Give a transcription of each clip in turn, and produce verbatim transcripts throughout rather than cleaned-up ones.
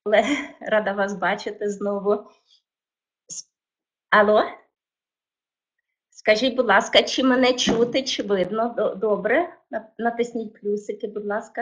Олег, рада вас бачити знову. С Алло? Скажіть, будь ласка, чи мене чути, чи видно? До добре? На натисніть плюсики, будь ласка.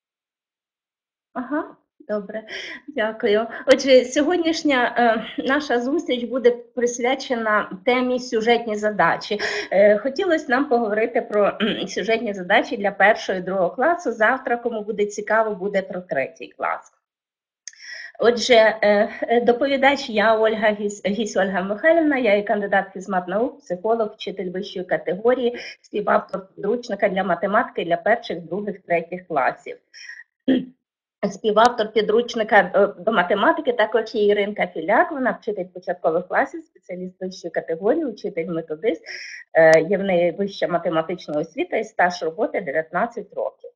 Ага, добре, дякую. Отже, сьогоднішня е, наша зустріч буде присвячена темі сюжетні задачі. Е, хотілося нам поговорити про м, сюжетні задачі для першого і другого класу. Завтра, кому буде цікаво, буде про третій клас. Отже, е, е, доповідач я Ольга Гіс, Гісь Ольга Михайлівна, я є кандидат фізмат-наук, психолог, вчитель вищої категорії, співавтор підручника для математики для перших, других, третіх класів. Співавтор підручника е, до математики також є Іринка Філяк, вона вчитель початкових класів, спеціаліст вищої категорії, учитель-методист, е, є в неї вища математична освіта і стаж роботи дев'ятнадцять років.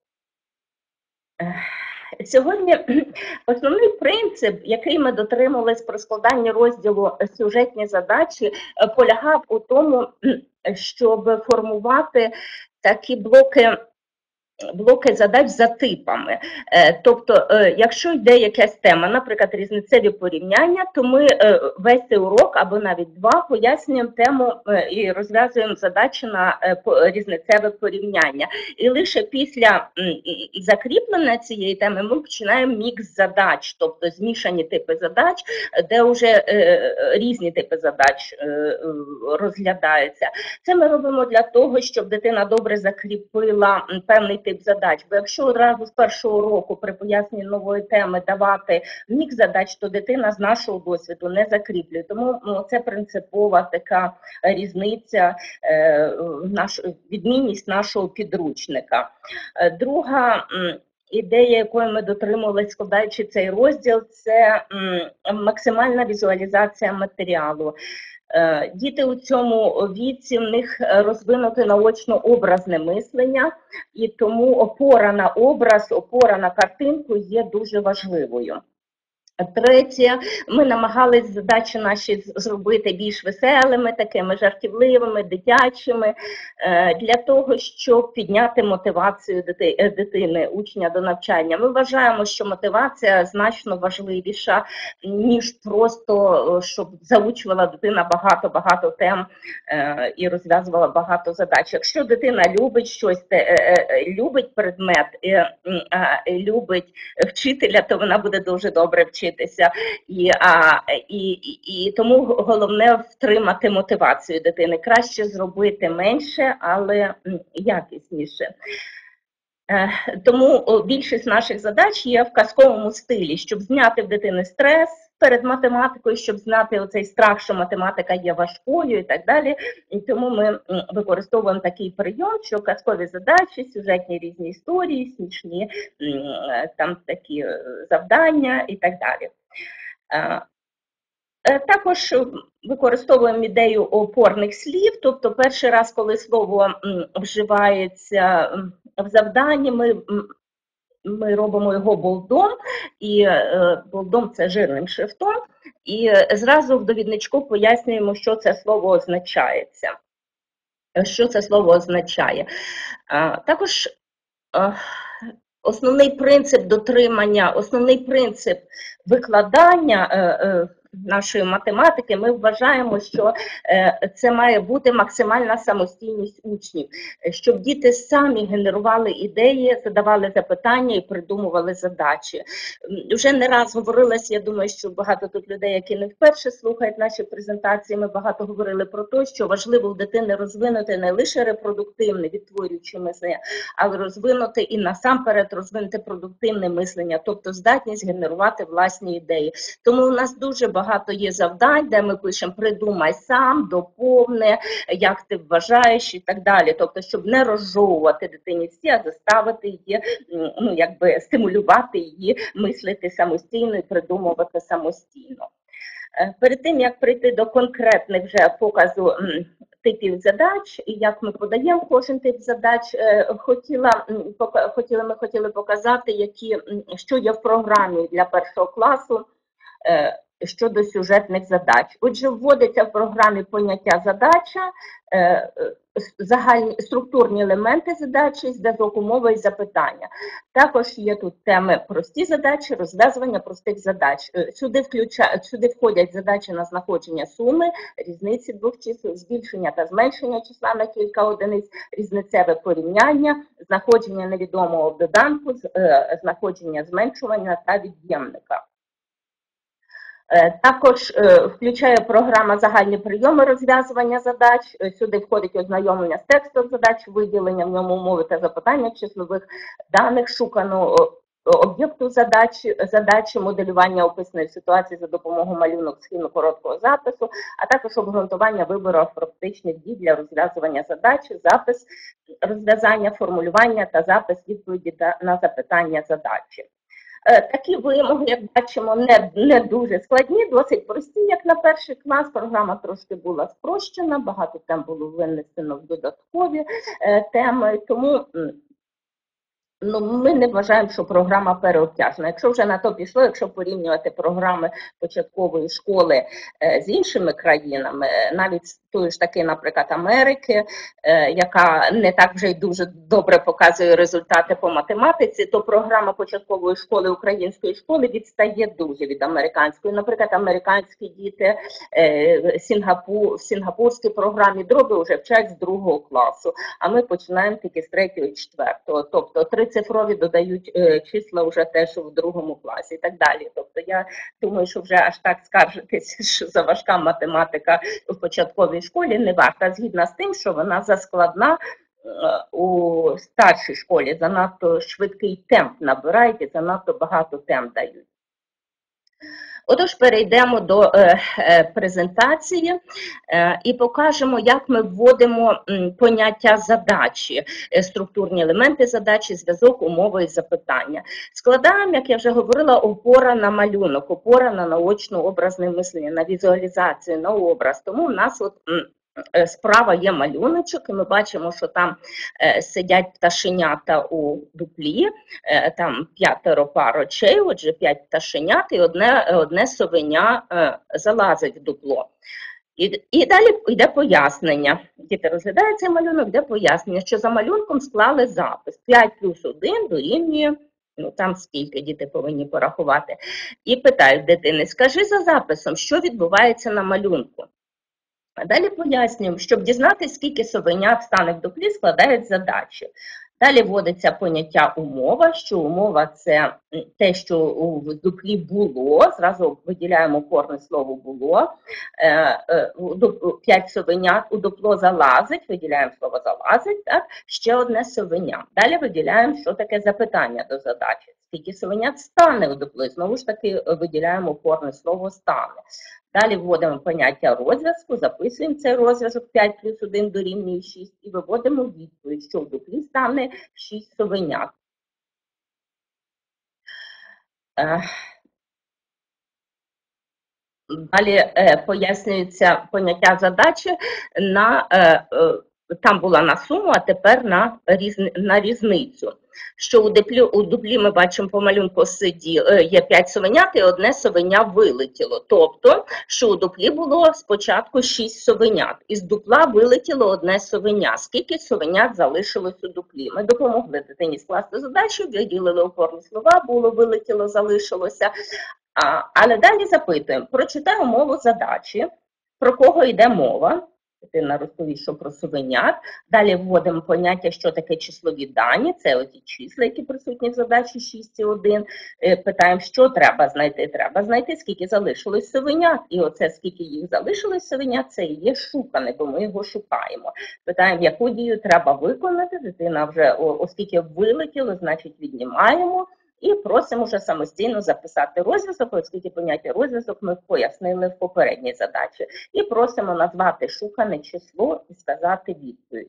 Сьогодні основний принцип, який ми дотримувались при складанні розділу сюжетні задачі, полягав у тому, щоб формувати такі блоки блоки задач за типами. Тобто, якщо йде якась тема, наприклад, різницеві порівняння, то ми весь цей урок або навіть два пояснюємо тему і розв'язуємо задачі на різницеве порівняння. І лише після закріплення цієї теми ми починаємо мікс задач, тобто змішані типи задач, де вже різні типи задач розглядаються. Це ми робимо для того, щоб дитина добре закріпила певний тип задач, бо якщо одразу з першого року при поясненні нової теми давати мікс задач, то дитина з нашого досвіду не закріплює. Тому ну, це принципова така різниця, е, наш, відмінність нашого підручника. Друга ідея, якої ми дотримувалися, складаючи цей розділ, це максимальна візуалізація матеріалу. Діти у цьому віці, в них розвинуте наочно-образне мислення, і тому опора на образ, опора на картинку є дуже важливою. Третє, ми намагалися задачі наші зробити більш веселими, такими жартівливими, дитячими, для того, щоб підняти мотивацію дитини, учня до навчання. Ми вважаємо, що мотивація значно важливіша, ніж просто, щоб заучувала дитина багато-багато тем і розв'язувала багато задач. Якщо дитина любить щось, любить предмет, любить вчителя, то вона буде дуже добре вчитися. І, а, і, і, і тому головне втримати мотивацію дитини. Краще зробити менше, але якісніше. Тому більшість наших задач є в казковому стилі, щоб зняти в дитини стрес перед математикою, щоб знати оцей страх, що математика є важкою і так далі. І тому ми використовуємо такий прийом, що казкові задачі, сюжетні різні історії, смішні там такі завдання і так далі. Також використовуємо ідею опорних слів, тобто перший раз, коли слово вживається в завданні, ми, ми робимо його болдом, і болдом – це жирним шрифтом, і зразу в довідничку пояснюємо, що це слово означається. Що це слово означає. Також основний принцип дотримання, основний принцип викладання нашої математики, ми вважаємо, що це має бути максимальна самостійність учнів, щоб діти самі генерували ідеї, задавали запитання і придумували задачі. Вже не раз говорилось, я думаю, що багато тут людей, які не вперше слухають наші презентації, ми багато говорили про те, що важливо в дитини розвинути не лише репродуктивне, відтворююче мислення, але розвинути і насамперед розвинути продуктивне мислення, тобто здатність генерувати власні ідеї. Тому у нас дуже багато Багато є завдань, де ми пишемо «придумай сам», «доповни», «як ти вважаєш» і так далі. Тобто, щоб не розжовувати дитині всі, а заставити її, ну, якби стимулювати її мислити самостійно і придумувати самостійно. Перед тим, як прийти до конкретних вже показу типів задач і як ми подаємо кожен тип задач, хотіла, хотіли, ми хотіли показати, які, що є в програмі для першого класу, щодо сюжетних задач. Отже, вводиться в програмі поняття задача, загальні структурні елементи задачі, зв'язок умови і запитання. Також є тут теми прості задачі, розв'язування простих задач. Сюди, включають, сюди входять задачі на знаходження суми, різниці двох чисел, збільшення та зменшення числа на кілька одиниць, різницеве порівняння, знаходження невідомого в доданку, знаходження зменшування та від'ємника. Також включає програма загальні прийоми розв'язування задач. Сюди входить ознайомлення з текстом задач, виділення в ньому умови та запитання, числових даних, шуканого об'єкту задачі, задачі, моделювання описаної ситуації за допомогою малюнок, схеми короткого запису, а також обґрунтування вибору практичних дій для розв'язування задачі, запис розв'язання, формулювання та запис відповіді на запитання задачі. Такі вимоги, як бачимо, не, не дуже складні, досить прості, як на перший клас. Програма трошки була спрощена, багато тем було винесено в додаткові теми, тому ну, ми не вважаємо, що програма переобтяжена. Якщо вже на то пішло, якщо порівнювати програми початкової школи з іншими країнами, навіть з тої ж таки, наприклад, Америки, яка не так вже й дуже добре показує результати по математиці, то програма початкової школи української школи відстає дуже від американської. Наприклад, американські діти Сінгапур, в сінгапурській програмі дроби вже вчать з другого класу, а ми починаємо тільки з третього і четвертого. Тобто трицифрові додають числа вже теж в другому класі і так далі. Тобто я думаю, що вже аж так скаржитися, що заважка математика в початковій школі не варта, згідно з тим, що вона заскладна у старшій школі, занадто швидкий темп набирають і занадто багато тем дають. Отож, перейдемо до е, е, презентації е, і покажемо, як ми вводимо м, поняття задачі, е, структурні елементи задачі, зв'язок, умови і запитання. Складаємо, як я вже говорила, опора на малюнок, опора на наочно-образне мислення, на візуалізацію, на образ. Тому в нас от м, справа є малюночок, і ми бачимо, що там е, сидять пташенята у дуплі, е, там п'ятеро пар очей, отже, п'ять пташенят, і одне, одне совеня е, залазить в дупло. І, і далі йде пояснення. Діти розглядають цей малюнок, йде пояснення, що за малюнком склали запис. п'ять плюс один дорівнює, ну там скільки діти повинні порахувати. І питають дитини, скажи за записом, що відбувається на малюнку. А далі пояснюємо, щоб дізнатися, скільки совенят стане в дуплі, складають задачі. Далі вводиться поняття умова, що умова – це те, що в дуплі було, зразу виділяємо опорне слово було, п'ять совенят у дупло залазить, виділяємо слово залазить, так? Ще одне совеня. Далі виділяємо, що таке запитання до задачі. Скільки совенят стане у дуплі, знову ж таки виділяємо опорне слово стане. Далі вводимо поняття розв'язку, записуємо цей розв'язок п'ять плюс один дорівнює шість і виводимо відповідь, що в дуплі стане шість совенят. Далі пояснюється поняття задачі на, там була на суму, а тепер на, різни, на різницю. Що у дуплі, у дуплі ми бачимо по малюнку сиді, є п'ять совенят і одне совеня вилетіло. Тобто, що у дуплі було спочатку шість совенят. Із дупла вилетіло одне совеня. Скільки совенят залишилось у дуплі? Ми допомогли дитині скласти задачу, виділили опорні слова, було, вилетіло, залишилося. А, але далі запитуємо, прочитай умову задачі, про кого йде мова. Дитина розповість, що про совенят. Далі вводимо поняття, що таке числові дані. Це оті числа, які присутні в задачі шість і один. Питаємо, що треба знайти. Треба знайти, скільки залишилось совенят. І оце, скільки їх залишилось совенят, це і є шукане, бо ми його шукаємо. Питаємо, яку дію треба виконати. Дитина вже, оскільки вилетіло, значить віднімаємо. І просимо вже самостійно записати розв'язок, оскільки поняття розв'язок ми пояснили в попередній задачі. І просимо назвати шукане число і сказати відповідь.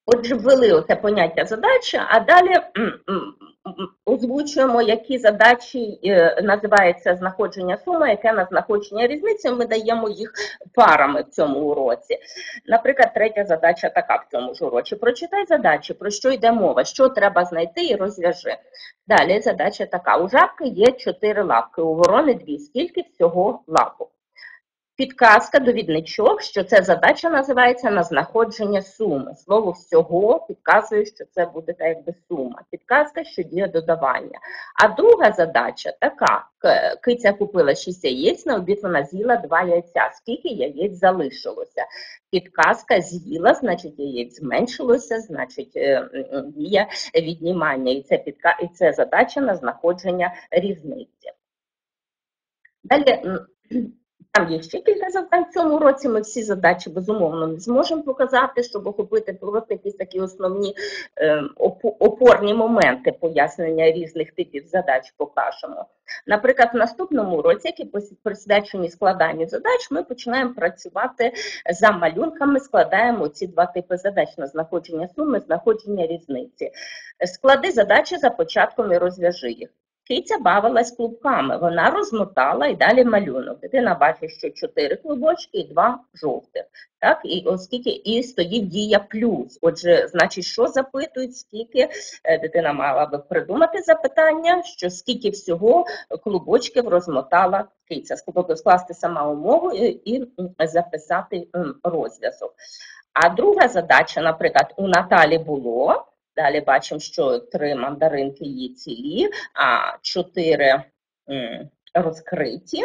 Отже, ввели оце поняття задача, а далі м, м, м, озвучуємо, які задачі е, називається знаходження суми, яке на знаходження різниці, ми даємо їх парами в цьому уроці. Наприклад, третя задача така в цьому ж уроці. Прочитай задачі, про що йде мова, що треба знайти і розв'яжи. Далі задача така. У жабки є чотири лапки, у ворони дві. Скільки всього лапок? Підказка, довідничок, що ця задача називається на знаходження суми. Слово всього підказує, що це буде так якби сума. Підказка, що діє додавання. А друга задача така. Киця купила шість яєць, на обід вона з'їла два яйця. Скільки яєць залишилося? Підказка з'їла, значить яєць зменшилося, значить діє віднімання. І це, підка... І це задача на знаходження різниці. Далі... Там є ще кілька завдань в цьому році, ми всі задачі, безумовно, не зможемо показати, щоб охопити просто якісь такі основні е, опорні моменти пояснення різних типів задач покажемо. Наприклад, в наступному році, які присвячені складанню задач, ми починаємо працювати за малюнками, складаємо ці два типи задач на знаходження суми, знаходження різниці. Склади задачі за початком і розв'яжи їх. Киця бавилась клубками, вона розмотала і далі малюнок. Дитина бачить, що чотири клубочки і два жовтих. Так? І оскільки і стоїть дія плюс. Отже, значить, що запитують, скільки дитина мала би придумати запитання, що скільки всього клубочків розмотала киця. Тобто скласти сама умову і записати розв'язок. А друга задача, наприклад, у Наталі було. Далі бачимо, що три мандаринки є цілі, а чотири м, розкриті.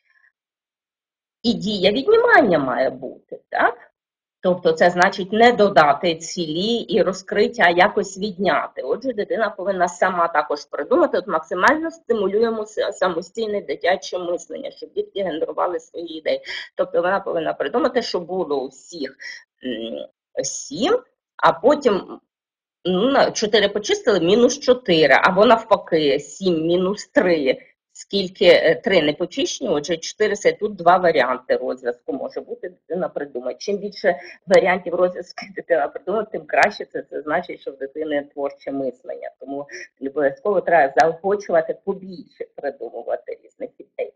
І дія віднімання має бути, так? Тобто це значить не додати цілі і розкриті, а якось відняти. Отже, дитина повинна сама також придумати, от максимально стимулюємо самостійне дитяче мислення, щоб дітки генерували свої ідеї. Тобто вона повинна придумати, що було у всіх сім, а потім... Ну, чотири почистили, мінус чотири, або навпаки, сім мінус три, скільки три не почищені, отже, чотири, це тут два варіанти розв'язку може бути, дитина придумає. Чим більше варіантів розв'язку дитина придумає, тим краще це, це значить, що в дитини творче мислення. Тому обов'язково треба заохочувати побільше придумувати різних ідей.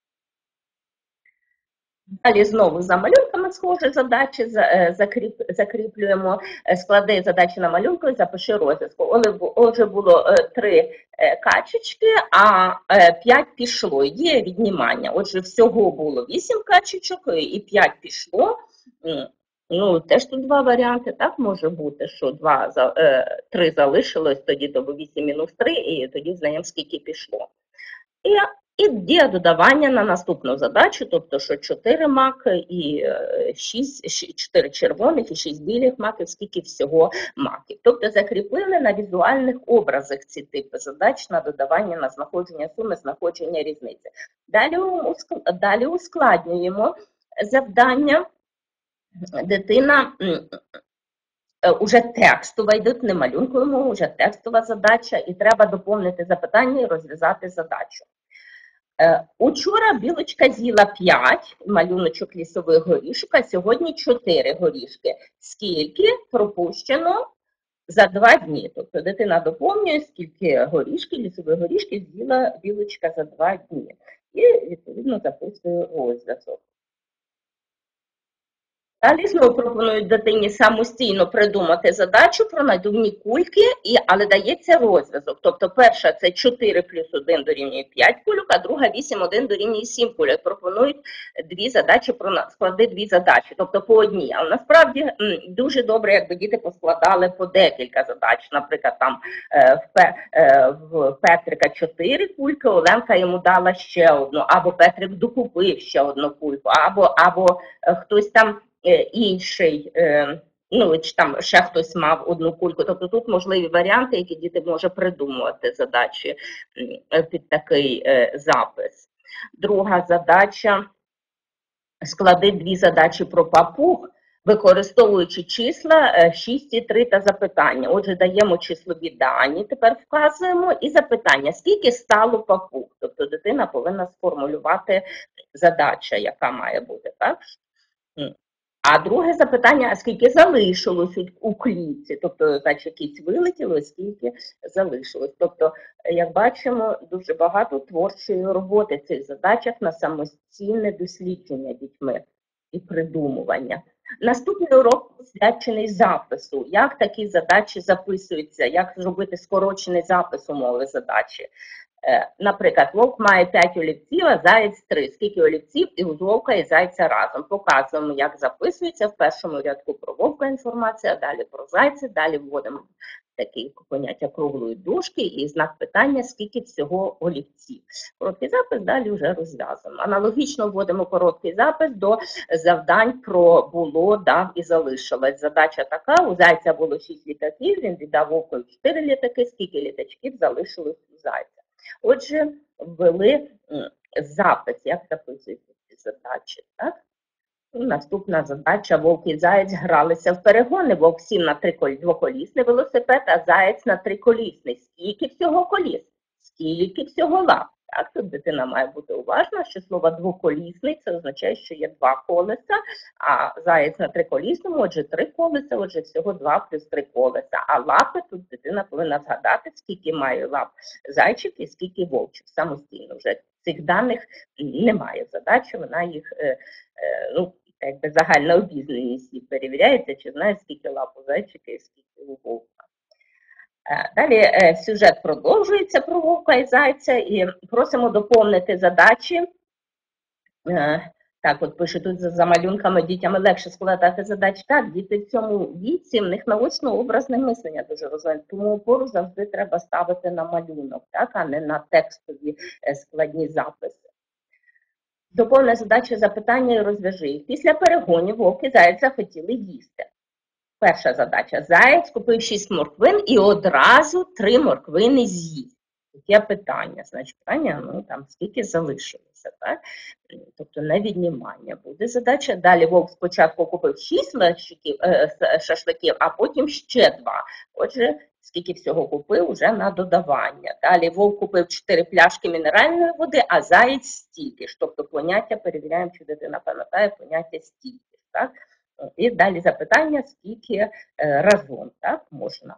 Далі знову за малюнками схожі задачі, закріп, закріплюємо склади задачі на малюнку і запиши розв'язку. Отже, було три качечки, а п'ять пішло. Є віднімання. Отже, всього було вісім качечок і п'ять пішло. Ну, теж тут два варіанти, так може бути, що два, три залишилось, тоді то вісім мінус три, і тоді знаємо, скільки пішло. І І дія додавання на наступну задачу, тобто, що чотири маки і шість, чотири червоних і шість білих маків, скільки всього маків. Тобто закріпили на візуальних образах ці типи задач на додавання, на знаходження суми, знаходження різниці. Далі, далі ускладнюємо завдання. Дитина уже текстова, йдуть не малюнкою мовою, вже текстова задача, і треба доповнити запитання і розв'язати задачу. Учора білочка з'їла п'ять малюночок лісових горішок, а сьогодні чотири горішки. Скільки пропущено за два дні? Тобто дитина доповнює, скільки горішків, лісових горішків з'їла білочка за два дні. І, відповідно, записує розв'язок. Далі знову пропонують дитині самостійно придумати задачу про надувні кульки, і, але дається розв'язок. Тобто перша це чотири плюс один дорівнює п'ять кульок, а друга вісім, один дорівнює сім кульок. Пропонують дві задачі, про склади дві задачі, тобто по одній. Але насправді дуже добре, якби діти поскладали по декілька задач. Наприклад, там в Петрика чотири кульки, Оленка йому дала ще одну, або Петрик докупив ще одну кульку, або, або хтось там інший, ну, чи там ще хтось мав одну кульку. Тобто тут можливі варіанти, які діти можуть придумувати задачі під такий запис. Друга задача – склади дві задачі про папуг, використовуючи числа шість і три та запитання. Отже, даємо числові дані, тепер вказуємо, і запитання, скільки стало папуг. Тобто дитина повинна сформулювати задачу, яка має бути, так? А друге запитання, а скільки залишилось у клітці? Тобто, значить, якісь вилетіло, скільки залишилось. Тобто, як бачимо, дуже багато творчої роботи в цих задачах на самостійне дослідження дітьми і придумування. Наступний урок присвячений запису. Як такі задачі записуються, як зробити скорочений запис умови задачі. Наприклад, вовк має п'ять олівців, а заєць три. Скільки олівців і у вовка і зайця разом. Показуємо, як записується. В першому рядку про вовка інформація, далі про зайця, далі вводимо такі поняття круглої дужки і знак питання, скільки всього олівців. Короткий запис далі вже розв'язуємо. Аналогічно вводимо короткий запис до завдань про було, дав і залишилось. Задача така, у зайця було шість літаків, він віддав вовку чотири літаки, скільки літачків залишилось у зайця. Отже, ввели запис, як записуються ці задачі. Так? Наступна задача: вовк і заєць гралися в перегони. Вовк сів на двоколісний велосипед, а заєць на триколісний. Скільки всього коліс? Скільки всього лап? Так, тут дитина має бути уважна, що слово двоколісний – це означає, що є два колеса, а заєць на триколісному, отже, три колеса, отже, всього два плюс три колеса. А лапи тут дитина повинна згадати, скільки має лап зайчик і скільки вовчик. Самостійно вже цих даних немає задачі, вона їх, е, е, ну, якби загальна обізнаність їх перевіряється, чи знає, скільки лап у зайчика і скільки у вовка. Далі сюжет продовжується про вовка і зайця, і просимо доповнити задачі. Так, от пише, тут за малюнками дітям легше складати задачі. Так, діти в цьому віці, в них наочно-образне мислення дуже розвинене, тому опору завжди треба ставити на малюнок, так, а не на текстові складні записи. Доповни задачі, запитання і розв'яжи їх. Після перегонів вовк і заєць захотіли їсти. Перша задача. Заєць купив шість морквин і одразу три морквини з'їв. Є питання. Значить, питання, ну, там, скільки залишилося, так? Тобто, на віднімання буде задача. Далі вовк спочатку купив шість шашликів, а потім ще два. Отже, скільки всього купив, вже на додавання. Далі вовк купив чотири пляшки мінеральної води, а заєць стільки ж. Тобто, поняття, перевіряємо, чи дитина пам'ятає поняття стільки, так? І далі запитання, скільки разом, так, можна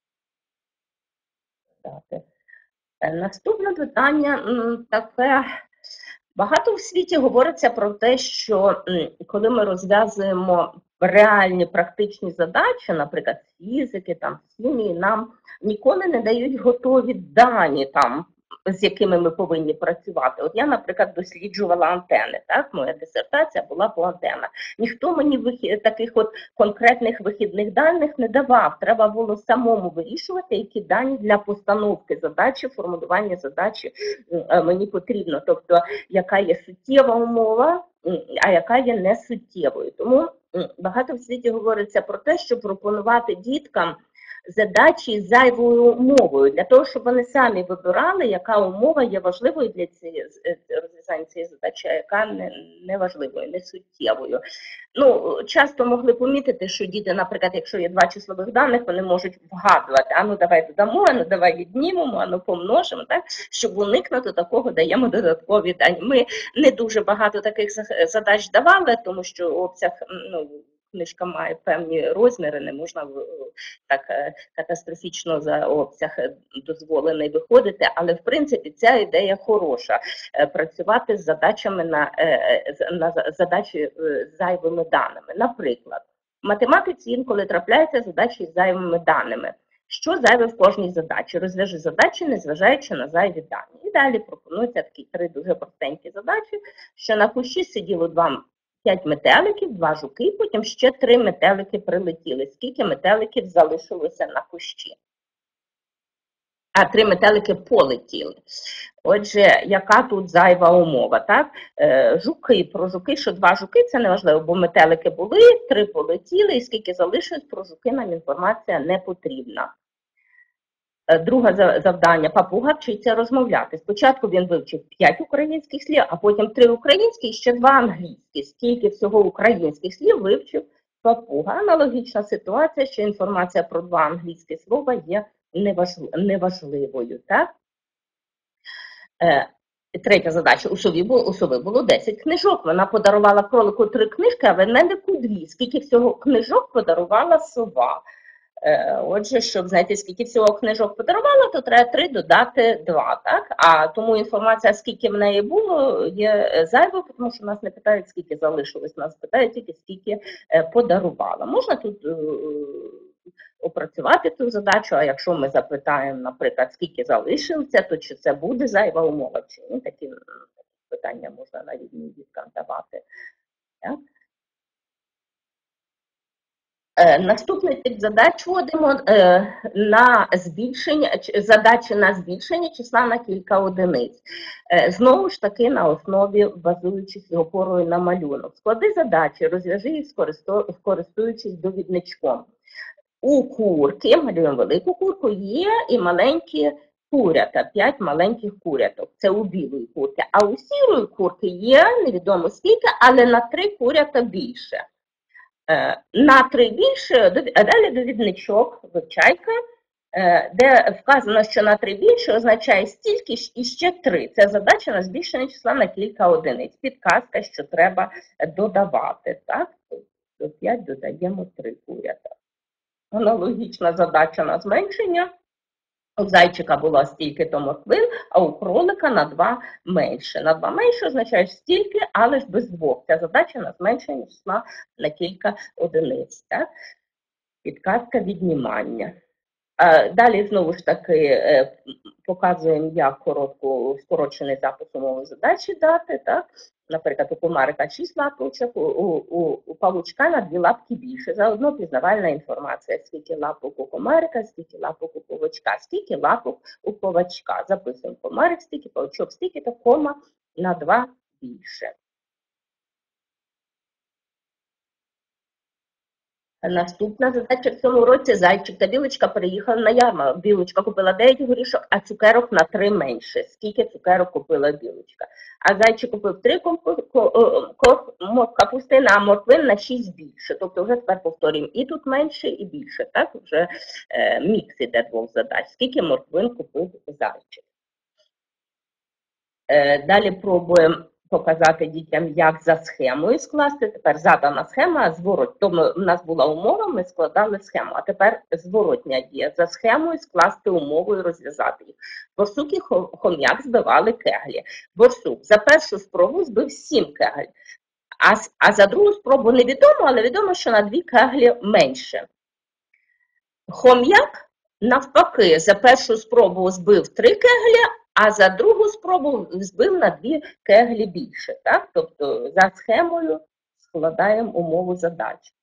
дати. Наступне питання таке. Багато в світі говориться про те, що коли ми розв'язуємо реальні практичні задачі, наприклад, фізики, там, хімії, нам ніколи не дають готові дані, там, з якими ми повинні працювати. От я, наприклад, досліджувала антени, так, моя дисертація була по антенах. Ніхто мені вихід, таких от конкретних вихідних даних не давав. Треба було самому вирішувати, які дані для постановки задачі, формулювання задачі мені потрібно. Тобто, яка є суттєва умова, а яка є не суттєвою. Тому багато в світі говориться про те, що пропонувати діткам задачі з зайвою умовою, для того, щоб вони самі вибирали, яка умова є важливою для цієї розв'язання цієї задачі, а яка не, не важливою, не суттєвою. Ну, часто могли помітити, що діти, наприклад, якщо є два числових даних, вони можуть вгадувати, а ну давай додамо, а ну давай віднімемо, а ну помножимо, так? Щоб уникнути такого, даємо додаткові дані. Ми не дуже багато таких задач давали, тому що обсяг, ну, книжка має певні розміри, не можна так катастрофічно за обсяг дозволений виходити, але в принципі ця ідея хороша, працювати з задачами на, на задачі з зайвими даними. Наприклад, в математиці інколи трапляються задачі з зайвими даними. Що зайве в кожній задачі? Розв'яжи задачі, незважаючи на зайві дані. І далі пропонуються такі три дуже простенькі задачі, що на кущі сиділо два П'ять метеликів, два жуки, потім ще три метелики прилетіли. Скільки метеликів залишилося на кущі? А три метелики полетіли. Отже, яка тут зайва умова, так? Е, жуки, про жуки, що два жуки, це не важливо, бо метелики були, три полетіли, і скільки залишилось, про жуки нам інформація не потрібна. Друге завдання. Папуга вчиться розмовляти. Спочатку він вивчив п'ять українських слів, а потім три українські і ще два англійські. Скільки всього українських слів вивчив папуга. Аналогічна ситуація, що інформація про два англійські слова є неважливою. Так? Третя задача. У сови було, у сови було десять книжок. Вона подарувала кролику три книжки, а ведмедику дві. Скільки всього книжок подарувала сова? Отже, щоб знайти, скільки всього книжок подарувала, то треба три додати два, так? А тому інформація, скільки в неї було, є зайвою, тому що нас не питають, скільки залишилось, нас питають тільки, скільки подарувала. Можна тут опрацювати цю задачу, а якщо ми запитаємо, наприклад, скільки залишилося, то чи це буде зайва умова, чи ні, такі питання можна на рівні діткам давати. Так? Е, наступний тип задач вводимо е, на збільшення, задачі на збільшення числа на кілька одиниць. Е, знову ж таки, на основі, базуючись опорою на малюнок. Склади задачі, розв'яжи їх, користуючись довідничком. У курки, малюємо велику курку, є і маленькі курята, п'ять маленьких куряток. Це у білої курки. А у сірої курки є, невідомо скільки, але на три курята більше. На три більше, а далі довідничок, вивчайка, де вказано, що на три більше означає стільки і ще три. Це задача на збільшення числа на кілька одиниць. Підказка, що треба додавати. Так? До п'ять додаємо три курята. Аналогічна задача на зменшення. У зайчика було стільки-то морквин, а у кролика на два менше. На два менше означає стільки, але ж без двох. Ця задача на зменшення числа на кілька одиниць. Так? Підказка віднімання. А далі, знову ж таки, показуємо, як коротку, скорочений запис умови задачі дати. Так? Наприклад, у комарика шість лапочок, у, у, у павучка на дві лапки більше. Заодно пізнавальна інформація, скільки лапок у комарика, скільки лапок у павучка, скільки лапок у павучка. Записуємо комарик, стільки, павучок, стільки, то кома на два більше. Наступна задача в цьому році зайчик та білочка переїхали на ярмарок. Білочка купила дев'ять горішок, а цукерок на три менше. Скільки цукерок купила білочка? А зайчик купив три капустини, а морквин на шість більше. Тобто вже тепер повторюємо, і тут менше, і більше. Так, вже е, мікс іде двох задач. Скільки морквин купив зайчик? Е, далі пробуємо показати дітям, як за схемою скласти. Тепер задана схема, зворот. Тому в нас була умова, ми складали схему. А тепер зворотня дія. За схемою скласти умову і розв'язати їх. Борсук і хом'як збивали кеглі. Борсук за першу спробу збив сім кегль. А, а за другу спробу невідомо, але відомо, що на дві кеглі менше. Хом'як, навпаки, за першу спробу збив три кеглі, а за другу спробу збив на дві кеглі більше. Так? Тобто за схемою складаємо умову задачі.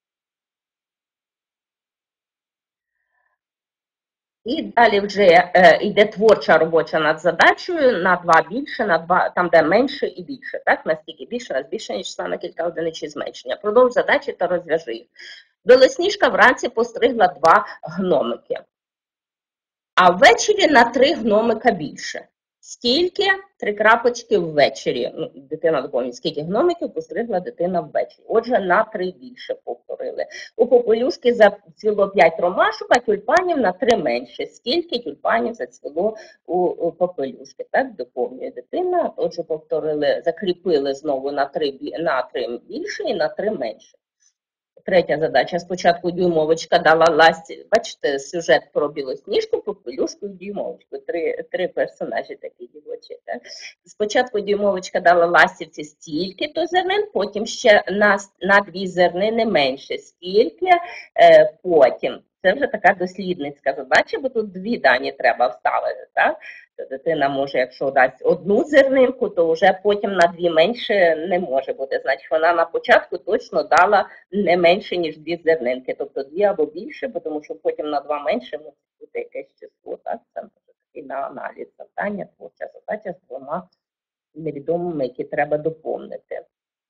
І далі вже е, йде творча робоча над задачею на два більше, на два, там де менше і більше. Так? Настільки більше, на збільшення числа на кілька одиниць зменшення. Продовж задачі та розв'яжи їх. Білосніжка вранці постригла два гномики. А ввечері на три гномика більше. Скільки? Три крапочки ввечері. Ну, дитина доповнює, скільки гномиків постригла дитина ввечері. Отже, на три більше повторили. У попелюшки зацвіло п'ять ромашок, а тюльпанів на три менше. Скільки тюльпанів зацвіло у, у попелюшки? Так, доповнює дитина. Отже, повторили, закріпили знову на три, на три більше і на три менше. Третя задача. Спочатку дюймовочка дала ласті, бачите, сюжет про білосніжку, попелюшку і дюймовочку. Три, три персонажі такі дівочі. Так? Спочатку дюймовочка дала ластівці стільки-то зернин, потім ще на, на дві зернини менше. Скільки е, потім. Це вже така дослідницька задача, бо тут дві дані треба вставити. Так? Дитина може, якщо дасть одну зернинку, то вже потім на дві менше не може бути. Значить, вона на початку точно дала не менше, ніж дві зернинки. Тобто дві або більше, тому що потім на два менше може бути якесь число. Так? Це такий на аналіз завдання, творча задача з двома невідомими, які треба доповнити.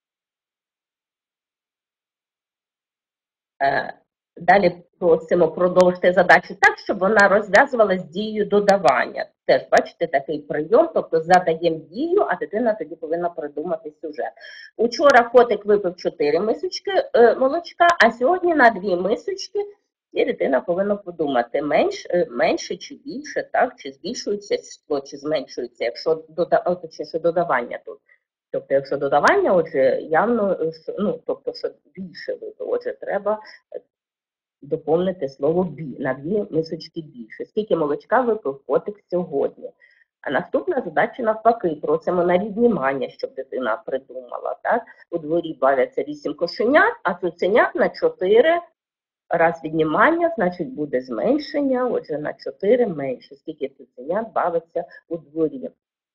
Далі просимо продовжити задачу так, щоб вона розв'язувалася дією додавання. Теж, бачите, такий прийом, тобто задаємо дію, а дитина тоді повинна придумати сюжет. Учора котик випив чотири мисочки е, молочка, а сьогодні на дві мисочки І дитина повинна подумати, менш, менше чи більше, так, чи збільшується число, чи зменшується, якщо дода, точніше, додавання тут. Тобто, якщо додавання, отже, явно, ну, тобто, що більше випив, отже, треба доповнити слово бі, на дві мисочки більше. Скільки молочка випив котик сьогодні? А наступна задача навпаки, просимо на віднімання, щоб дитина придумала. Так? У дворі бавляться вісім кошенят, а цуценят на чотири. Раз віднімання, значить буде зменшення, отже на чотири менше. Скільки цуценят бавиться у дворі?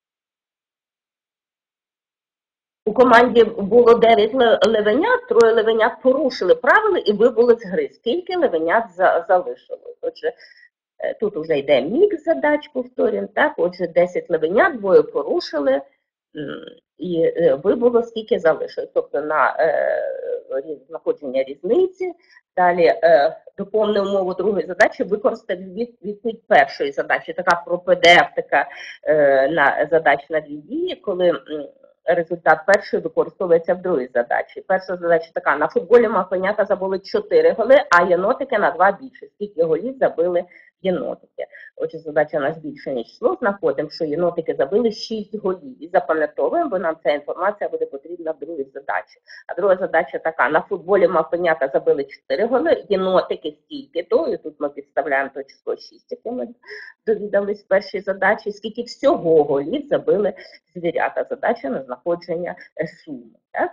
У команді було дев'ять левенят, троє левенят порушили правила і вибули з гри. Скільки левенят залишилось? Отже, тут вже йде мікс задач, повторюємо, так? Отже, десять левенят, двоє порушили, і вибуло, скільки залишилось. Тобто на е, знаходження різниці. Далі е, доповнив умову другої задачі, використати відповідь першої задачі. Така про пе де еф, така е, на задач на дві дії, коли результат першої використовується в другій задачі. Перша задача така: на футболі мавпенята забили чотири голи, а єнотики на два більше. Скільки голів забили єнотики? Отже, задача на збільшення число. Знаходимо, що єнотики забили шість голів. І запам'ятовуємо, бо нам ця інформація буде потрібна в другій задачі. А друга задача така: на футболі мавпенята забили чотири голи, єнотики стільки то, і тут ми підставляємо то число шість, яке ми довідались в першій задачі. Скільки всього голів забили звірята? Задача на знаходження суми. Так?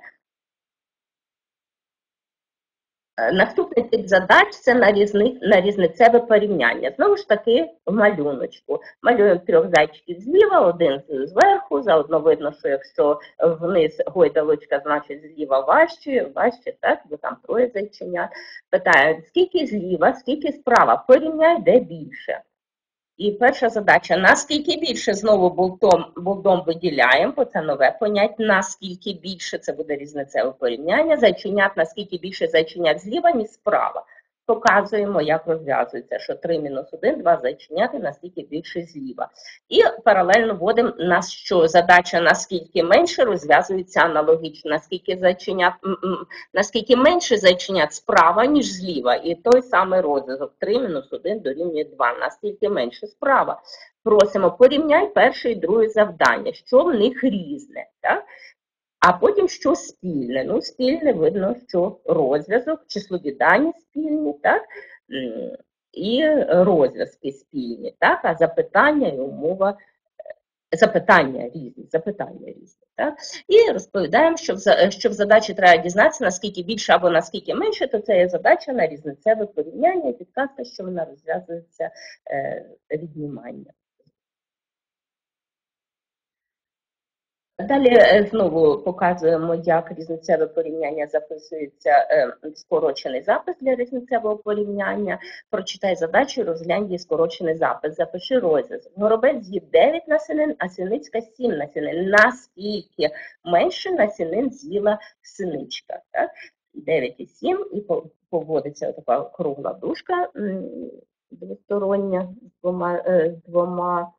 Наступний тип задач – це на, різни, на різницеве порівняння. Знову ж таки, в малюночку. Малюємо трьох зайчиків зліва, один зверху. Заодно видно, що якщо вниз гойдалочка, значить зліва важче, важче, так, бо там троє зайченят. Питають, скільки зліва, скільки справа, порівняй, де більше. І перша задача, наскільки більше, знову болтом, болтом виділяємо, бо це нове поняття, наскільки більше, це буде різницеве порівняння, зайченят, наскільки більше зайченят зліва, ніж справа. Показуємо, як розв'язується, що три мінус один, два зайченята, наскільки більше зліва. І паралельно вводимо, на що задача наскільки менше розв'язується аналогічно, наскільки зайченят, наскільки менше зайченят справа, ніж зліва. І той самий розв'язок, три мінус один дорівнює два, наскільки менше справа. Просимо, порівняй перше і друге завдання, що в них різне, так? А потім, що спільне? Ну, спільне, видно, що розв'язок, числові дані спільні, так? І розв'язки спільні, так? А запитання і умова, запитання різні, запитання різні, так? І розповідаємо, що в, що в задачі треба дізнатися, наскільки більше або наскільки менше, то це є задача на різницеве порівняння і підказка, що вона розв'язується е, віднімання. Далі знову показуємо, як різницеве порівняння записується, скорочений запис для різницевого порівняння. Прочитай задачу, розглянь її скорочений запис. Запиши розв'язок. Горобець з'їв дев'ять насінин, а синицька сім насінин. Наскільки менше насінин з'їла синичка? Так? дев'ять і сім, і поводиться така кругла дужка двостороння з двома, з двома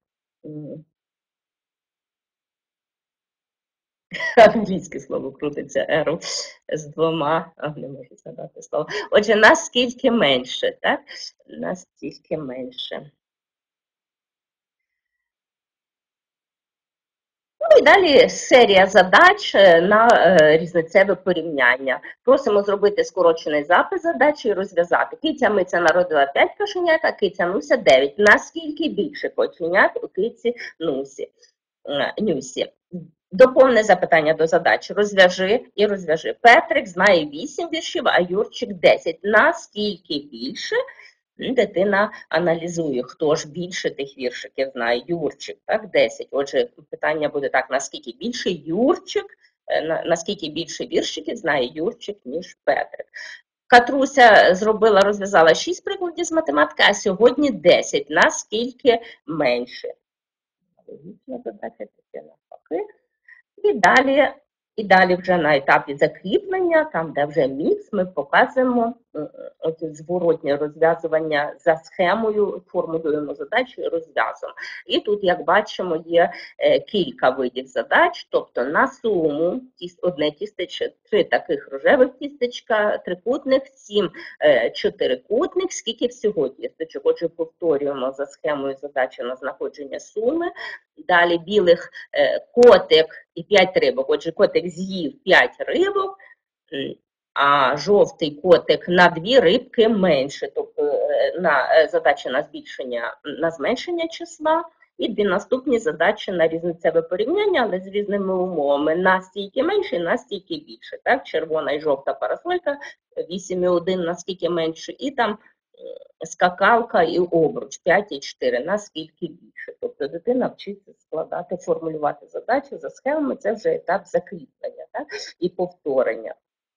англійське слово крутиться еру з двома, а не можу згадати слово. Отже, наскільки менше, так? Наскільки менше. Ну і далі серія задач на е, різницеве порівняння. Просимо зробити скорочений запис задачі і розв'язати. Киця Миця народила п'ять кошенят, а киця Нуся дев'ять. Наскільки більше кошенят у киці Нусі? Нюсі. Доповни запитання до задачі. Розв'яжи і розв'яжи. Петрик знає вісім віршів, а Юрчик десять. Наскільки більше? Дитина аналізує, хто ж більше тих віршиків знає. Юрчик, так, десять. Отже, питання буде так, наскільки більше Юрчик, наскільки більше віршиків знає Юрчик, ніж Петрик. Катруся зробила, розв'язала шість прикладів з математики, а сьогодні десять. Наскільки менше? Логічна задача, таке навпаки. І далі, і далі вже на етапі закріплення, там де вже мікс, ми показуємо оце зворотнє розв'язування за схемою, формулюємо задачі і розв'язуємо. І тут, як бачимо, є кілька видів задач, тобто на суму, одне тістечко, три таких рожевих тістечка, трикутник, сім чотирикутник, скільки всього тістечок. Отже, повторюємо за схемою задачі на знаходження суми. Далі білих котик і п'ять рибок. Отже, котик з'їв п'ять рибок, а жовтий котик на дві рибки менше, тобто на задача на збільшення, на зменшення числа, і дві наступні задачі на різницеве порівняння, але з різними умовами, настільки менше, настільки більше, так, червона і жовта парасолька, вісім і один наскільки менше, і там скакалка і обруч, п'ять і чотири, наскільки більше. Тобто дитина вчиться складати, формулювати задачі за схемами, це вже етап закріплення, так, і повторення.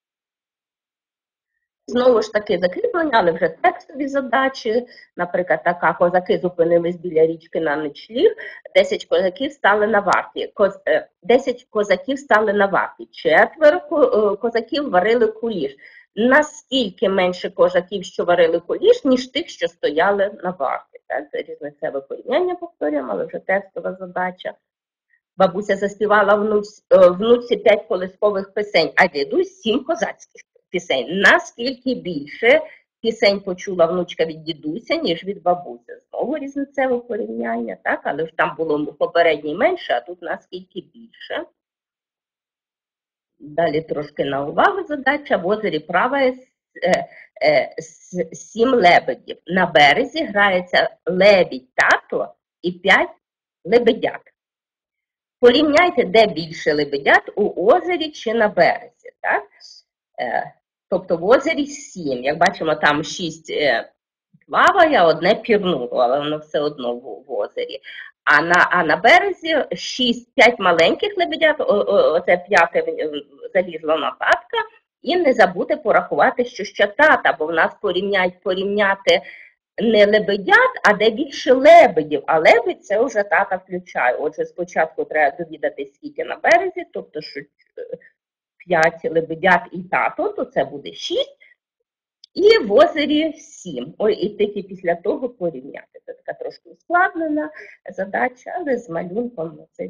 Знову ж таки закріплення, але вже текстові задачі, наприклад, така: козаки зупинились біля річки на ночліг, десять козаків стали на варті, Коз, десять козаків стали на варті, четверо козаків варили куліш. Наскільки менше козаків, що варили куліш, ніж тих, що стояли на варті. Так? Це різницеве порівняння, повторюємо, але вже текстова задача. Бабуся заспівала внуць, внуці п'ять колискових пісень, а дідусь сім козацьких пісень. Наскільки більше пісень почула внучка від дідуся, ніж від бабусі. Знову різницеве порівняння, так? Але ж там було попередній менше, а тут наскільки більше. Далі трошки на увагу задача. В озері плаває сім лебедів. На березі грається лебідь тато і п'ять лебедят. Порівняйте, де більше лебедят, у озері чи на березі. Так? Тобто в озері сім. Як бачимо, там шість плаває, а одне пірнуло, але воно все одно в, в озері. А на, а на березі шість, п'ять маленьких лебедят, оце п'яте залізло на татка, і не забути порахувати, що ще тата, бо в нас порівняють, порівняти не лебедят, а де більше лебедів, а лебедь це вже тата включає. Отже, спочатку треба довідатись, скільки на березі, тобто, що п'ять лебедят і тато, то це буде шість, і в озері сім. Ой, і тільки після того порівняти. Це така трошки ускладнена задача, але з малюнком це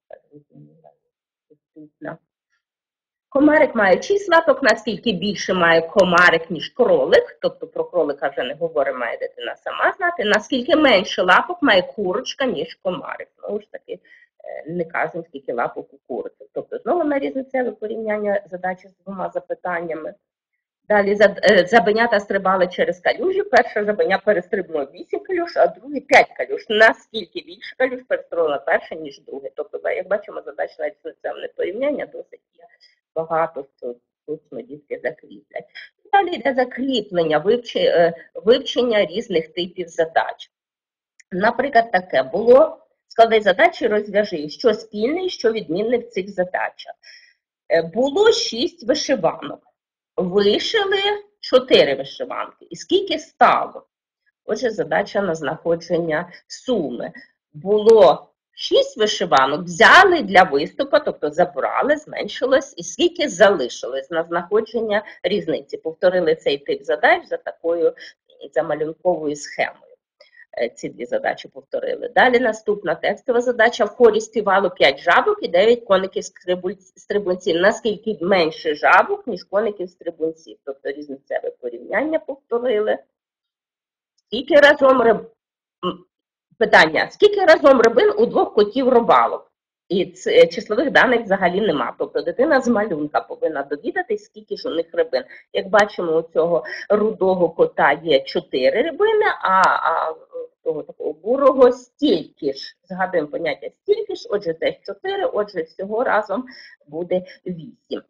доступно. Комарик має шість лапок, наскільки більше має комарик, ніж кролик, тобто про кролика вже не говоримо, має дитина сама знати, наскільки менше лапок має курочка, ніж комарик. Знову ж таки, не кажемо, скільки лапок у куриці. Тобто знову на різницеве порівняння задачі з двома запитаннями. Далі жабенята стрибали через калюжі. Перша жабеня перестрибнула вісім калюж, а другий п'ять калюж. Наскільки більше калюж перестрибнула перша, ніж друге. Тобто, як бачимо, задач на різницевне порівняння досить є багато, що точно дітки закріплять. Далі йде закріплення, вивчення різних типів задач. Наприклад, таке було: складай задачі, розв'яжи, що спільне і що відмінне в цих задачах. Було шість вишиванок. Вишили чотири вишиванки. І скільки стало? Отже, задача на знаходження суми. Було шість вишиванок, взяли для виступу, тобто забрали, зменшилось, і скільки залишилось на знаходження різниці. Повторили цей тип задач за такою замалюнковою схемою. Ці дві задачі повторили. Далі наступна текстова задача. В хорі співало п'ять жабок і дев'ять коників-стрибунців. Наскільки менше жабок, ніж коників-стрибунців. Тобто різницеве порівняння повторили. Скільки разом риб... Питання. Скільки разом рибин у двох котів-рибалок? І числових даних взагалі нема. Тобто дитина з малюнка повинна довідатись, скільки ж у них рибин. Як бачимо, у цього рудого кота є чотири рибини, а, а того такого бурого стільки ж. Згадуємо поняття стільки ж, отже, теж чотири, отже, всього разом буде вісім.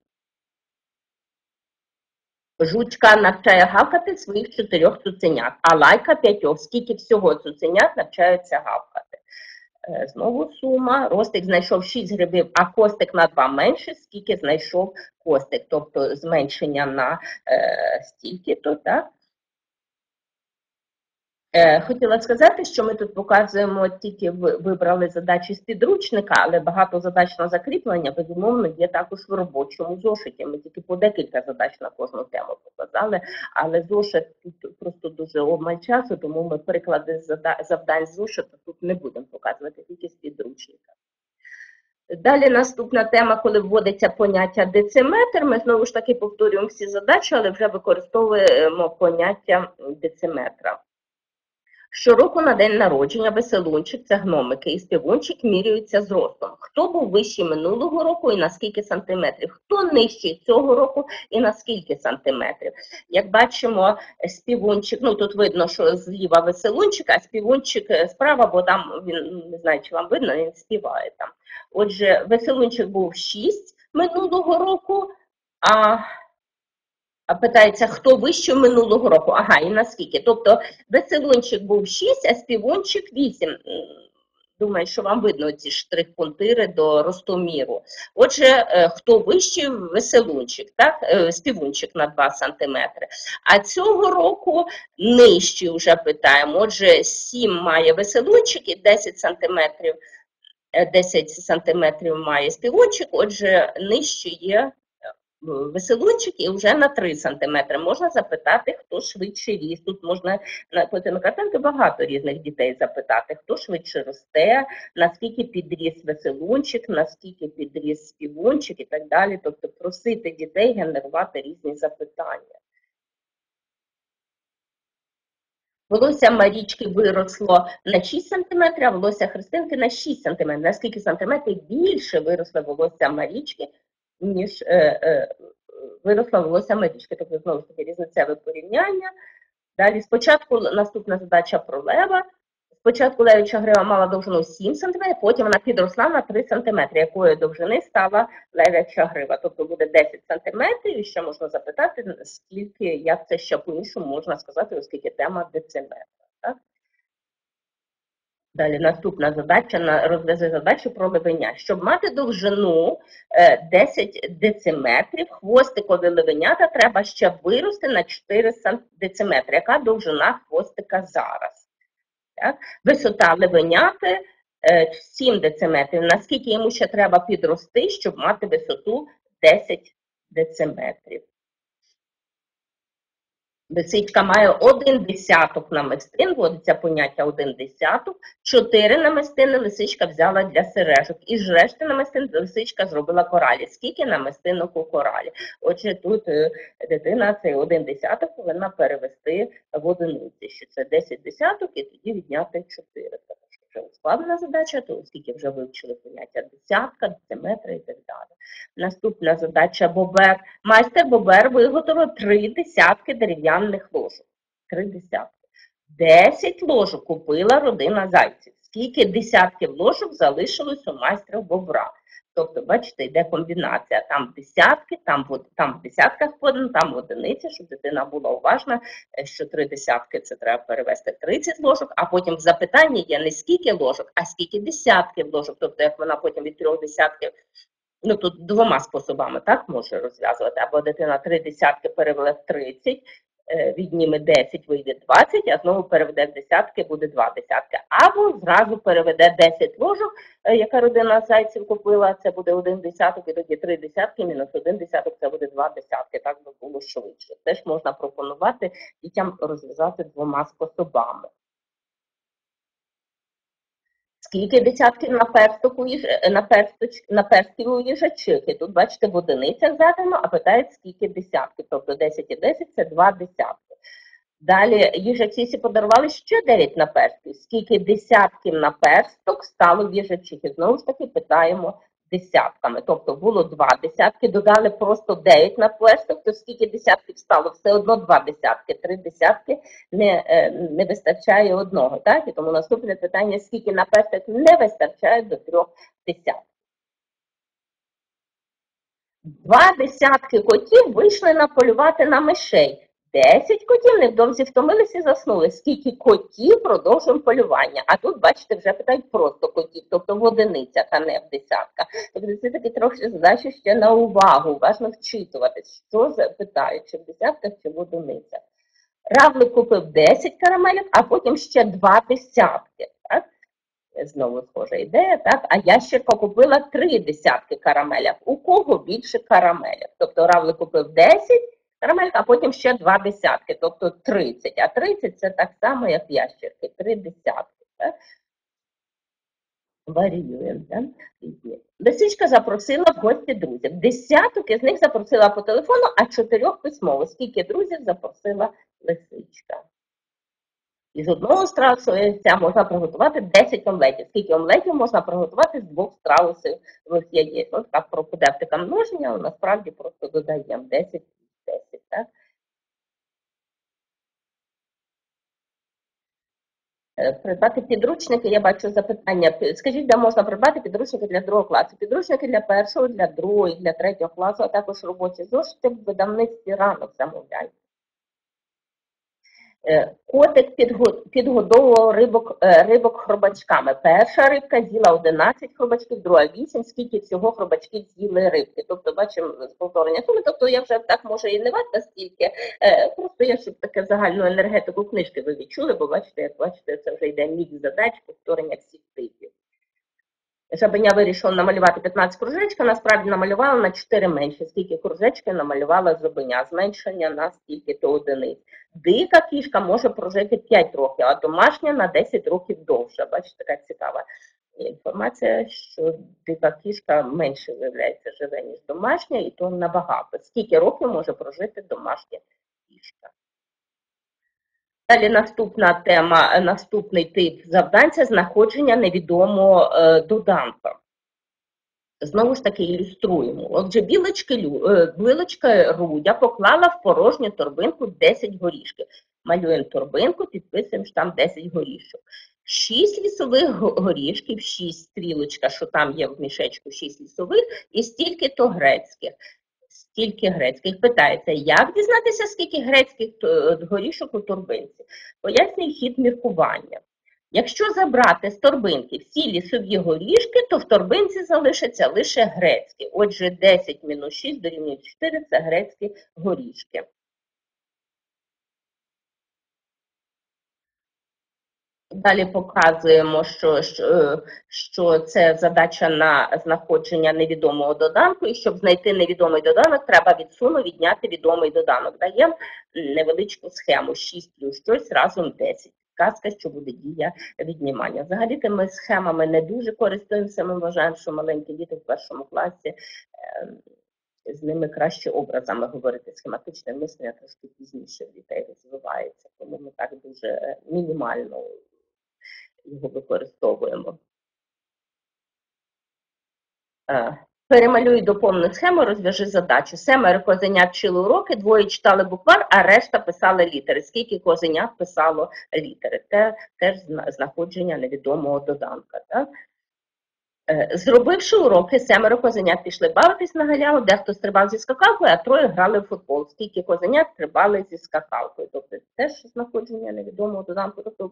Жучка навчає гавкати своїх чотирьох цуценят, а лайка п'ятьох. Скільки всього цуценят навчаються гавкати? Знову сума. Ростик знайшов шість грибів, а Костик на два менше. Скільки знайшов Костик? Тобто зменшення на е, стільки-то, так? Е, Хотіла сказати, що ми тут показуємо, тільки ви- вибрали задачі з підручника, але багато задач на закріплення, безумовно, є також в робочому зошиті. Ми тільки по декілька задач на кожну тему показали, але зошит тут просто дуже обмаль часу, тому ми приклади зада- завдань з зошита тут не будемо показувати, тільки з підручника. Далі наступна тема, коли вводиться поняття дециметр. Ми знову ж таки повторюємо всі задачі, але вже використовуємо поняття дециметра. Щороку на день народження веселунчик, це гномики і співунчик міряються зростом. Хто був вищий минулого року і на скільки сантиметрів? Хто нижчий цього року і на скільки сантиметрів? Як бачимо, співунчик, ну тут видно, що зліва веселунчик, а співунчик справа, бо там, він, не знаю, чи вам видно, він співає там. Отже, веселунчик був шість минулого року, а А питається, хто вище минулого року? Ага, і наскільки? Тобто веселунчик був шість, а співунчик вісім. Думаю, що вам видно ці штрих-пунктири до ростоміру. Отже, хто вищий? Веселунчик, так? Співунчик на два сантиметри. А цього року нижчий вже питаємо. Отже, сім має веселунчик і десять сантиметрів, десять сантиметрів має співунчик, отже, нижче є веселунчик і вже на три сантиметри. Можна запитати, хто швидше ріс. Тут можна на картинки багато різних дітей запитати, хто швидше росте, наскільки підріс веселунчик, наскільки підріс співунчик і так далі. Тобто просити дітей генерувати різні запитання. Волосся Марічки виросло на шість сантиметрів, а волосся Христинки на шість сантиметрів. На скільки сантиметрів більше виросло волосся Марічки, ніж е, е, виросло волосся Марічки. Тобто, знову ж таки, різницеве порівняння. Далі, спочатку наступна задача про лева. Спочатку левіча грива мала довжину сім сантиметрів, потім вона підросла на три сантиметри, якої довжини стала левяча грива. Тобто буде десять сантиметрів, і ще можна запитати, скільки, як це ще по-іншому можна сказати, оскільки тема дециметра. Так? Далі наступна задача, на розв'язи задачу про левеня. Щоб мати довжину десять дециметрів, хвостикові левенята треба ще вирости на чотири дециметри. Яка довжина хвостика зараз? Так? Висота левеняти сім дециметрів. Наскільки йому ще треба підрости, щоб мати висоту десять дециметрів? Лисичка має один десяток намистин, вводиться поняття один десяток, чотири намистини лисичка взяла для сережок. Із решти намистин лисичка зробила коралі. Скільки намистинок у коралі? Отже, тут дитина цей один десяток повинна перевести в одиниці, що це десять десяток і тоді відняти чотири. Вже складна задача, то оскільки вже вивчили поняття десятка, дециметра і так далі. Наступна задача Бобер. Майстер Бобер виготовив три десятки дерев'яних ложок. Три десятки. Десять ложок купила родина зайців. Скільки десятків ложок залишилось у майстра Бобра? Тобто, бачите, йде комбінація. Там десятки, там, там в десятках подано, там одиниця, щоб дитина була уважна, що три десятки це треба перевести тридцять ложок, а потім в запитанні є не скільки ложок, а скільки десятків ложок. Тобто, як вона потім від трьох десятків, ну тут двома способами, так, може розв'язувати. Або дитина три десятки переведе в тридцять, відніме десять, вийде двадцять, а знову переведе в десятки, буде два десятки. Або зразу переведе десять ложок, яка родина зайців купила, це буде один десяток, і тоді три десятки, мінус один десяток, це буде два десятки, так би було швидше. Теж можна пропонувати дітям розв'язати двома способами. Скільки десятків на перстку, на, персточ, на перстків у їжачихи? Тут, бачите, в одиницях задано, а питають, скільки десятків. Тобто десять і десять – це два десятки. Далі їжачисі подарували ще дев'ять наперстків. Скільки десятків наперсток стало в їжачихи? Знову ж таки питаємо десятками. Тобто було два десятки, додали просто дев'ять наперсток, то скільки десятків стало? Все одно два десятки. Три десятки не, не вистачає одного. Так? І тому наступне питання, скільки наперсток не вистачає до трьох десятків. Два десятки котів вийшли наполювати на мишей. Десять котів невдовзі втомилися і заснули. Скільки котів продовжуємо полювання? А тут, бачите, вже питають просто котів, тобто в одиницях, а не в десятках. Тобто це таки трохи задачі ще на увагу, важно вчитуватись, що питають, чи в десятках, чи в одиницях. Равлик купив десять карамелів, а потім ще два десятки. Так? Знову схожа ідея, так? А ящерка купила три десятки карамелів. У кого більше карамелів? Тобто Равлик купив десять карамелів, а потім ще два десятки, тобто тридцять. А тридцять це так само, як в ящерки, три десятки. Так? Варіюємо. Так? Лисичка запросила в гості друзів. Десяток із них запросила по телефону, а чотирьох письмово. Скільки друзів запросила лисичка? Із одного страусу можна приготувати десять омлетів. Скільки омлетів можна приготувати з двох страусових яєць? Ось так пропедевтика множення, але насправді просто додаємо десять десять, так? Придбати підручники, я бачу запитання. Скажіть, де можна придбати підручники для другого класу? Підручники для першого, для другого і для третього класу, а також робочі зошити в видавництві «Ранок» замовляйте. Котик підгодовував рибок, рибок хробачками. Перша рибка з'їла одинадцять хробачків, друга вісім. Скільки всього хробачків з'їли рибки? Тобто, бачимо повторення суми. Тобто, я вже так, може, і не варта стільки. Просто я, щоб таке загальну енергетику книжки ви відчули, бо бачите, як бачите, це вже йде мікс задач, повторення всіх типів. Жабеня вирішила намалювати п'ятнадцять кружечків, насправді намалювала на чотири менше. Скільки кружечків намалювала жабеня? Зменшення на стільки-то одиниць. Дика кішка може прожити п'ять років, а домашня на десять років довше. Бачите, така цікава інформація, що дика кішка менше, виявляється, живе, ніж домашня, і то набагато. Скільки років може прожити домашня кішка? Далі наступна тема, наступний тип завдань – це знаходження невідомого е, доданка. Знову ж таки ілюструємо. Отже, білочки, е, білочка Рудя поклала в порожню торбинку десять горішків. Малюємо торбинку, підписуємо, що там десять горішок. шість лісових горішків, шість стрілочка, що там є в мішечку, шість лісових, і стільки-то грецьких. Скільки грецьких? Питається, як дізнатися, скільки грецьких горішок у торбинці? Пояснюю хід міркування. Якщо забрати з торбинки всі лісові горішки, то в торбинці залишаться лише грецькі. Отже, десять мінус шість дорівнює чотири – це грецькі горішки. Далі показуємо, що, що, що це задача на знаходження невідомого доданку, і щоб знайти невідомий доданок, треба від суми відняти відомий доданок. Даємо невеличку схему шість плюс щось разом десять. Казка, що буде дія віднімання. Взагалі ми схемами не дуже користуємося, ми вважаємо, що маленькі діти в першому класі, з ними краще образами говорити. Схематичне мислення трошки пізніше в дітей розвивається, тому ми так дуже мінімально його використовуємо. Перемалюй доповнену схему, розв'яжи задачу. Семеро козенят вчили уроки, двоє читали буквар, а решта писали літери. Скільки козенят писало літери? Це теж знаходження невідомого доданка. Так? Зробивши уроки, семеро козенят пішли бавитись на галяву, дехто стрибав зі скакалкою, а троє грали в футбол. Скільки козенят стрибали зі скакалкою? Тобто теж знаходження невідомого доданку. Тобто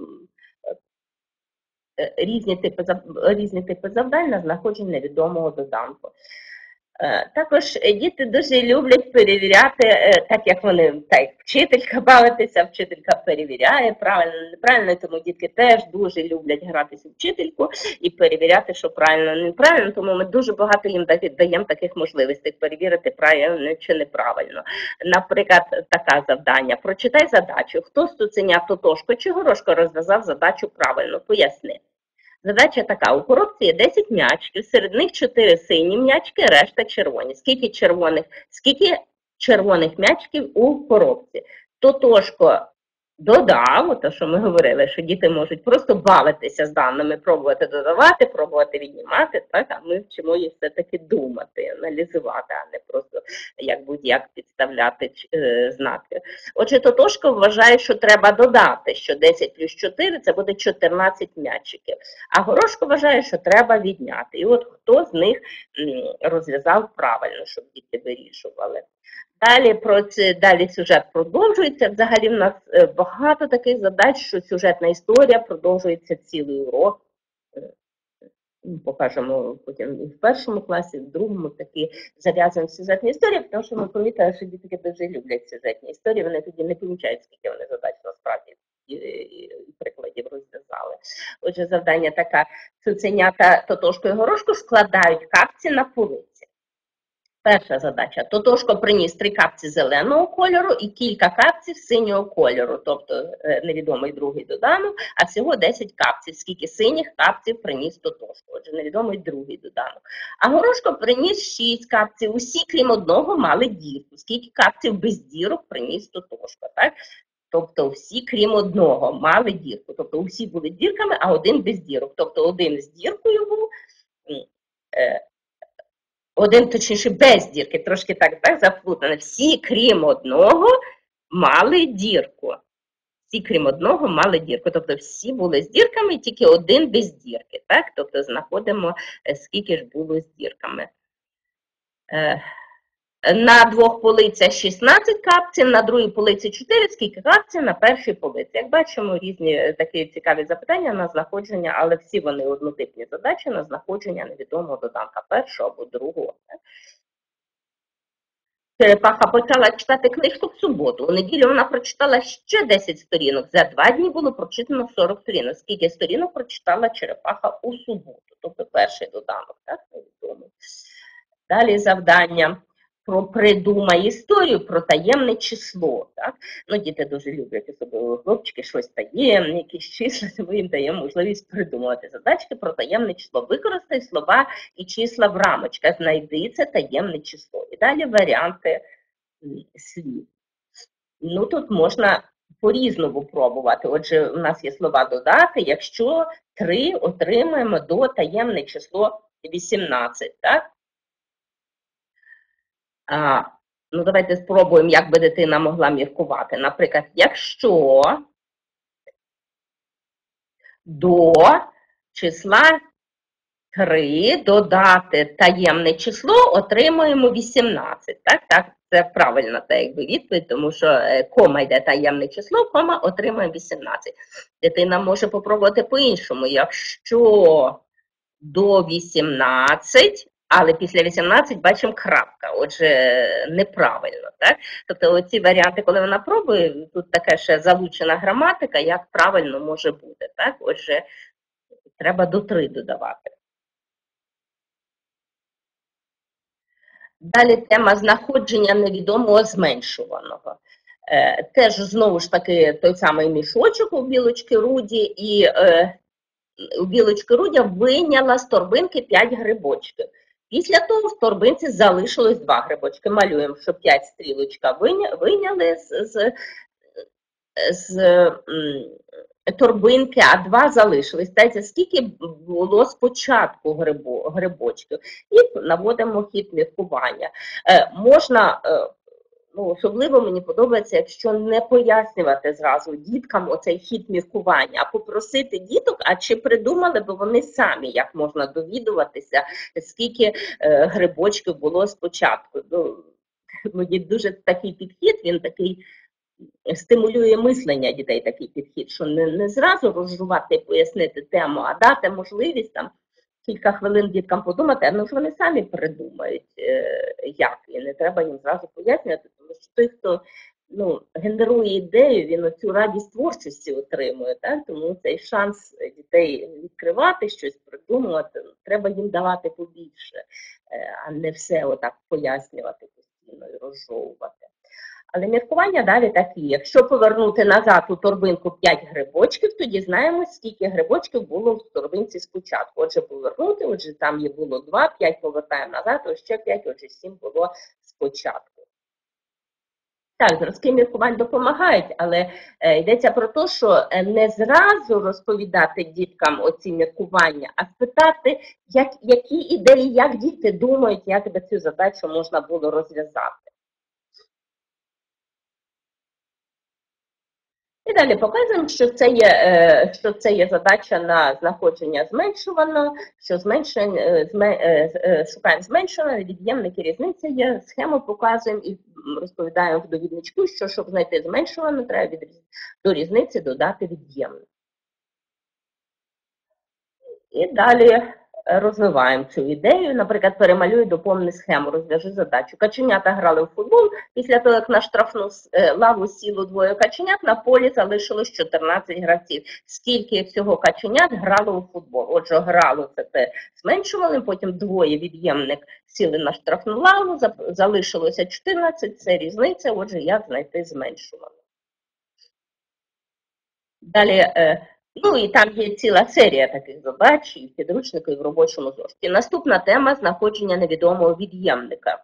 різні типи, різні типи завдань на знаходження невідомого доданку. Також діти дуже люблять перевіряти, так як вони, так, вчителька бавитися, вчителька перевіряє, правильно, неправильно, тому дітки теж дуже люблять гратися в вчительку і перевіряти, що правильно, неправильно, тому ми дуже багато їм даємо таких можливостей перевірити, правильно чи неправильно. Наприклад, таке завдання. Прочитай задачу. Хто з цуценят Тотошко чи Горошко розв'язав задачу правильно? Поясни. Задача така, у коробці є десять м'ячків, серед них чотири сині м'ячки, решта червоні. Скільки червоних, скільки червоних м'ячків у коробці? Тотошко додав, те, що ми говорили, що діти можуть просто бавитися з даними, пробувати додавати, пробувати віднімати, так? А ми вчимо їх все-таки думати, аналізувати, а не просто як будь-як підставляти е, знаки. Отже, Тотошко вважає, що треба додати, що десять плюс чотири – це буде чотирнадцять м'ячиків. А Горошко вважає, що треба відняти. І от хто з них м, розв'язав правильно, щоб діти вирішували. Далі, про це, далі сюжет продовжується. Взагалі в нас багато таких задач, що сюжетна історія продовжується цілий урок. покажемо потім і в першому класі, в другому такі зав'язані сюжетні історії, тому що ми помітили, що дітки дуже люблять сюжетні історії, вони тоді не помічають, скільки вони задач насправді і, і, і прикладів розв'язали. Отже, завдання таке: цуценята Тотошко і Горошко складають капці на полиці. Перша задача. Тотошко приніс три капці зеленого кольору і кілька капців синього кольору, тобто невідомий другий доданок, а всього десять капців. Скільки синіх капців приніс Тотошко? Отже, невідомий другий доданок. А Горошко приніс шість капців. Усі, крім одного, мали дірку. Скільки капців без дірок приніс Тотошко, так? Тобто всі, крім одного, мали дірку. Тобто усі були дірками, а один без дірок. Тобто один з діркою був, один, точніше, без дірки, трошки так, так заплутано. Всі, крім одного, мали дірку. Всі, крім одного, мали дірку. Тобто всі були з дірками, тільки один без дірки. Так? Тобто знаходимо, скільки ж було з дірками. На двох полицях шістнадцять капців, на другій полиці чотири, скільки капців на першій полиці. Як бачимо, різні такі цікаві запитання на знаходження, але всі вони однотипні задачі на знаходження невідомого доданка першого або другого. Черепаха почала читати книжку в суботу. У неділю вона прочитала ще десять сторінок. За два дні було прочитано сорок сторінок. Скільки сторінок прочитала черепаха у суботу? Тобто перший доданок, так, невідомий. Далі завдання. Про придумай історію про таємне число. Так? Ну, діти дуже люблять, особливо хлопчики, щось таємне, якісь числа, ми їм даємо можливість придумувати задачки про таємне число. Використай слова і числа в рамочках, знайди це таємне число. І далі варіанти слів. Ну, тут можна по-різному пробувати. Отже, у нас є слова додати, якщо три отримаємо до таємне число вісімнадцять, так? А, ну, давайте спробуємо, як би дитина могла міркувати. Наприклад, якщо до числа три додати таємне число, отримуємо вісімнадцять. Так, так, це правильно, так, якби відповідь, тому що кома йде таємне число, кома отримує вісімнадцять. Дитина може попробувати по-іншому. Якщо до вісімнадцять, але після вісімнадцять бачимо крапка, отже, неправильно, так? Тобто оці варіанти, коли вона пробує, тут така ще залучена граматика, як правильно може бути, так? Отже, треба до три додавати. Далі тема знаходження невідомого зменшуваного. Е, теж, знову ж таки, той самий мішочок у білочки Руді, і е, у білочки Рудя вийняла з торбинки п'ять грибочків. Після того в торбинці залишилось два грибочки. Малюємо, що п'ять стрілочка вийняли з, з, з м, торбинки, а два залишились. Знаєте, скільки було спочатку грибо, грибочків? І наводимо хід міркування. Е, можна... Е, Ну, особливо мені подобається, якщо не пояснювати зразу діткам оцей хід міркування, а попросити діток, а чи придумали б вони самі, як можна довідуватися, скільки е, грибочків було спочатку. Ну, мені дуже такий підхід, він такий стимулює мислення дітей, такий підхід, що не, не зразу розжувати і пояснити тему, а дати можливість там кілька хвилин діткам подумати, ну ж вони самі придумають, е, як, і не треба їм зразу пояснювати, тому що той, хто ну, генерує ідею, він оцю радість творчості отримує, так? Тому цей шанс дітей відкривати, щось придумувати, треба їм давати побільше, е, а не все отак пояснювати постійно і розжовувати. Але міркування далі такі. Якщо повернути назад у торбинку п'ять грибочків, тоді знаємо, скільки грибочків було в торбинці спочатку. Отже, повернути, отже, там є було два, п'ять повертаємо назад, ось ще п'ять, отже, сім було спочатку. Так, зразки міркувань допомагають, але е, йдеться про те, що не зразу розповідати діткам оці міркування, а спитати, як, які ідеї, як діти думають, як би цю задачу можна було розв'язати. І далі показуємо, що це є, що це є задача на знаходження зменшуваного, що зменшуємо, шукаємо зменшуваного, від'ємники різниці є, схему показуємо і розповідаємо в довідничку, що щоб знайти зменшуване, треба від, до різниці додати від'ємник. І далі розвиваємо цю ідею. Наприклад, перемалюй, доповни схему, розв'яжи задачу. Каченята грали в футбол. Після того, як на штрафну лаву сіло двоє каченят, на полі залишилось чотирнадцять гравців. Скільки всього каченят грало у футбол? Отже, грало це те зменшували, потім двоє від'ємник сіли на штрафну лаву, залишилося чотирнадцять, це різниця, отже, як знайти зменшуване. Далі, ну і там є ціла серія таких задач, і в підручнику, і в робочому зошиті. Наступна тема – знаходження невідомого від'ємника.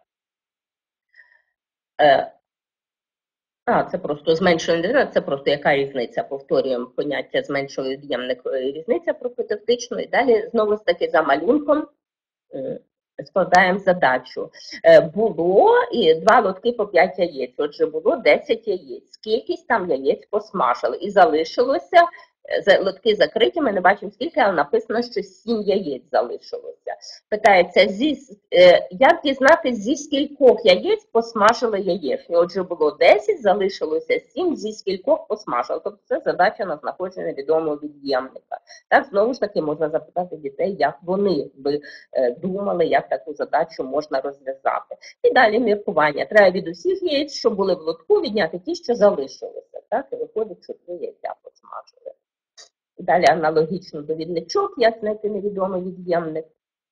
А, це просто зменшує, це просто яка різниця, повторюємо поняття зменшує від'ємник, різниця пропедевтично, і далі знову ж таки за малюнком складаємо задачу. Було і два лотки по п'ять яєць, отже було десять яєць. Кількість там яєць посмажили і залишилося, лотки закриті, ми не бачимо скільки, але написано, що сім яєць залишилося. Питається, зі, як дізнатися, зі скількох яєць посмажили яєчню? Отже, було десять, залишилося сім, зі скількох посмажили. Тобто це задача на знаходження відомого від'ємника. Так, знову ж таки, можна запитати дітей, як вони би думали, як таку задачу можна розв'язати. І далі міркування. Треба від усіх яєць, що були в лотку, відняти ті, що залишилися. Так, і виходить, що три яйця посмажили. Далі аналогічно довідничок, як знайти невідомий від'ємник.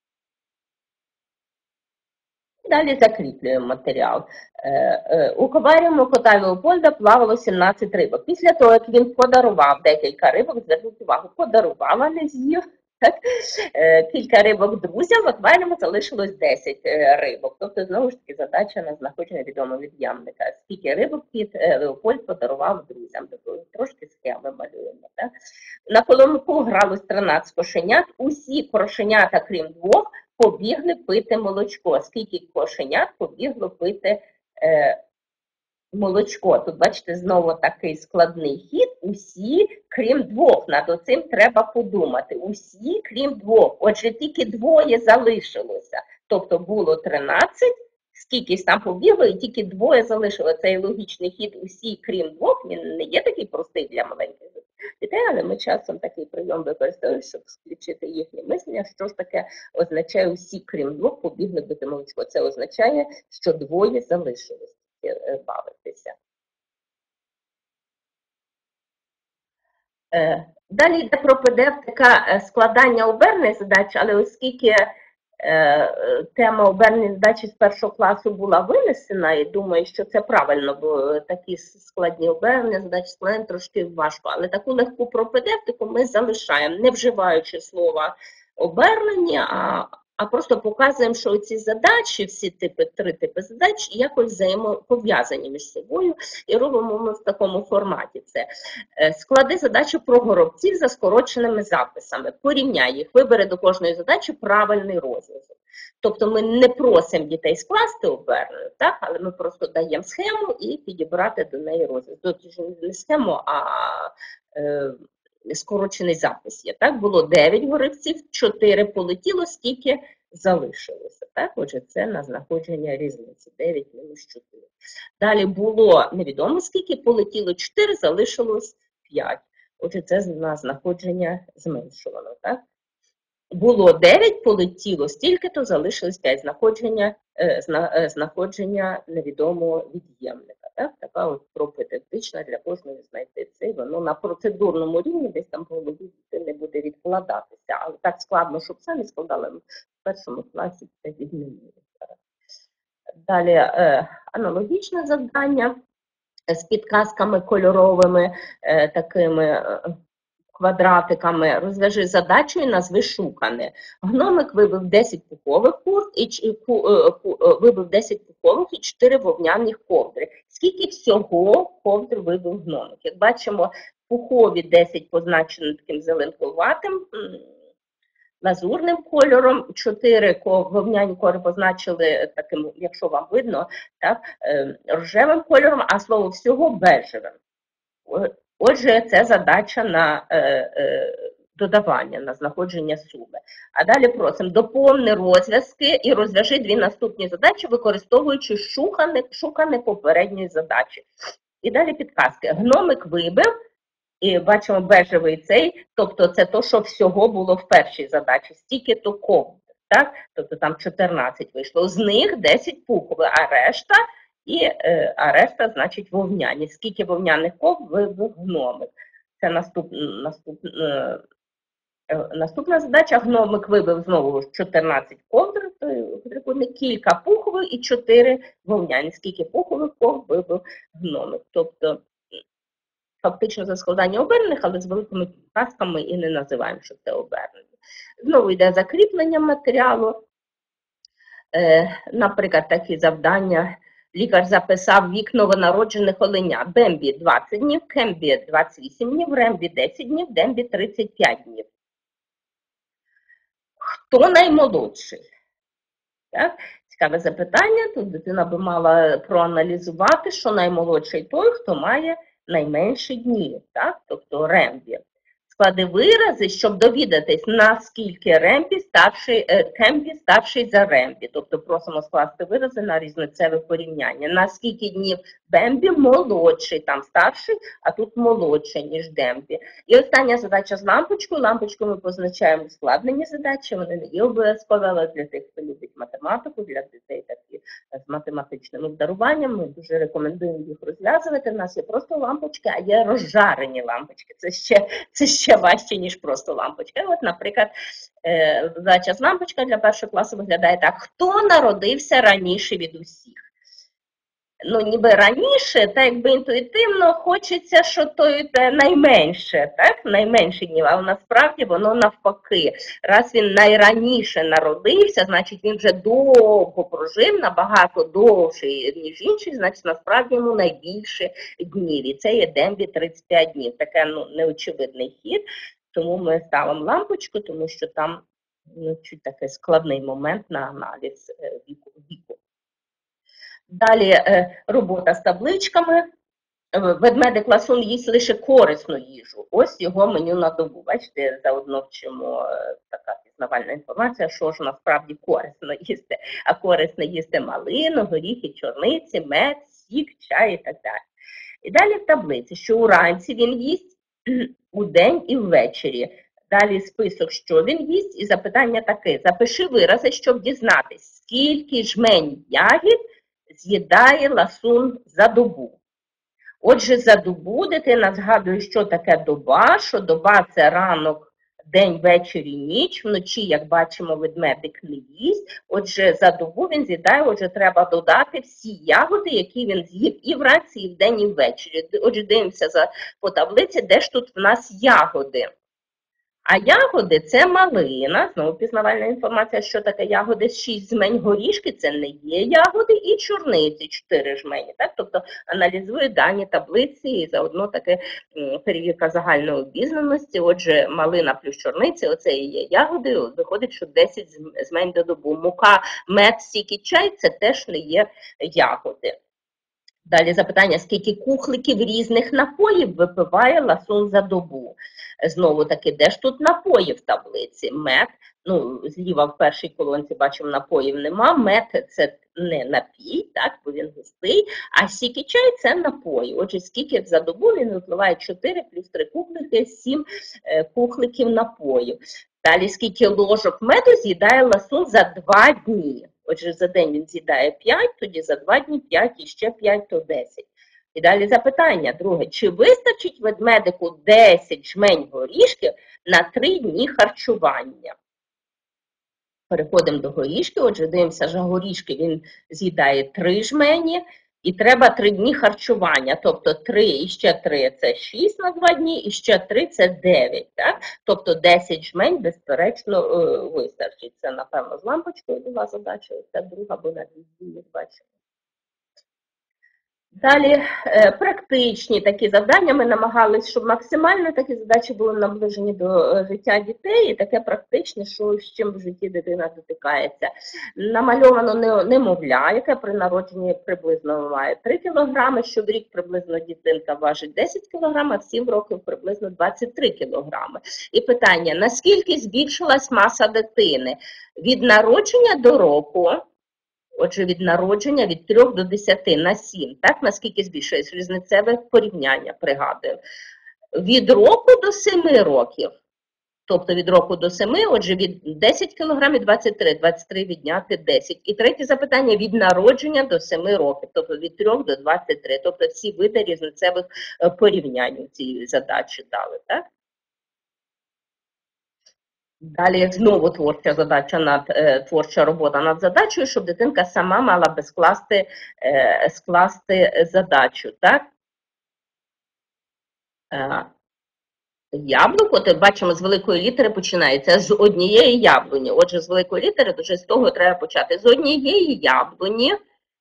Далі закріплюємо матеріал. У акваріуму кота Леопольда плавало сімнадцять рибок. Після того, як він подарував декілька рибок, зверніть увагу, подарував, а не з'їв. Кілька рибок друзям, в акваріуму залишилось десять рибок. Тобто, знову ж таки, задача на знаходження відомого від'ємника. Скільки рибок кіт Леопольд подарував друзям. Тобто, трошки схеми малюємо. Так? На коломку гралось тринадцять кошенят. Усі кошенята, крім двох, побігли пити молочко. Скільки кошенят побігло пити е, молочко? Тут, бачите, знову такий складний хід. Усі, крім двох. Над цим треба подумати. Усі, крім двох. Отже, тільки двоє залишилося. Тобто було тринадцять, скількись там побігло, і тільки двоє залишило. Цей логічний хід усі, крім двох, він не є такий простий для маленьких дітей, але ми часом такий прийом використовуємо, щоб включити їхнє мислення. Що ж таке означає усі, крім двох, побігли пити молочко? Це означає, що двоє залишилось бавитися. Далі йде пропедевтика складання обернених задач, але оскільки тема обернених задач з першого класу була винесена, і думаю, що це правильно, бо такі складні обернені задачі складені трошки важко. Але таку легку пропедевтику ми залишаємо, не вживаючи слова обернені, а а просто показуємо, що ці задачі, всі типи, три типи задач, якось взаємопов'язані між собою, і робимо ми в такому форматі це. Склади задачі про горобців за скороченими записами, порівняй їх, вибери до кожної задачі правильний розв'язок. Тобто ми не просимо дітей скласти обернену, так, але ми просто даємо схему і підібрати до неї розв'язок. Тобто не схему, а е, скорочений запис є. Так, було дев'ять горобців, чотири полетіло, скільки залишилося. Так, отже, це на знаходження різниці. дев'ять мінус чотири. Далі було невідомо, скільки полетіло, чотири, залишилось п'ять. Отже, це на знаходження зменшувано. Так? Було дев'ять, полетіло стільки-то, залишилось п'ять. Знаходження, е, зна, е, знаходження невідомого від'ємника. Так? Така от пропедевтична для кожної знайти це. Воно на процедурному рівні десь там в голові не буде відкладатися. Але так складно, щоб самі складали, в першому класі це відмінили. Далі е, аналогічне завдання з підказками кольоровими, е, такими е, квадратиками. Розв'яжи задачу і назви шукане. Гномик вибив десять пухових курт і ку, е, ку, е, вибив десять пухових і чотири вовняних ковдри. Скільки всього ковдр вибив гномик? Як бачимо, пухові десять позначені таким зеленкуватим, лазурним кольором, чотири вовняні кольори позначили таким, якщо вам видно, так, рожевим кольором, а слово всього бежевим. Отже, це задача на е, е, додавання, на знаходження суми. А далі просимо, доповни розв'язки і розв'яжи дві наступні задачі, використовуючи шукане, шукане попередньої задачі. І далі підказки. Гномик вибив І бачимо бежевий цей, тобто це то, що всього було в першій задачі, стільки-то ковдр, так? Тобто там чотирнадцять вийшло, з них десять пухових, а решта, і, е, а решта, значить, вовняні. Скільки вовняних ковдр вивів гномик. Це наступ, наступ, е, наступна задача. Гномик вибив знову чотирнадцять ковдр, кілька пухових і чотири вовняні. Скільки пухових ковдр вибив гномик. Тобто, фактично за складання обернених, але з великими пасками і не називаємо, що це обернення. Знову йде закріплення матеріалу. Е, наприклад, такі завдання. Лікар записав вік новонароджених оленят. Бембі двадцять днів, Кембі двадцять вісім днів, Рембі десять днів, Дембі тридцять п'ять днів. Хто наймолодший? Так? Цікаве запитання. Тут дитина би мала проаналізувати, що наймолодший той, хто має найменше днів, так? Тобто Рембі. Склади вирази, щоб довідатись, наскільки Рембі старший, Кембі старший за Рембі. Тобто просимо скласти вирази на різницеве порівняння. Наскільки днів Бембі молодший, там старший, а тут молодший, ніж Дембі. І остання задача з лампочкою. Лампочкою ми позначаємо складнені задачі, вони не є обов'язкові, але для тих, хто любить математику, для дітей такі з математичним обдаруванням, ми дуже рекомендуємо їх розв'язувати. У нас є просто лампочки, а є розжарені лампочки. Це ще, це ще важче, ніж просто лампочка. От, наприклад, задача з лампочка для першого класу виглядає так. Хто народився раніше від усіх? Ну, ніби раніше, так якби інтуїтивно хочеться, що той найменше, так? Найменше днів, але насправді воно навпаки. Раз він найраніше народився, значить він вже довго прожив, набагато довше, ніж інший, значить насправді йому найбільше днів. І це є Дембі тридцять п'ять днів. Таке, ну, неочевидний хід, тому ми ставимо лампочку, тому що там, ну, чуть такий складний момент на аналіз віку. віку. Далі робота з табличками. Ведмедик Ласун їсть лише корисну їжу. Ось його меню на добу. Бачите, заодно вчимо така пізнавальна інформація, що ж насправді корисно їсти. А корисно їсти малину, горіхи, чорниці, мед, сік, чай і так далі. І далі в таблиці, що уранці він їсть удень і ввечері. Далі список, що він їсть, і запитання таке. Запиши вирази, щоб дізнатись, скільки жмень ягід з'їдає Ласун за добу. Отже, за добу дитина згадує, що таке доба, що доба – це ранок, день, вечір і ніч. Вночі, як бачимо, ведмедик не їсть. Отже, за добу він з'їдає, отже, треба додати всі ягоди, які він з'їв і вранці, і вдень, і ввечері. Отже, дивимося за, по таблиці, де ж тут в нас ягоди. А ягоди – це малина, знову пізнавальна інформація, що таке ягоди, шість жмень горішки – це не є ягоди, і чорниці – чотири жмені. Так? Тобто аналізує дані таблиці і заодно таке перевірка загальної обізнаності. Отже, малина плюс чорниці – оце і є ягоди, виходить, що десять жмень до добу. Мука, мед, сік і чай – це теж не є ягоди. Далі запитання, скільки кухликів різних напоїв випиває Ласун за добу? Знову таки, де ж тут напої в таблиці? Мед, ну, зліва в першій колонці бачимо, напоїв нема. Мед – це не напій, так, бо він густий, а сік і чай – це напої. Отже, скільки за добу він випиває чотири плюс три кухлики, сім е, кухликів напоїв. Далі, скільки ложок меду з'їдає Ласун за два дні? Отже, за день він з'їдає п'ять, тоді за два дні п'ять і ще п'ять, то десять. І далі запитання друге. Чи вистачить ведмедику десять жмень горішків на три дні харчування? Переходимо до горішки. Отже, дивимося, що горішки він з'їдає три жмені. І треба три дні харчування. Тобто три і ще три – це шість на два дні, і ще три – це дев'ять. Так? Тобто десять жмень, безперечно, вистачить. Це, напевно, з лампочкою була задача. Це друга, бо на дві дні бачимо. Далі е, практичні такі завдання. Ми намагалися, щоб максимально такі задачі були наближені до е, життя дітей. І таке практичне, що з чим в житті дитина дотикається. Намальовано немовля, яке при народженні приблизно має три кілограми, що в рік приблизно дитинка важить десять кілограмів, а в сім років приблизно двадцять три кілограми. І питання, наскільки збільшилась маса дитини? Від народження до року, отже, від народження від трьох до десяти на сім, так, наскільки збільшується різницеве порівняння, пригадуємо. від року до семи років. Тобто від року до семи, отже, від десять кілограмів двадцять три, двадцять три відняти десять. І третє запитання від народження до семи років, тобто від трьох до двадцяти трьох. Тобто всі види різницевих порівнянь у цій задачі дали, так? Далі знову творча задача над творча робота над задачею, щоб дитинка сама мала би скласти, скласти задачу, так? Яблуко, то бачимо, з великої літери починається з однієї яблуні. Отже, з великої літери, то вже з того треба почати. З однієї яблуні.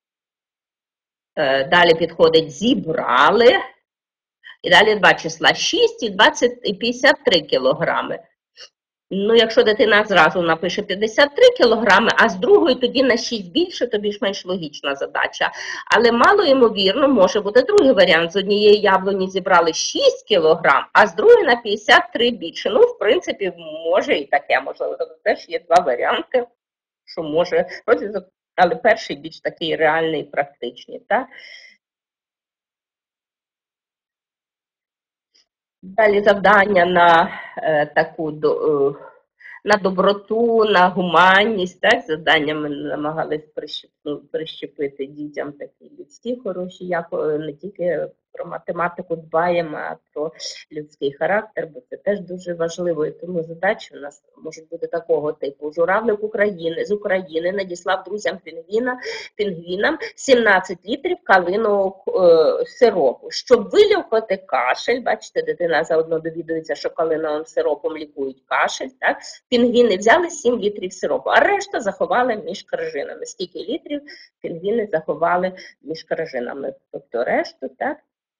Далі підходить зібрали. І далі два числа шість і двадцять, і п'ятдесят три кілограми. Ну, якщо дитина зразу напише п'ятдесят три кілограми, а з другої тоді на шість більше, то більш-менш логічна задача. Але мало ймовірно, може бути другий варіант. З однієї яблуні зібрали шість кілограм, а з другої на п'ятдесят три більше. Ну, в принципі, може і таке, можливо. Теж є два варіанти, що може розв'язок, але перший більш такий реальний і практичний, так? Далі завдання на е, таку е, на доброту, на гуманність, так, завдання ми намагались прищепити дітям такі людські хороші, як не тільки про математику дбаємо, а про людський характер, бо це теж дуже важливо. І тому задачі у нас можуть бути такого типу. Журавлик України з України надіслав друзям пінгвіна, пінгвінам сімнадцять літрів калинового е, сиропу. Щоб вилікувати кашель, бачите, дитина заодно довідується, що калиновим сиропом лікують кашель, так? Пінгвіни взяли сім літрів сиропу, а решта заховали між крижинами. Скільки літрів пінгвіни заховали між крижинами? Тобто решту, так?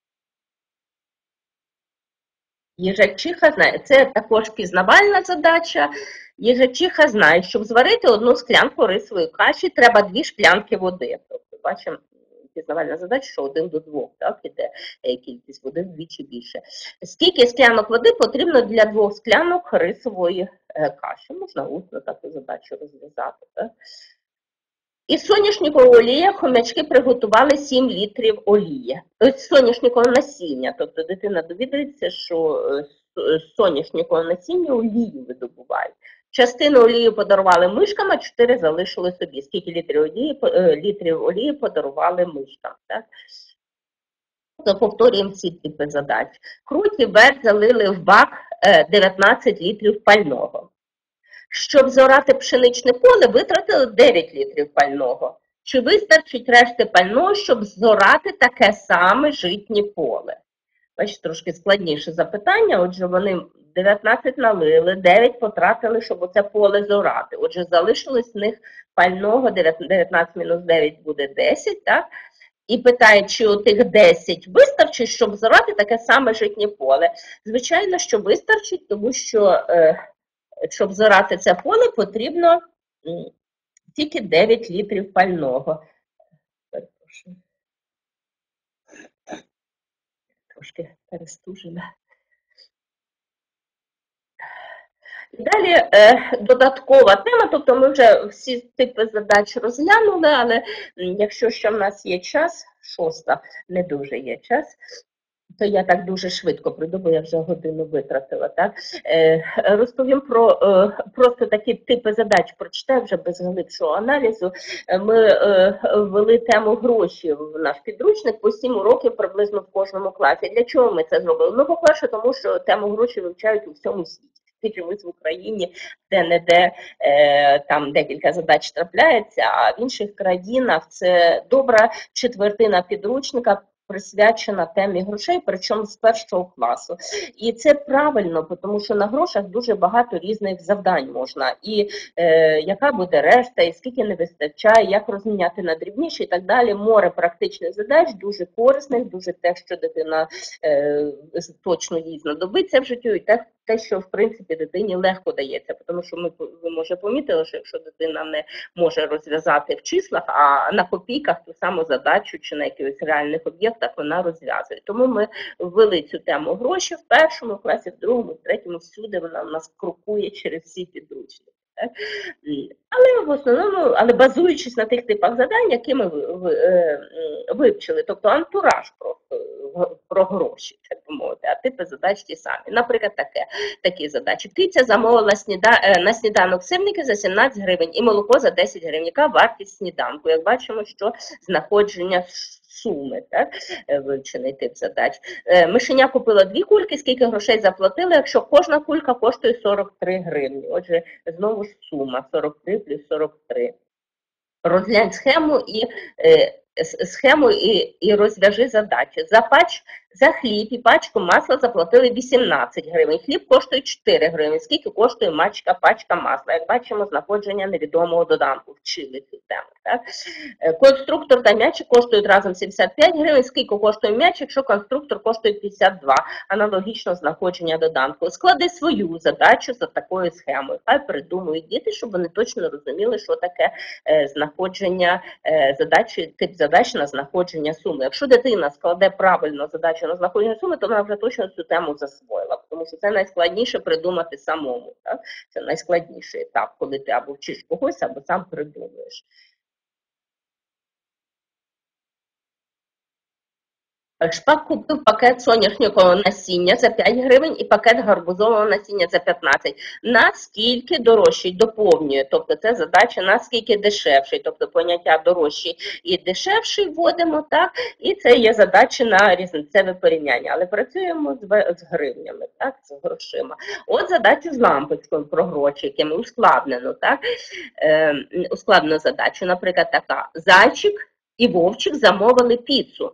Їжачиха знає, це також пізнавальна задача. Їжачиха знає, щоб зварити одну склянку рисової каші, треба дві шклянки води. Тобто, бачимо, пізнавальна задача, що один до двох, так, іде кількість води вдвічі більше. Скільки склянок води потрібно для двох склянок рисової каші? Можна усно таку задачу розв'язати, так? Із соняшникової олії хомячки приготували сім літрів олії. Ось соняшникове насіння, тобто дитина довідається, що з соняшникового насіння олію видобувають. Частину олії подарували мишкам, а чотири залишили собі. Скільки літрів олії, літрів олії подарували мишкам, так? Тобто повторюємо ці типи задач. Круть і Берт залили в бак дев'ятнадцять літрів пального. Щоб зорати пшеничне поле, витратили дев'ять літрів пального. Чи вистачить решти пального, щоб зорати таке саме житнє поле? Бачите, трошки складніше запитання. Отже, вони дев'ятнадцять налили, дев'ять потратили, щоб оце поле зорати. Отже, залишилось з них пального, дев'ятнадцять мінус дев'ять буде десять, так? І питає, чи у тих десять вистачить, щоб зорати таке саме житнє поле. Звичайно, що вистачить, тому що... Е, щоб зорати це поле, потрібно тільки дев'ять літрів пального. Трошки перестужена. І далі е, додаткова тема, тобто ми вже всі типи задач розглянули, але якщо ще в нас є час, шоста, не дуже є час, то я так дуже швидко прийду, бо я вже годину витратила, так? Е, розповім про е, просто такі типи задач, прочитаю вже без глибшого аналізу. Ми е, ввели тему гроші в наш підручник по сім уроків приблизно в кожному класі. Для чого ми це зробили? Ну, по-перше, тому що тему гроші вивчають у всьому світі. Чомусь в Україні, де-не-де е, там декілька задач трапляється, а в інших країнах це добра четвертина підручника присвячена темі грошей, причому з першого класу. І це правильно, тому що на грошах дуже багато різних завдань можна. І е, яка буде решта, і скільки не вистачає, як розміняти на дрібніші і так далі. Море практичних задач, дуже корисних, дуже те, що дитина е, точно їй знадобиться в житті, і те, те, що, в принципі, дитині легко дається. Тому що ми, ви, може, помітили, що якщо дитина не може розв'язати в числах, а на копійках ту саму задачу чи на якихось реальних об'єктах вона розв'язує. Тому ми ввели цю тему гроші в першому класі, в другому, в третьому, всюди вона в нас крокує через всі підручники. Так? Але в основному, але базуючись на тих типах завдань, які ми вивчили, тобто антураж просто про гроші, би мовити, а типи задач ті самі. Наприклад, таке, такі задачі. Киця замовила сніда, на сніданок сирники за сімнадцять гривень і молоко за десять гривень. Яка вартість сніданку? Як бачимо, що знаходження суми, так, вивчений тип задач. Мишеня купила дві кульки, скільки грошей заплатили, якщо кожна кулька коштує сорок три гривні. Отже, знову ж сума сорок три плюс сорок три. Розглянь схему і е, схему і, і розв'яжи задачі. За пач, за хліб і пачку масла заплатили вісімнадцять гривень. Хліб коштує чотири гривні. Скільки коштує мачка, пачка масла? Як бачимо, знаходження невідомого доданку. Вчили цю тему. Так? Конструктор та м'ячик коштують разом сімдесят п'ять гривень. Скільки коштує м'ячик, якщо конструктор коштує п'ятдесят два? Аналогічно знаходження доданку. Склади свою задачу за такою схемою. Хай придумують діти, щоб вони точно розуміли, що таке е, знаходження е, задачі, тип задач на знаходження суми. Якщо дитина складе правильно задачу на знаходження суми, то вона вже точно цю тему засвоїла, тому що це найскладніше придумати самому. Так? Це найскладніший етап, коли ти або вчиш когось, або сам придумуєш. Шпак купив пакет соняшникового насіння за п'ять гривень і пакет гарбузового насіння за п'ятнадцять. Наскільки дорожчий доповнює, тобто це задача наскільки дешевший, тобто поняття дорожчий і дешевший вводимо, так, і це є задача на різницеве порівняння, але працюємо з, з гривнями, так, з грошима. От задачу з лампочкою про гроші, якими ускладнено, так, е, ускладнено задачу, наприклад, така, зайчик і вовчик замовили піцу.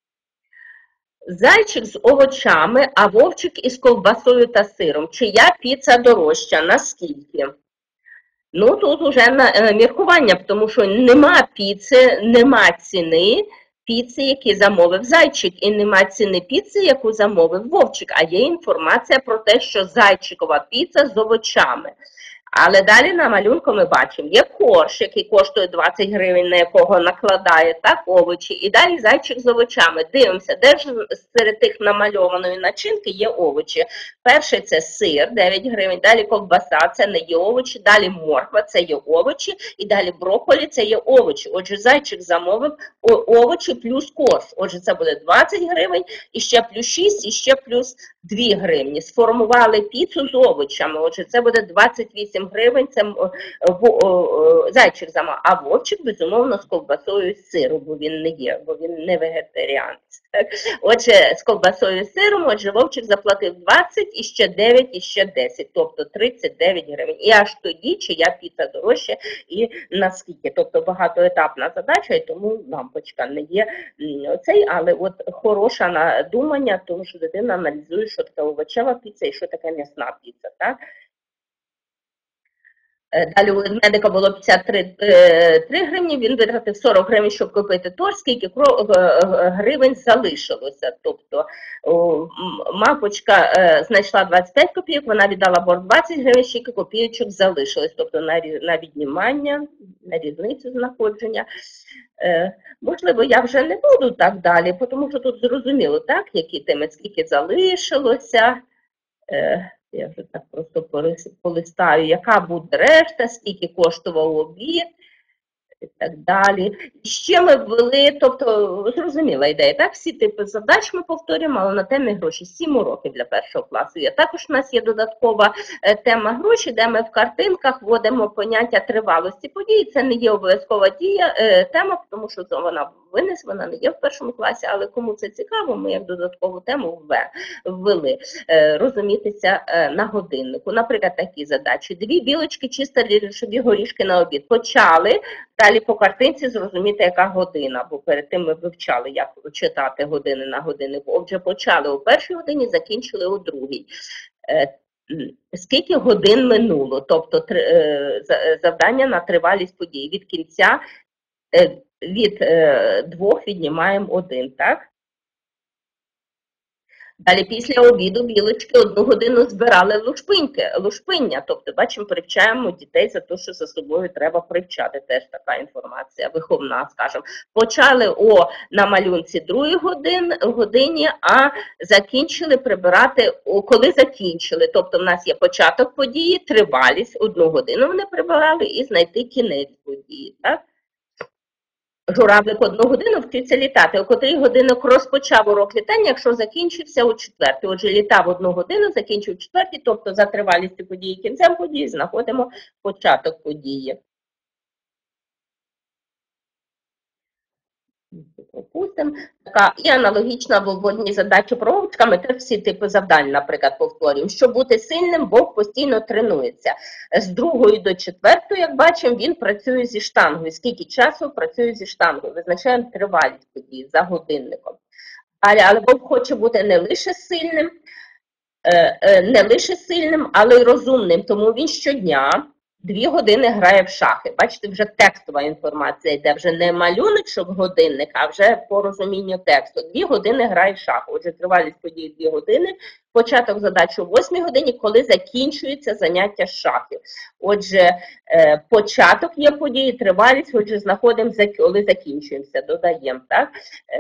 Зайчик з овочами, а вовчик із ковбасою та сиром. Чия піца дорожча? Наскільки? Ну, тут вже на міркування, тому що нема піци, нема ціни піци, які замовив зайчик, і нема ціни піци, яку замовив вовчик, а є інформація про те, що зайчикова піца з овочами. Але далі на малюнку ми бачимо, є корж, який коштує двадцять гривень, на якого накладає так, овочі, і далі зайчик з овочами. Дивимося, де ж серед тих намальованої начинки є овочі. Перший це сир, дев'ять гривень, далі ковбаса, це не є овочі, далі морква, це є овочі, і далі брокколі, це є овочі. Отже, зайчик замовив овочі плюс корж. Отже, це буде двадцять гривень, і ще плюс шість, і ще плюс дві гривні. Сформували піцу з овочами, отже, це буде двадцять вісім гривень, це зайчик замовив, а вовчик, безумовно, з ковбасою з сиром, бо він не є, бо він не вегетаріанець. Отже, з ковбасою з сиром, отже, вовчик заплатив двадцять, і ще дев'ять, і ще десять, тобто тридцять дев'ять гривень. І аж тоді, чия піца дорожча і наскільки. Тобто багатоетапна задача, і тому лампочка не є оцей, але от хороше надумання, тому що дитина аналізує, що таке овочева піца і що таке м'ясна піца, так? Далі у медика було п'ятдесят три гривні, він витратив сорок гривень, щоб купити торт, скільки гривень залишилося. Тобто мапочка знайшла двадцять п'ять копійок, вона віддала борг двадцять гривень, скільки копійочок залишилось. Тобто на віднімання, на різницю знаходження. Можливо, я вже не буду так далі, тому що тут зрозуміло, так, які теми, скільки залишилося. Я вже так просто полистаю, яка буде решта, скільки коштував обід і так далі. І ще ми ввели, тобто, зрозуміла ідея, так, всі типи задач ми повторюємо, але на темі гроші сім уроків для першого класу є. Також у нас є додаткова тема гроші, де ми в картинках вводимо поняття тривалості подій. Це не є обов'язкова дія, тема, тому що вона винес, вона не є в першому класі, але кому це цікаво, ми як додаткову тему ввели. Розумітися на годиннику. Наприклад, такі задачі. Дві білочки, чисті рішові горішки на обід. Почали, далі по картинці зрозуміти, яка година, бо перед тим ми вивчали, як читати години на годиннику. Отже, почали у першій годині, закінчили у другій. Скільки годин минуло? Тобто завдання на тривалість подій. Від кінця, від двох віднімаємо один, так? Далі після обіду білочки одну годину збирали лушпиньки, лушпиння. Тобто, бачимо, привчаємо дітей за те, що за собою треба привчати. Теж така інформація, виховна, скажімо. Почали о, на малюнці другій годин, годині, а закінчили прибирати, о, коли закінчили. Тобто, в нас є початок події, тривалість, одну годину вони прибирали і знайти кінець події, так? Журавлик одну годину вчиться літати. О котрій годинок розпочав урок літання, якщо закінчився у четвертій. Отже, літав одну годину, закінчив у четвертій, тобто за тривалістю події, кінцем події знаходимо початок події. Пропустимо. Така і аналогічна в обводній задачі проводками, теж всі типи завдань, наприклад, повторюємо. Щоб бути сильним, Бог постійно тренується. З другої до четвертої, як бачимо, він працює зі штангою. Скільки часу працює зі штангою? Визначаємо тривалість події за годинником. Але, але Бог хоче бути не лише сильним, не лише сильним, але й розумним. Тому він щодня дві години грає в шахи. Бачите, вже текстова інформація йде, вже не малюночок годинник, а вже по розумінню тексту. Дві години грає в шахи. Отже, тривалість події дві години, початок задачі о восьмій годині, коли закінчується заняття з шахів. Отже, початок є події, тривалість, отже, знаходимо, коли закінчуємося, додаємо, так?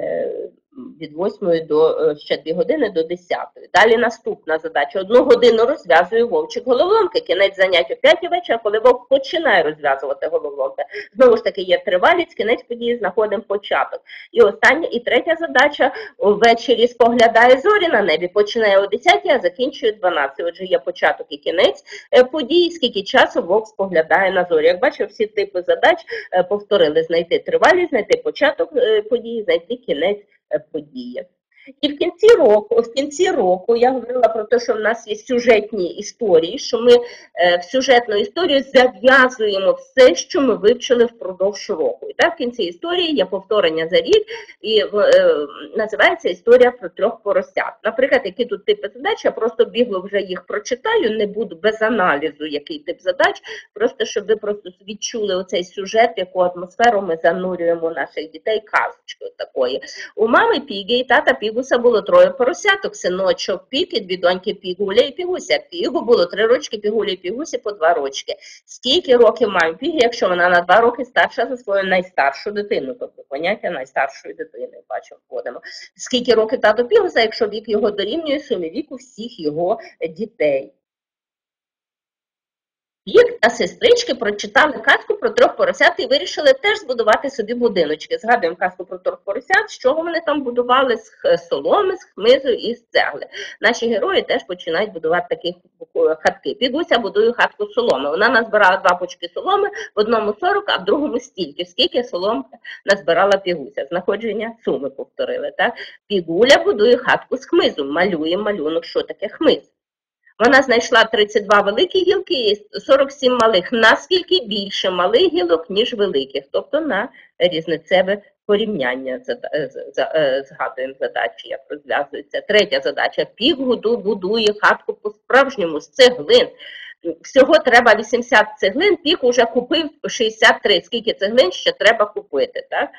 Від восьмої до ще дві години до десятої. Далі наступна задача. Одну годину розв'язує вовчик головоломки. Кінець заняття о п'ятій вечора, коли вовк починає розв'язувати головоломки. Знову ж таки, є тривалість, кінець події, знаходимо початок. І остання, і третя задача. Ввечері споглядає зорі на небі, починає о десятій, а закінчує о дванадцятій. Отже, є початок і кінець події, скільки часу вовк споглядає на зорі. Як бачите, всі типи задач повторили. Знайти тривалість, знайти початок події, знайти кінець події. І в кінці року, в кінці року я говорила про те, що в нас є сюжетні історії, що ми в сюжетну історію зав'язуємо все, що ми вивчили впродовж року. І так, в кінці історії є повторення за рік, і е, називається історія про трьох поросят. Наприклад, які тут типи задач, я просто бігло вже їх прочитаю, не буду без аналізу, який тип задач, просто щоб ви просто відчули оцей сюжет, яку атмосферу ми занурюємо наших дітей казочкою такої. У мами Піги і тата Піги було троє поросяток, синочок Пік і дві доньки Пігуля і Пігуся. Пігу було три рочки, Пігулі і Пігусі по два рочки. Скільки років має Пігі, якщо вона на два роки старша за свою найстаршу дитину? Тобто поняття найстаршої дитини, бачимо, входимо. Скільки років тато Пігуса, якщо вік його дорівнює сумі віку всіх його дітей? Пік та сестрички прочитали казку про трьох поросят і вирішили теж збудувати собі будиночки. Згадуємо казку про трьох поросят, з чого вони там будували? З соломи, з хмизу і з цегли. Наші герої теж починають будувати такі хатки. Пігуся будує хатку з соломи. Вона назбирала два пучки соломи, в одному сорок, а в другому стільки. Скільки соломки назбирала Пігуся? Знаходження суми повторили. Так? Пігуля будує хатку з хмизу, малює малюнок, що таке хмиз. Вона знайшла тридцять два великі гілки і сорок сім малих. Наскільки більше малих гілок, ніж великих. Тобто на різницеве порівняння згадуємо задачі, як розв'язується. Третя задача. Пік будує хатку по-справжньому з цеглин. Всього треба вісімдесят цеглин, Пік уже купив шістдесят три. Скільки цеглин ще треба купити, так?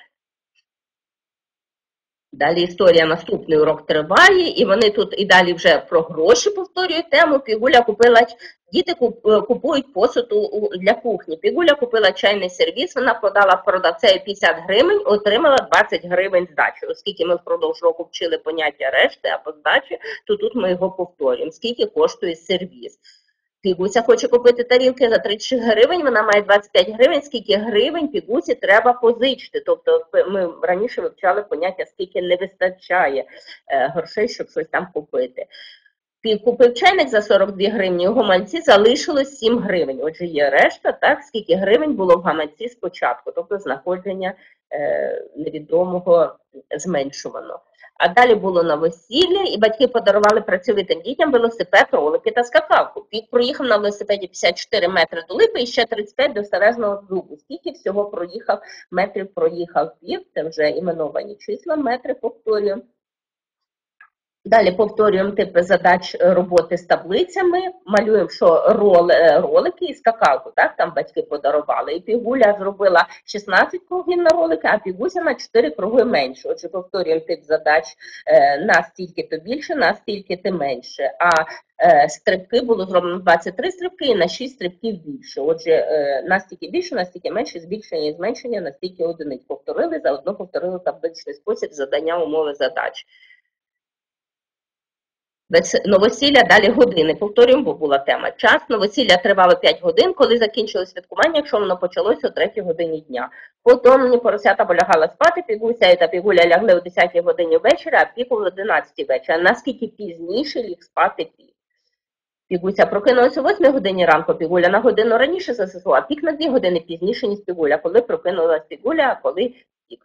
Далі історія, наступний урок триває, і вони тут і далі вже про гроші повторюють тему. Пігуля купила, діти купують посуд для кухні. Пігуля купила чайний сервіс, вона продала продавцеві п'ятдесят гривень, отримала двадцять гривень здачі. Оскільки ми впродовж року вчили поняття решти, а по здачі, то тут ми його повторюємо. Скільки коштує сервіс? Пігуся хоче купити тарілки за тридцять гривень, вона має двадцять п'ять гривень, скільки гривень Пігусі треба позичити. Тобто ми раніше вивчали поняття, скільки не вистачає е, грошей, щоб щось там купити. Пік купив чайник за сорок дві гривні, у гаманці залишилось сім гривень. Отже, є решта, так, скільки гривень було в гаманці спочатку, тобто знаходження е, невідомого зменшувано. А далі було на весілля, і батьки подарували працьовитим дітям велосипед, ролики та скакалку. Пік проїхав на велосипеді п'ятдесят чотири метри до Липи і ще тридцять п'ять до Старезного Зубу. Скільки всього проїхав, метрів проїхав Пік, це вже іменовані числа, метри повторюємо. Далі повторюємо типи задач роботи з таблицями, малюємо, що роли, ролики і скакалку, так, там батьки подарували. І Пігуля зробила шістнадцять кругів на ролики, а Пігуся на чотири круги менше. Отже, повторюємо тип задач настільки-то більше, настільки-то менше. А е, стрибки було зроблено двадцять три стрибки і на шість стрибків більше. Отже, е, настільки більше, настільки менше, збільшення і зменшення, настільки одиниць. Повторили, заодно повторили табличний спосіб задання умови задач. Вес- Новосілля, далі години. Повторюємо, бо була тема. Час новосілля тривало п'ять годин, коли закінчилось святкування, якщо воно почалося о третій годині дня. Потомні поросята полягала спати, Пігуся та Пігуля лягли о десятій годині вечора, а Пік о одинадцятій вечора. Наскільки пізніше ліг спати Пік? Пігуся прокинулася о восьмій годині ранку, Пігуля на годину раніше засисла, а Пік на дві години пізніше, ніж Пігуля. Коли прокинулась Пігуля, а коли Пік.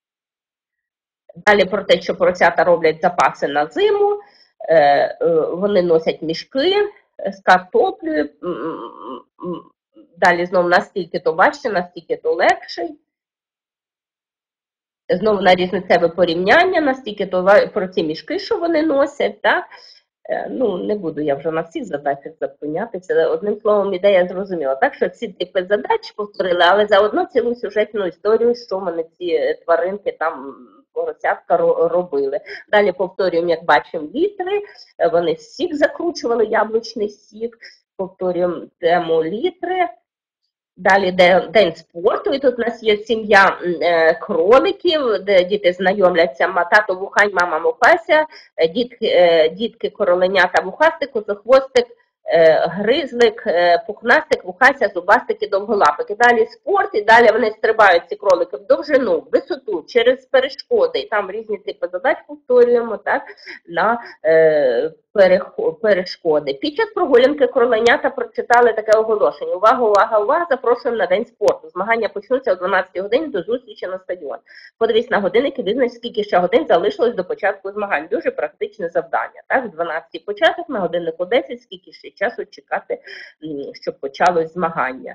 Далі про те, що поросята роблять запаси на зиму. Вони носять мішки з картоплею, далі знову настільки то важче, настільки то легше. Знову на різницеве порівняння, настільки то про ці мішки, що вони носять, так? Ну, не буду я вже на всіх задачах зупинятися. Одним словом, ідея зрозуміла. Так що всі типи задач повторили, але заодно цілу сюжетну історію, що в мене ці тваринки там, поросятка робили. Далі повторюємо, як бачимо, літри. Вони сік закручували, яблучний сік. Повторюємо тему літри. Далі день спорту, і тут у нас є сім'я е, кроликів, де діти знайомляться, тато Вухань, мама Мухася, дітки, е, дітки короленята Вухастик, козохвостик, е, гризлик, е, пухнастик, Вухася, зубастик і довголапик. І далі спорт, і далі вони стрибають, ці кролики, в довжину, в висоту, через перешкоди, і там різні типи задач повторюємо, так, на е, перешкоди. Під час прогулянки кроленята прочитали таке оголошення. Увага, увага, увага, запрошуємо на день спорту. Змагання почнуться о дванадцятій годині, до зустрічі на стадіон. Подивись на годинник і визнач, скільки ще годин залишилось до початку змагань. Дуже практичне завдання. Так, в дванадцятій початок, на годиннику десять, скільки ще часу чекати, щоб почалось змагання.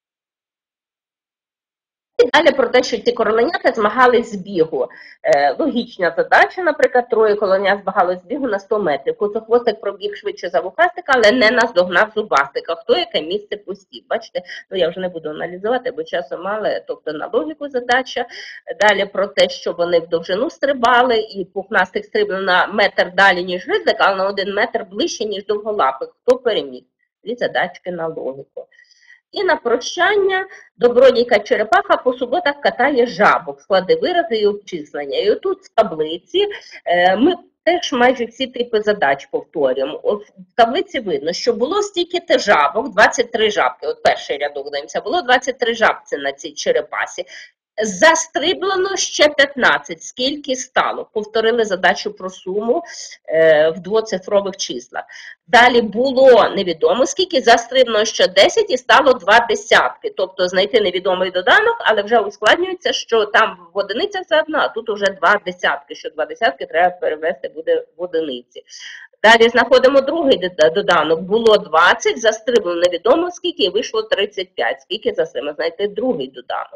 І далі про те, що ці короленята змагались з бігу. Е, логічна задача, наприклад, троє коленят змагались з бігу на сто метрів. Козохвостик пробіг швидше за вухастика, але не наздогнав зубастика. Хто яке місце посів? Бачите, ну я вже не буду аналізувати, бо часу мало, тобто на логіку задача. Далі про те, що вони в довжину стрибали, і пухнастик стрибнув на метр далі, ніж гризлик, але на один метр ближче, ніж довголапик. Хто переміг? Дві задачки на логіку. І на прощання добродійка черепаха по суботах катає жабок, склади вирази і обчислення. І отут з таблиці ми теж майже всі типи задач повторюємо. В таблиці видно, що було стільки-то жабок, двадцять три жабки, от перший рядок дивимося, було двадцять три жабці на цій черепасі. Застріблено ще п'ятнадцять. Скільки стало? Повторили задачу про суму е, в двоцифрових числах. Далі було невідомо скільки, застріблено ще десять і стало два десятки. Тобто знайти невідомий доданок, але вже ускладнюється, що там в одиницях заодно, а тут вже два десятки, що два десятки треба перевести буде в одиниці. Далі знаходимо другий доданок. Було двадцять, застріблено невідомо скільки і вийшло тридцять п'ять. Скільки застріблено? Знайти другий доданок.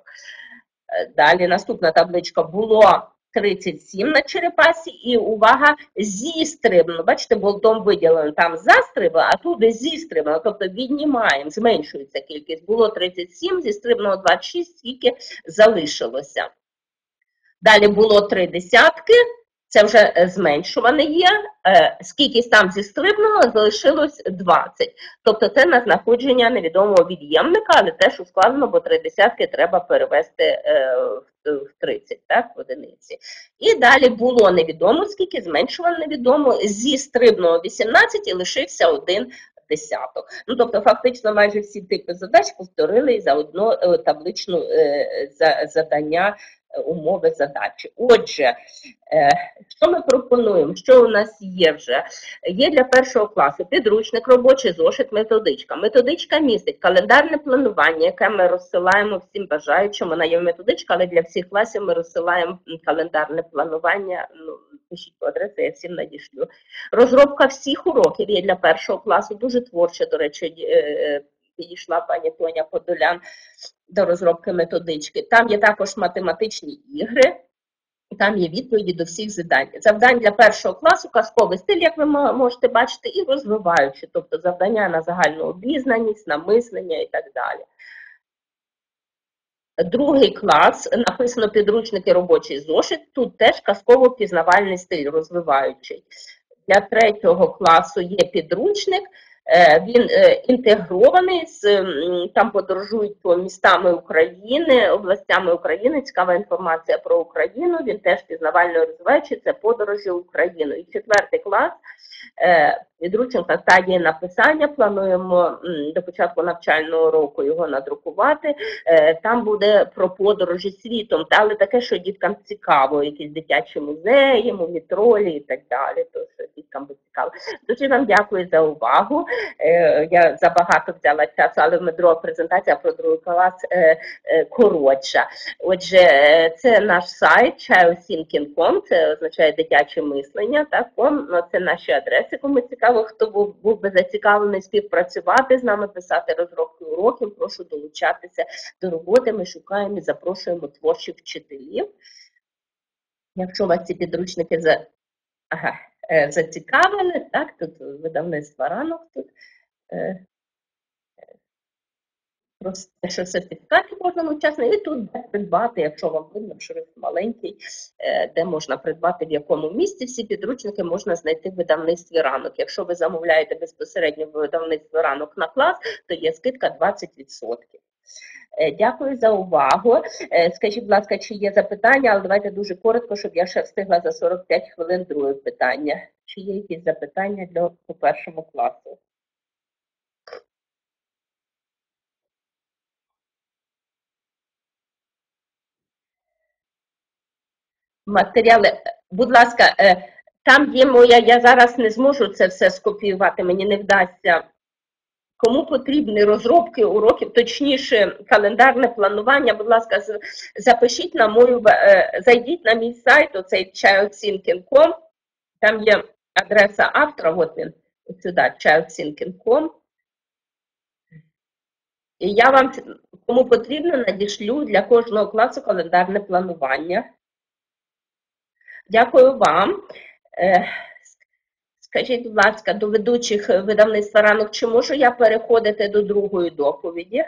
Далі наступна табличка, було тридцять сім на черепасі і, увага, зістрибно. Бачите, болтом виділено, там застрибно, а тут зістрибно, тобто віднімаємо, зменшується кількість. Було тридцять сім, зістрибнуло двадцять шість, скільки залишилося. Далі було три десятки, це вже зменшуване є, скільки там зістрибнуло, залишилось двадцять. Тобто це на знаходження невідомого від'ємника, але теж ускладнено, бо три десятки треба перевести в тридцять, так, в одиниці. І далі було невідомо, скільки зменшувано невідомо, зістрибнуло вісімнадцять і лишився один десяток. Ну, тобто, фактично, майже всі типи задач повторили і заодно табличну задання умови задачі. Отже, що ми пропонуємо? Що у нас є вже? Є для першого класу підручник, робочий зошит, методичка. Методичка містить календарне планування, яке ми розсилаємо всім бажаючим. Вона є методичка, але для всіх класів ми розсилаємо календарне планування. Ну, пишіть по адресі, я всім надішлю. Розробка всіх уроків є для першого класу. Дуже творча, до речі, підійшла пані Тоня Подолян до розробки методички. Там є також математичні ігри, там є відповіді до всіх завдань. Завдань для першого класу, казковий стиль, як ви можете бачити, і розвиваючі, тобто завдання на загальну обізнаність, на мислення і так далі. Другий клас, написано підручники, робочий зошит, тут теж казково-пізнавальний стиль, розвиваючий. Для третього класу є підручник, Він інтегрований, там подорожують по містами України, областями України, цікава інформація про Україну, він теж пізнавально розвиваючий, це подорожі в Україну. І четвертий клас, підручник на стадії написання, плануємо до початку навчального року його надрукувати. Там буде про подорожі світом, але таке, що діткам цікаво, якісь дитячі музеї, мумітролі і так далі, то що діткам буде цікаво. Дуже вам дякую за увагу. Я забагато взяла часу, але в друга презентація про другий клас коротша. Отже, це наш сайт чайлд сінкінг крапка ком, це означає дитяче мислення, так, ком, це наші адреси, кому цікаво, хто був, був би зацікавлений співпрацювати з нами, писати розробки уроків, прошу долучатися до роботи, ми шукаємо і запрошуємо творчих вчителів. Якщо вас ці підручники за... ага, зацікавили, так, тут видавництво ранок, тут просто що сертифікати можна учасно, і тут де придбати, якщо вам видно, шрифт маленький, де можна придбати, в якому місці. Всі підручники можна знайти в видавництві ранок. Якщо ви замовляєте безпосередньо в видавництві ранок на клас, то є скидка двадцять відсотків. Дякую за увагу. Скажіть, будь ласка, чи є запитання, але давайте дуже коротко, щоб я ще встигла за сорок п'ять хвилин друге питання. Чи є якісь запитання для по першому класу? Матеріали, будь ласка, там є моя, я зараз не зможу це все скопіювати, мені не вдасться. Кому потрібні розробки уроків, точніше календарне планування, будь ласка, запишіть на мою, зайдіть на мій сайт, оцей чайлд сінкінг крапка ком, там є адреса автора, от він, от сюди, чайлд сінкінг крапка ком. І я вам, кому потрібно, надішлю для кожного класу календарне планування. Дякую вам. Скажіть, будь ласка, до ведучих видавництва ранок, чи можу я переходити до другої доповіді?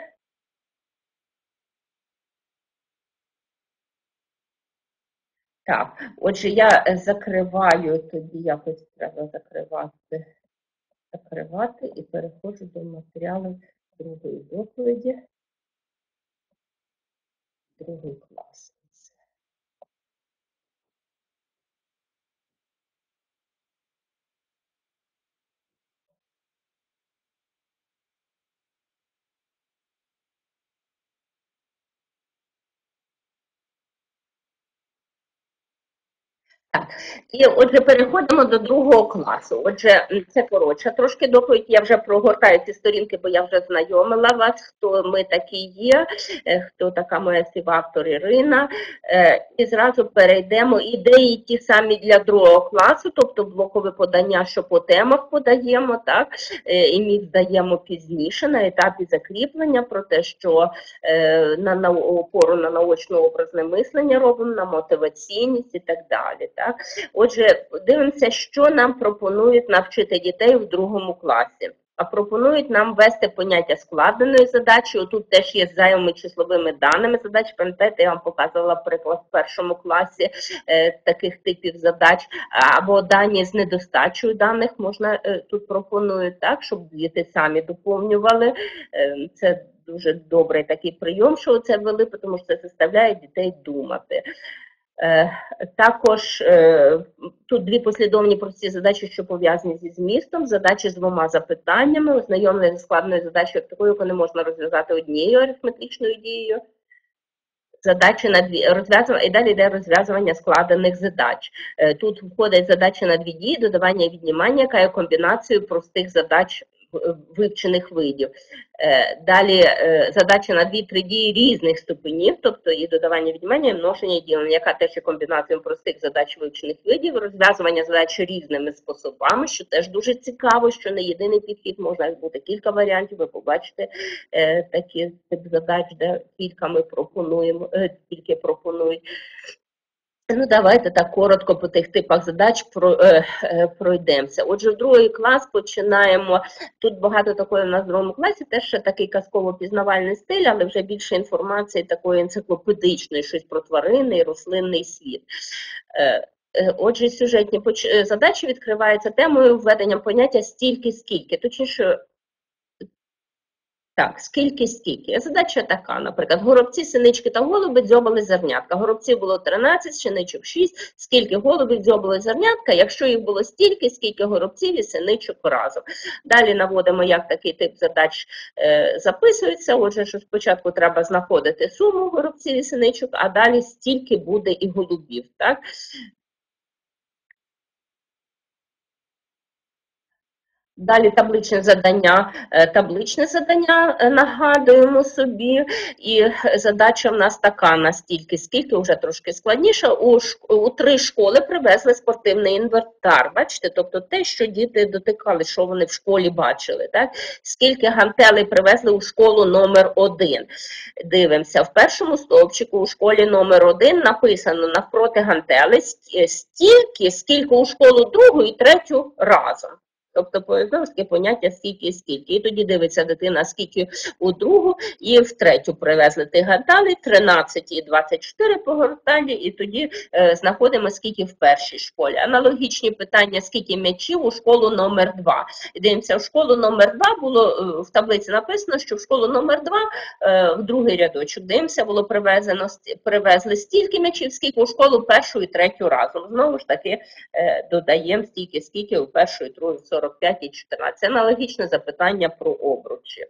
Так, отже, я закриваю, тоді якось треба закривати, закривати і переходжу до матеріалів другої доповіді. Другий клас. Так, і отже, переходимо до другого класу. Отже, це коротша трошки доповідь, я вже прогортаю ці сторінки, бо я вже знайомила вас, хто ми такі є, хто така моя співавтор Ірина. І зразу перейдемо, ідеї ті самі для другого класу, тобто блокове подання, що по темах подаємо, так, і ми здаємо пізніше на етапі закріплення про те, що на, на опору на наочно-образне мислення робимо, на мотиваційність і так далі. Так? Отже, дивимося, що нам пропонують навчити дітей в другому класі. А пропонують нам ввести поняття складеної задачі. Отут теж є з зайвими числовими даними задачі. Пам'ятаєте, я вам показувала приклад в першому класі е, таких типів задач. Або дані з недостачею даних можна е, тут пропонують, так, щоб діти самі доповнювали. Е, це дуже добрий такий прийом, що це ввели, тому що це заставляє дітей думати. Також тут дві послідовні прості задачі, що пов'язані зі змістом, задачі з двома запитаннями, ознайомлення зі складною задачею, як такою, яку не можна розв'язати однією арифметичною дією, задачі на дві, розв'язування, і далі йде розв'язування складених задач. Тут входять задачі на дві дії, додавання і віднімання, яка є комбінацією простих задач вивчених видів. Далі задача на дві-три дії різних ступенів, тобто і додавання, віднімання, і множення, і ділення, яка теж є комбінацією простих задач вивчених видів, розв'язування задач різними способами, що теж дуже цікаво, що не єдиний підхід, можна бути кілька варіантів, ви побачите такі тип задач, де кілька ми пропонуємо, тільки пропонують. Ну, давайте так коротко по тих типах задач про, е, е, пройдемося. Отже, в другий клас починаємо, тут багато такої в нас в другому класі, теж ще такий казково-пізнавальний стиль, але вже більше інформації такої енциклопедичної, щось про тваринний, рослинний світ. Е, е, отже, сюжетні задачі відкриваються темою введення поняття «стільки-скільки», точніше, Так, скільки, скільки. Задача така, наприклад, горобці, синички та голуби дзьобали зернятка. Горобців було тринадцять, синичок шість. Скільки голубів дзьобали зернятка, якщо їх було стільки, скільки горобців і синичок разом. Далі наводимо, як такий тип задач е, записується. Отже, що спочатку треба знаходити суму горобців і синичок, а далі стільки буде і голубів. Так? Далі табличне завдання, табличне завдання нагадуємо собі, і задача в нас така настільки, скільки вже трошки складніше. У, у три школи привезли спортивний інвентар, бачите, тобто те, що діти дотикали, що вони в школі бачили, так? Скільки гантелей привезли у школу номер один. Дивимося, в першому стовпчику у школі номер один написано навпроти гантелей стільки, скільки у школу другу і третю разом. Тобто пояснювати поняття скільки і скільки. І тоді дивиться дитина, скільки у другу, і в третю привезли тих гантелей, тринадцять і двадцять чотири по гантелі, і тоді е, знаходимо, скільки в першій школі. Аналогічні питання, скільки м'ячів у школу номер два. І дивимося, в школу номер два було, е, в таблиці написано, що в школу номер два, е, в другий рядочок, дивимося, було привезено, привезли стільки м'ячів, скільки у школу першу і третю разом. Знову ж таки, е, додаємо стільки, скільки у першу і другу, сорок п'ять і чотирнадцять. Це аналогічне запитання про обручі.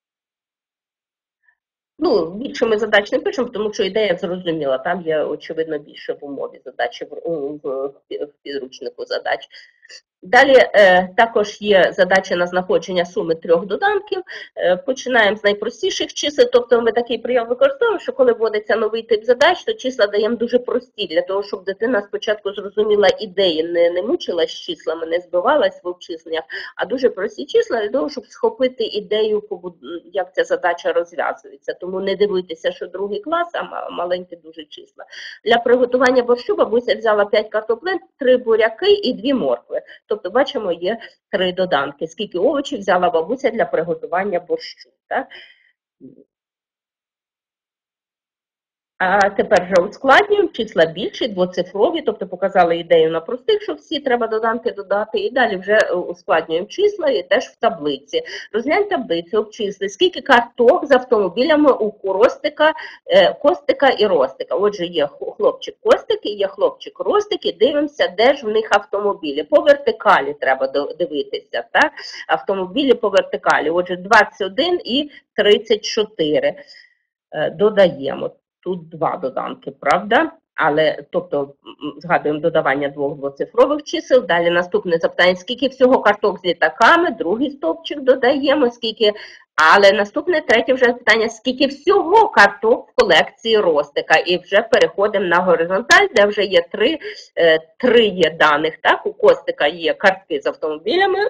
Ну, більше ми задач не пишемо, тому що ідея зрозуміла. Там є, очевидно, більше в умові задачі, в, в, в підручнику задач. Далі е, також є задача на знаходження суми трьох доданків. Е, починаємо з найпростіших чисел, тобто ми такий прийом використовуємо, що коли вводиться новий тип задач, то числа даємо дуже прості, для того, щоб дитина спочатку зрозуміла ідеї, не, не мучилась з числами, не збивалась в обчисленнях, а дуже прості числа для того, щоб схопити ідею, як ця задача розв'язується. Тому не дивуйтеся, що другий клас, а маленькі дуже числа. Для приготування борщу бабуся взяла п'ять картоплин, три буряки і дві моркви. Тобто, бачимо, є три доданки. Скільки овочів взяла бабуся для приготування борщу. Так? А тепер вже ускладнюємо, числа більші, двоцифрові, тобто показали ідею на простих, що всі треба доданки додати, і далі вже ускладнюємо числа і теж в таблиці. Розглянь таблицю, обчисли, скільки карток з автомобілями у Костика, Костика і Ростика. Отже, є хлопчик Костик і є хлопчик Ростик, і дивимося, де ж в них автомобілі. По вертикалі треба дивитися, так? Автомобілі по вертикалі. Отже, двадцять один і тридцять чотири. Додаємо. Тут два доданки, правда? Але, тобто, згадуємо додавання двох двоцифрових чисел. Далі наступне запитання, скільки всього карток з літаками, другий стовпчик додаємо, скільки... Але наступне, третє вже питання, скільки всього карток в колекції Ростика. І вже переходимо на горизонталь, де вже є три, три є даних. Так? У Костика є картки з автомобілями,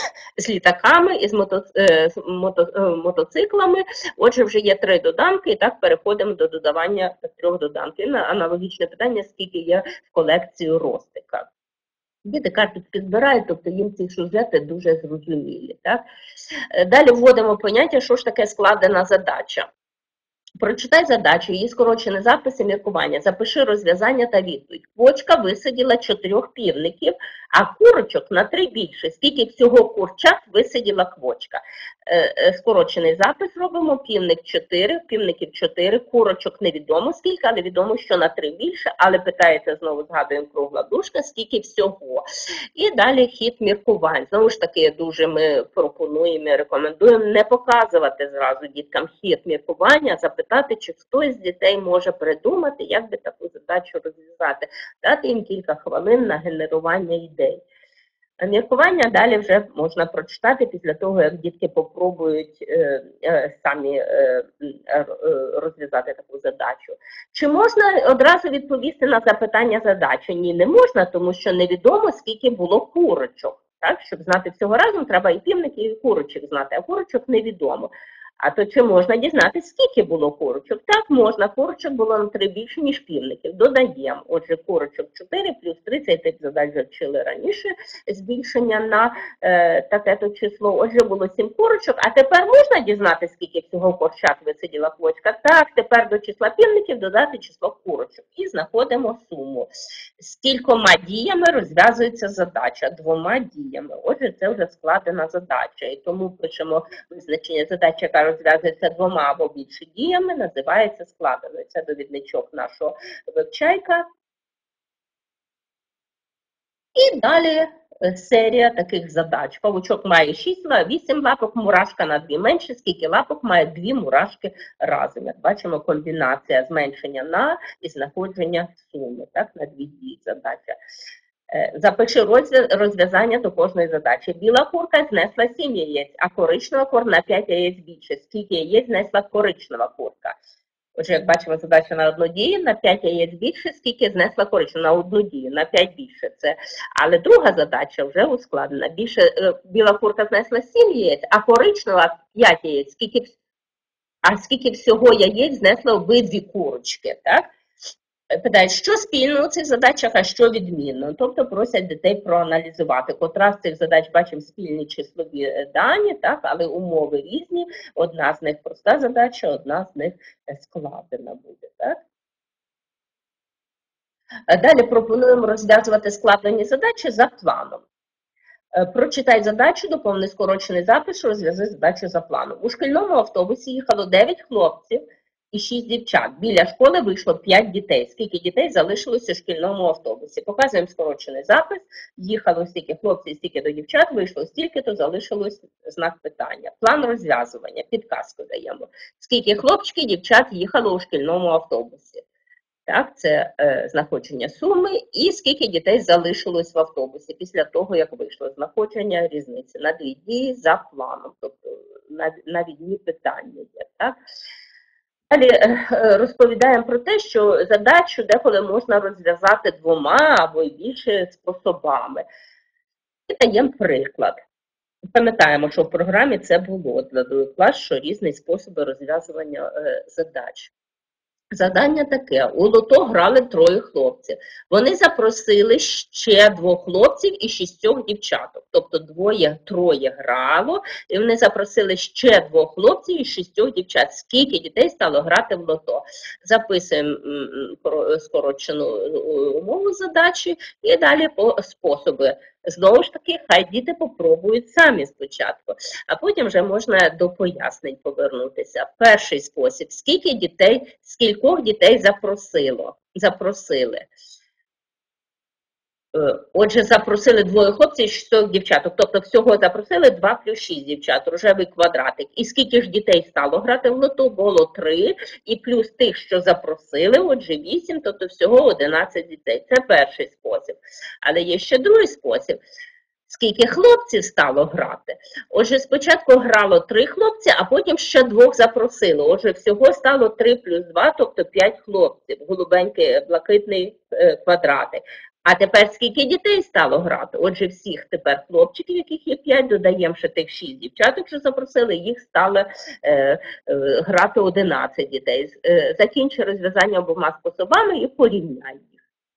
з літаками і з, мото, з мото, мотоциклами. Отже, вже є три доданки, і так переходимо до додавання трьох доданків. На аналогічне питання, скільки є в колекції Ростика. Діти карточки збирають, тобто їм ці сюжети дуже зрозумілі. Так? Далі вводимо поняття, що ж таке складена задача. Прочитай задачу, її скорочені записи, міркування. Запиши розв'язання та відповідь. Квочка висиділа чотирьох півників, а курочок на три більше. Скільки всього курчат висиділа квочка? Е, скорочений запис робимо. Півник чотири, півників чотири, курочок невідомо скільки, але відомо, що на три більше. Але питається, знову згадуємо кругла дужка, скільки всього. І далі хід міркувань. Знову ж таки, дуже ми пропонуємо, рекомендуємо не показувати зразу діткам хід міркування, запитати, чи хтось з дітей може придумати, як би таку задачу розв'язати. Дати їм кілька хвилин на генерування ідей. Міркування далі вже можна прочитати після того, як дітки попробують е, е, самі е, е, розв'язати таку задачу. Чи можна одразу відповісти на запитання задачі? Ні, не можна, тому що невідомо, скільки було курочок. Так? Щоб знати всього разом, треба і півників, і курочок знати, а курочок невідомо. А то чи можна дізнатися, скільки було курочок? Так, можна. Курочок було на три більше, ніж півників. Додаємо. Отже, курочок чотири плюс три, цей тип задач вже вчили раніше, збільшення на е, таке-то число. Отже, було сім курочок. А тепер можна дізнатися, скільки всього курчат висиділа квочка? Так, тепер до числа півників додати число курочок. І знаходимо суму. З кількома діями розв'язується задача. Двома діями. Отже, це вже складена задача. І тому пишемо визначення задачі, яка розв'язується двома або більше діями, називається складеною. Це довідничок нашого вивчайка. І далі серія таких задач. Павучок має шість, вісім лапок, мурашка на дві менше, скільки лапок має дві мурашки разом. Як бачимо, комбінація зменшення на і знаходження суми, так, на дві дії задача. Запиши розв'язання до кожної задачі. Біла курка знесла сім яєць, а коричнева курка на п'ять яєць більше. Скільки яєць знесла коричнева курка? Отже, як бачимо, задача на одну дію, на п'ять яєць більше, скільки знесла коричнева, на одну дію, на п'ять більше. Це. Але друга задача вже ускладнена. Більше, біла курка знесла сім яєць, а коричнева п'ять яєць. Скільки, а скільки всього яєць знесла обидві курочки, так? Питають, що спільно у цих задачах, а що відмінно. Тобто просять дітей проаналізувати. Котра з цих задач бачимо спільні числові дані, так, але умови різні. Одна з них проста задача, одна з них складена буде. Так. Далі пропонуємо розв'язувати складені задачі за планом. Прочитай задачу, доповни скорочений запис, розв'язи задачу за планом. У шкільному автобусі їхало дев'ять хлопців і шість дівчат. Біля школи вийшло п'ять дітей. Скільки дітей залишилося в шкільному автобусі? Показуємо скорочений запис. Їхало стільки хлопців, стільки до дівчат, вийшло стільки, то залишилось знак питання. План розв'язування, підказку даємо. Скільки хлопчиків, дівчат їхало у шкільному автобусі? Так, це е, знаходження суми. І скільки дітей залишилось в автобусі після того, як вийшло. Знаходження різниці на дві дії за планом. Тобто навідні питання є. Так? Далі розповідаємо про те, що задачу деколи можна розв'язати двома або й більше способами. І даємо приклад. Пам'ятаємо, що в програмі це було для другого класу, що різні способи розв'язування задач. Завдання таке. У лото грали троє хлопців. Вони запросили ще двох хлопців і шістьох дівчаток. Тобто двоє, троє грало, і вони запросили ще двох хлопців і шістьох дівчат. Скільки дітей стало грати в лото? Записуємо скорочену умову задачі і далі по способи. Знову ж таки, хай діти попробують самі спочатку, а потім вже можна до пояснень повернутися. Перший спосіб. Скільки дітей, скількох дітей запросило? Запросили. Отже, запросили двоє хлопців і шістьох дівчаток. Тобто всього запросили два плюс шість дівчат, рожевий квадратик. І скільки ж дітей стало грати в лото? Було три. І плюс тих, що запросили, отже вісім, тобто всього одинадцять дітей. Це перший спосіб. Але є ще другий спосіб. Скільки хлопців стало грати? Отже, спочатку грало три хлопці, а потім ще двох запросили. Отже, всього стало три плюс два, тобто п'ять хлопців. Голубенький, блакитний квадратик. А тепер скільки дітей стало грати? Отже, всіх тепер хлопчиків, яких є п'ять, додаємо ще тих шість дівчаток, що запросили, їх стало е, е, грати одинадцять дітей. Е, закінчи розв'язання обома способами і порівняй їх.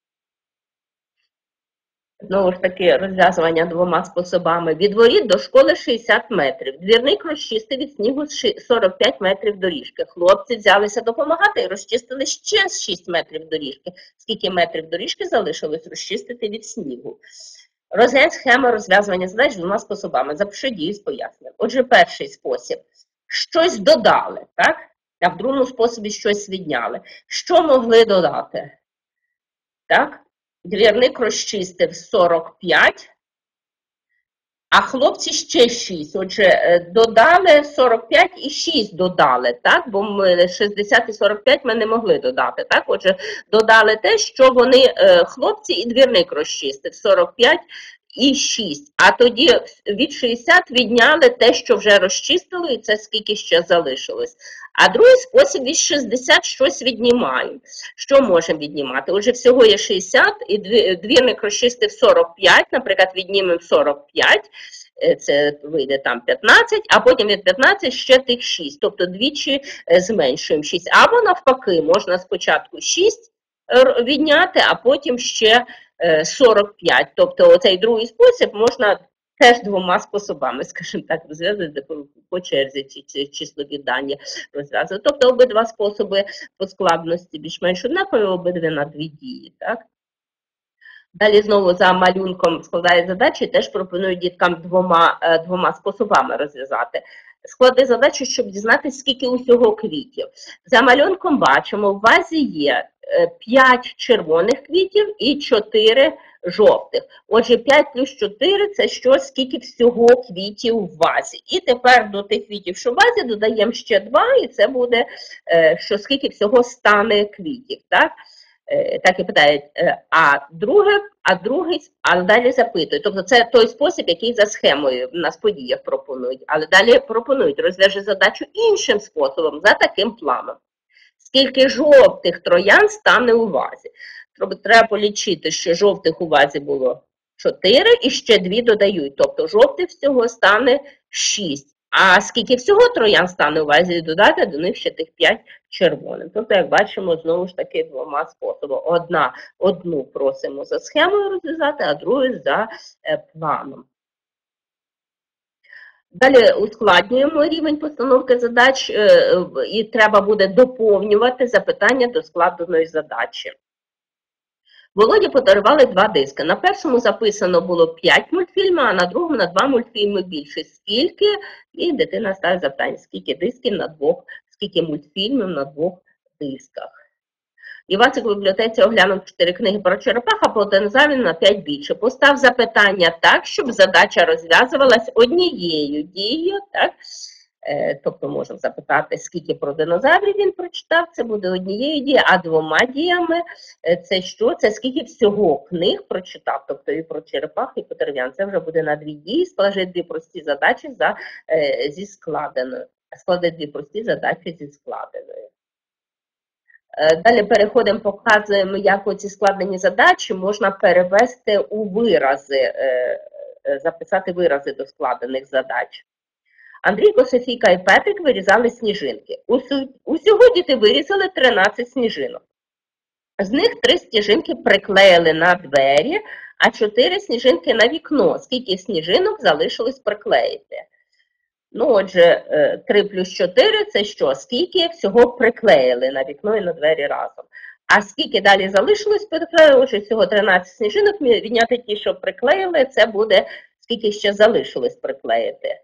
Знову ж таки, розв'язування двома способами. Від воріт до школи шістдесят метрів. Двірник розчистив від снігу сорок п'ять метрів доріжки. Хлопці взялися допомагати і розчистили ще шість метрів доріжки. Скільки метрів доріжки залишилось розчистити від снігу? Розглянь схему розв'язування задач двома способами. Запиши дії з поясненням. Отже, перший спосіб. Щось додали, так? А в другому способі щось відняли. Що могли додати? Так? Двірник розчистив сорок п'ять, а хлопці ще шість. Отже, додали сорок п'ять і шість додали, так? Бо ми шістдесят і сорок п'ять ми не могли додати, так? Отже, додали те, що вони, хлопці і двірник розчистив сорок п'ять і шість. А тоді від шістдесят відняли те, що вже розчистили, і це скільки ще залишилось. А другий спосіб від шістдесят щось віднімаємо. Що можемо віднімати? Отже, всього є шістдесят, і двірник розчистив сорок п'ять, наприклад, віднімемо сорок п'ять, це вийде там п'ятнадцять, а потім від п'ятнадцяти ще тих шість, тобто двічі зменшуємо шість. Або навпаки, можна спочатку шість відняти, а потім ще сорок п'ять. Тобто оцей другий спосіб можна теж двома способами, скажімо так, розв'язувати по, по черзі ці числові дані розв'язувати. Тобто обидва способи по складності більш-менш однакові, обидві на дві дії. Так? Далі знову за малюнком складає задачі, теж пропоную діткам двома, двома способами розв'язати. склади задачу, щоб дізнатися, скільки усього квітів. За малюнком бачимо, в вазі є п'ять червоних квітів і чотири жовтих. Отже, п'ять плюс чотири – це що, скільки всього квітів в вазі. І тепер до тих квітів, що в вазі, додаємо ще два, і це буде, що скільки всього стане квітів. Так, так і питають, а друге, а другий, а далі запитують. Тобто це той спосіб, який за схемою в нас подіях пропонують. Але далі пропонують розв'яжи задачу іншим способом, за таким планом. Скільки жовтих троян стане у вазі? Треба полічити, що жовтих у вазі було чотири і ще дві додають. Тобто жовтих всього стане шість. А скільки всього троян стане у вазі, додати до них ще тих п'ять червоних. Тобто, як бачимо, знову ж таки двома способами. Одна, одну просимо за схемою розв'язати, а другу за е, планом. Далі ускладнюємо рівень постановки задач е, і треба буде доповнювати запитання до складеної задачі. Володі подарували два диски. На першому записано було п'ять мультфільмів, а на другому на два мультфільми більше. Скільки? І дитина ставить запитання, скільки дисків на двох, скільки мультфільмів на двох дисках. Івасик в бібліотеці оглянув чотири книги про черепах, а про динозаврів на п'ять більше. Постав запитання так, щоб задача розв'язувалась однією дією, так? Е, тобто можемо запитати, скільки про динозаврів він прочитав, це буде однією дією, а двома діями це що? Це скільки всього книг прочитав, тобто і про черепах, і про дерев'ян. Це вже буде на дві дії, склади дві прості задачі за, е, зі складеною. Склади дві прості задачі зі складеною. Далі переходимо, показуємо, як оці складені задачі можна перевести у вирази, записати вирази до складених задач. Андрійко, Софійка і Петрик вирізали сніжинки. Усього діти вирізали тринадцять сніжинок. З них три сніжинки приклеїли на двері, а чотири сніжинки на вікно. Скільки сніжинок залишилось приклеїти? Ну, отже, три плюс чотири – це що? Скільки всього приклеїли на вікно і на двері разом. А скільки далі залишилось приклеїли? Отже, всього тринадцять сніжинок, відняти ті, що приклеїли, це буде скільки ще залишилось приклеїти.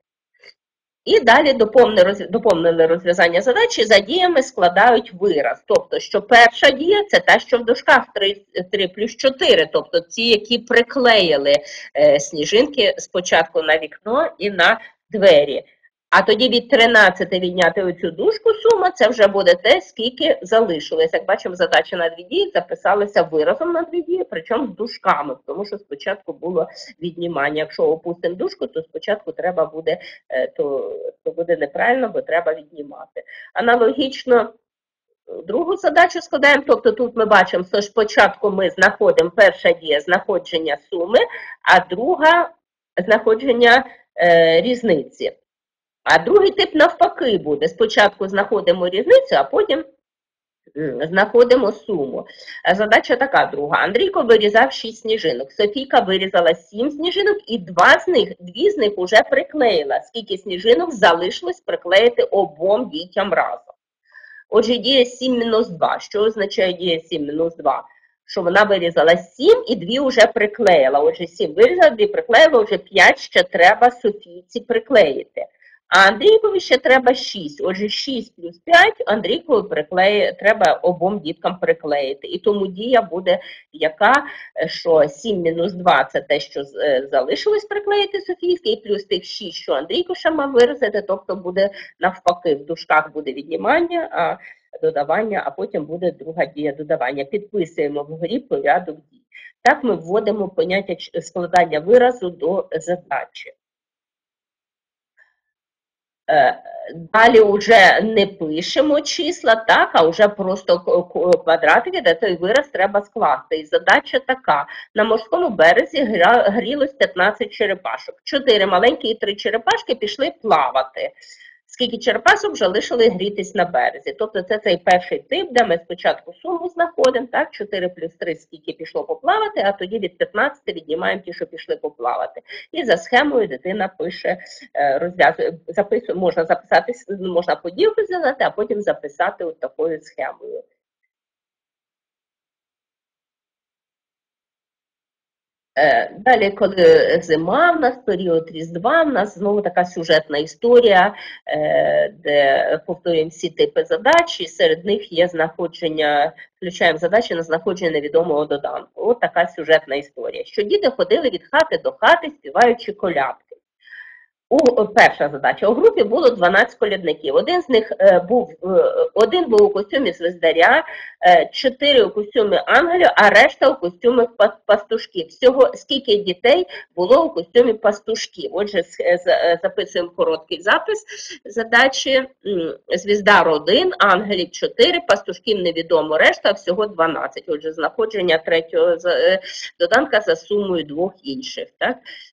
І далі доповнили розв'язання задачі, за діями складають вираз. Тобто, що перша дія – це та, що в дужках три плюс чотири, тобто ті, які приклеїли сніжинки спочатку на вікно і на двері. А тоді від тринадцяти відняти оцю дужку сума, це вже буде те, скільки залишилось. Як бачимо, задача на дві дії записалася виразом на дві дії, причому з дужками, тому що спочатку було віднімання. Якщо опустимо дужку, то спочатку треба буде, то, то буде неправильно, бо треба віднімати. Аналогічно другу задачу складаємо, тобто тут ми бачимо, що спочатку ми знаходимо перша дія знаходження суми, а друга знаходження е, різниці. А другий тип навпаки буде. Спочатку знаходимо різницю, а потім знаходимо суму. Задача така друга. Андрійко вирізав шість сніжинок. Софійка вирізала сім сніжинок і два з них, дві з них вже приклеїла. Скільки сніжинок залишилось приклеїти обом дітям разом. Отже, дія сім мінус два. Що означає дія сім мінус два? Що вона вирізала сім і дві вже приклеїла. Отже, сім вирізала, дві приклеїла, вже п'ять ще треба Софійці приклеїти. А Андрійкові ще треба шість. Отже, шість плюс п'ять Андрійкові приклеї, треба обом діткам приклеїти. І тому дія буде яка, що сім мінус два – це те, що залишилось приклеїти Софійське, і плюс тих шість, що Андрійко ще мав виразити, тобто буде навпаки, в дужках буде віднімання, а додавання, а потім буде друга дія додавання. Підписуємо вгорі порядок дій. Так ми вводимо поняття складання виразу до задачі. Далі вже не пишемо числа, так, а вже просто квадратики, де той вираз треба скласти. І задача така. На морському березі грілось п'ятнадцять черепашок. чотири маленькі і три черепашки пішли плавати. Скільки черепашок залишили грітись на березі. Тобто це цей перший тип, де ми спочатку суму знаходимо, так, чотири плюс три, скільки пішло поплавати, а тоді від п'ятнадцяти віднімаємо ті, що пішли поплавати. І за схемою дитина пише, розв'язує, записує, можна записати, можна поділку взяти, а потім записати от такою схемою. Далі, коли зима, в нас період Різдва, в нас знову така сюжетна історія, де повторюємо всі типи задач, і серед них є знаходження, включаємо задачі на знаходження невідомого доданку. От така сюжетна історія. Що діти ходили від хати до хати, співаючи колядки. У, перша задача. У групі було дванадцять колядників. Один з них е, був, е, один був у костюмі звездаря, е, чотири у костюмі ангелів, а решта у костюмі пастушків. Всього скільки дітей було у костюмі пастушків? Отже, з, записуємо короткий запис задачі. Звіздар один, ангелів чотири, пастушків невідомо, решта всього дванадцять. Отже, знаходження третього доданка за сумою двох інших. Так?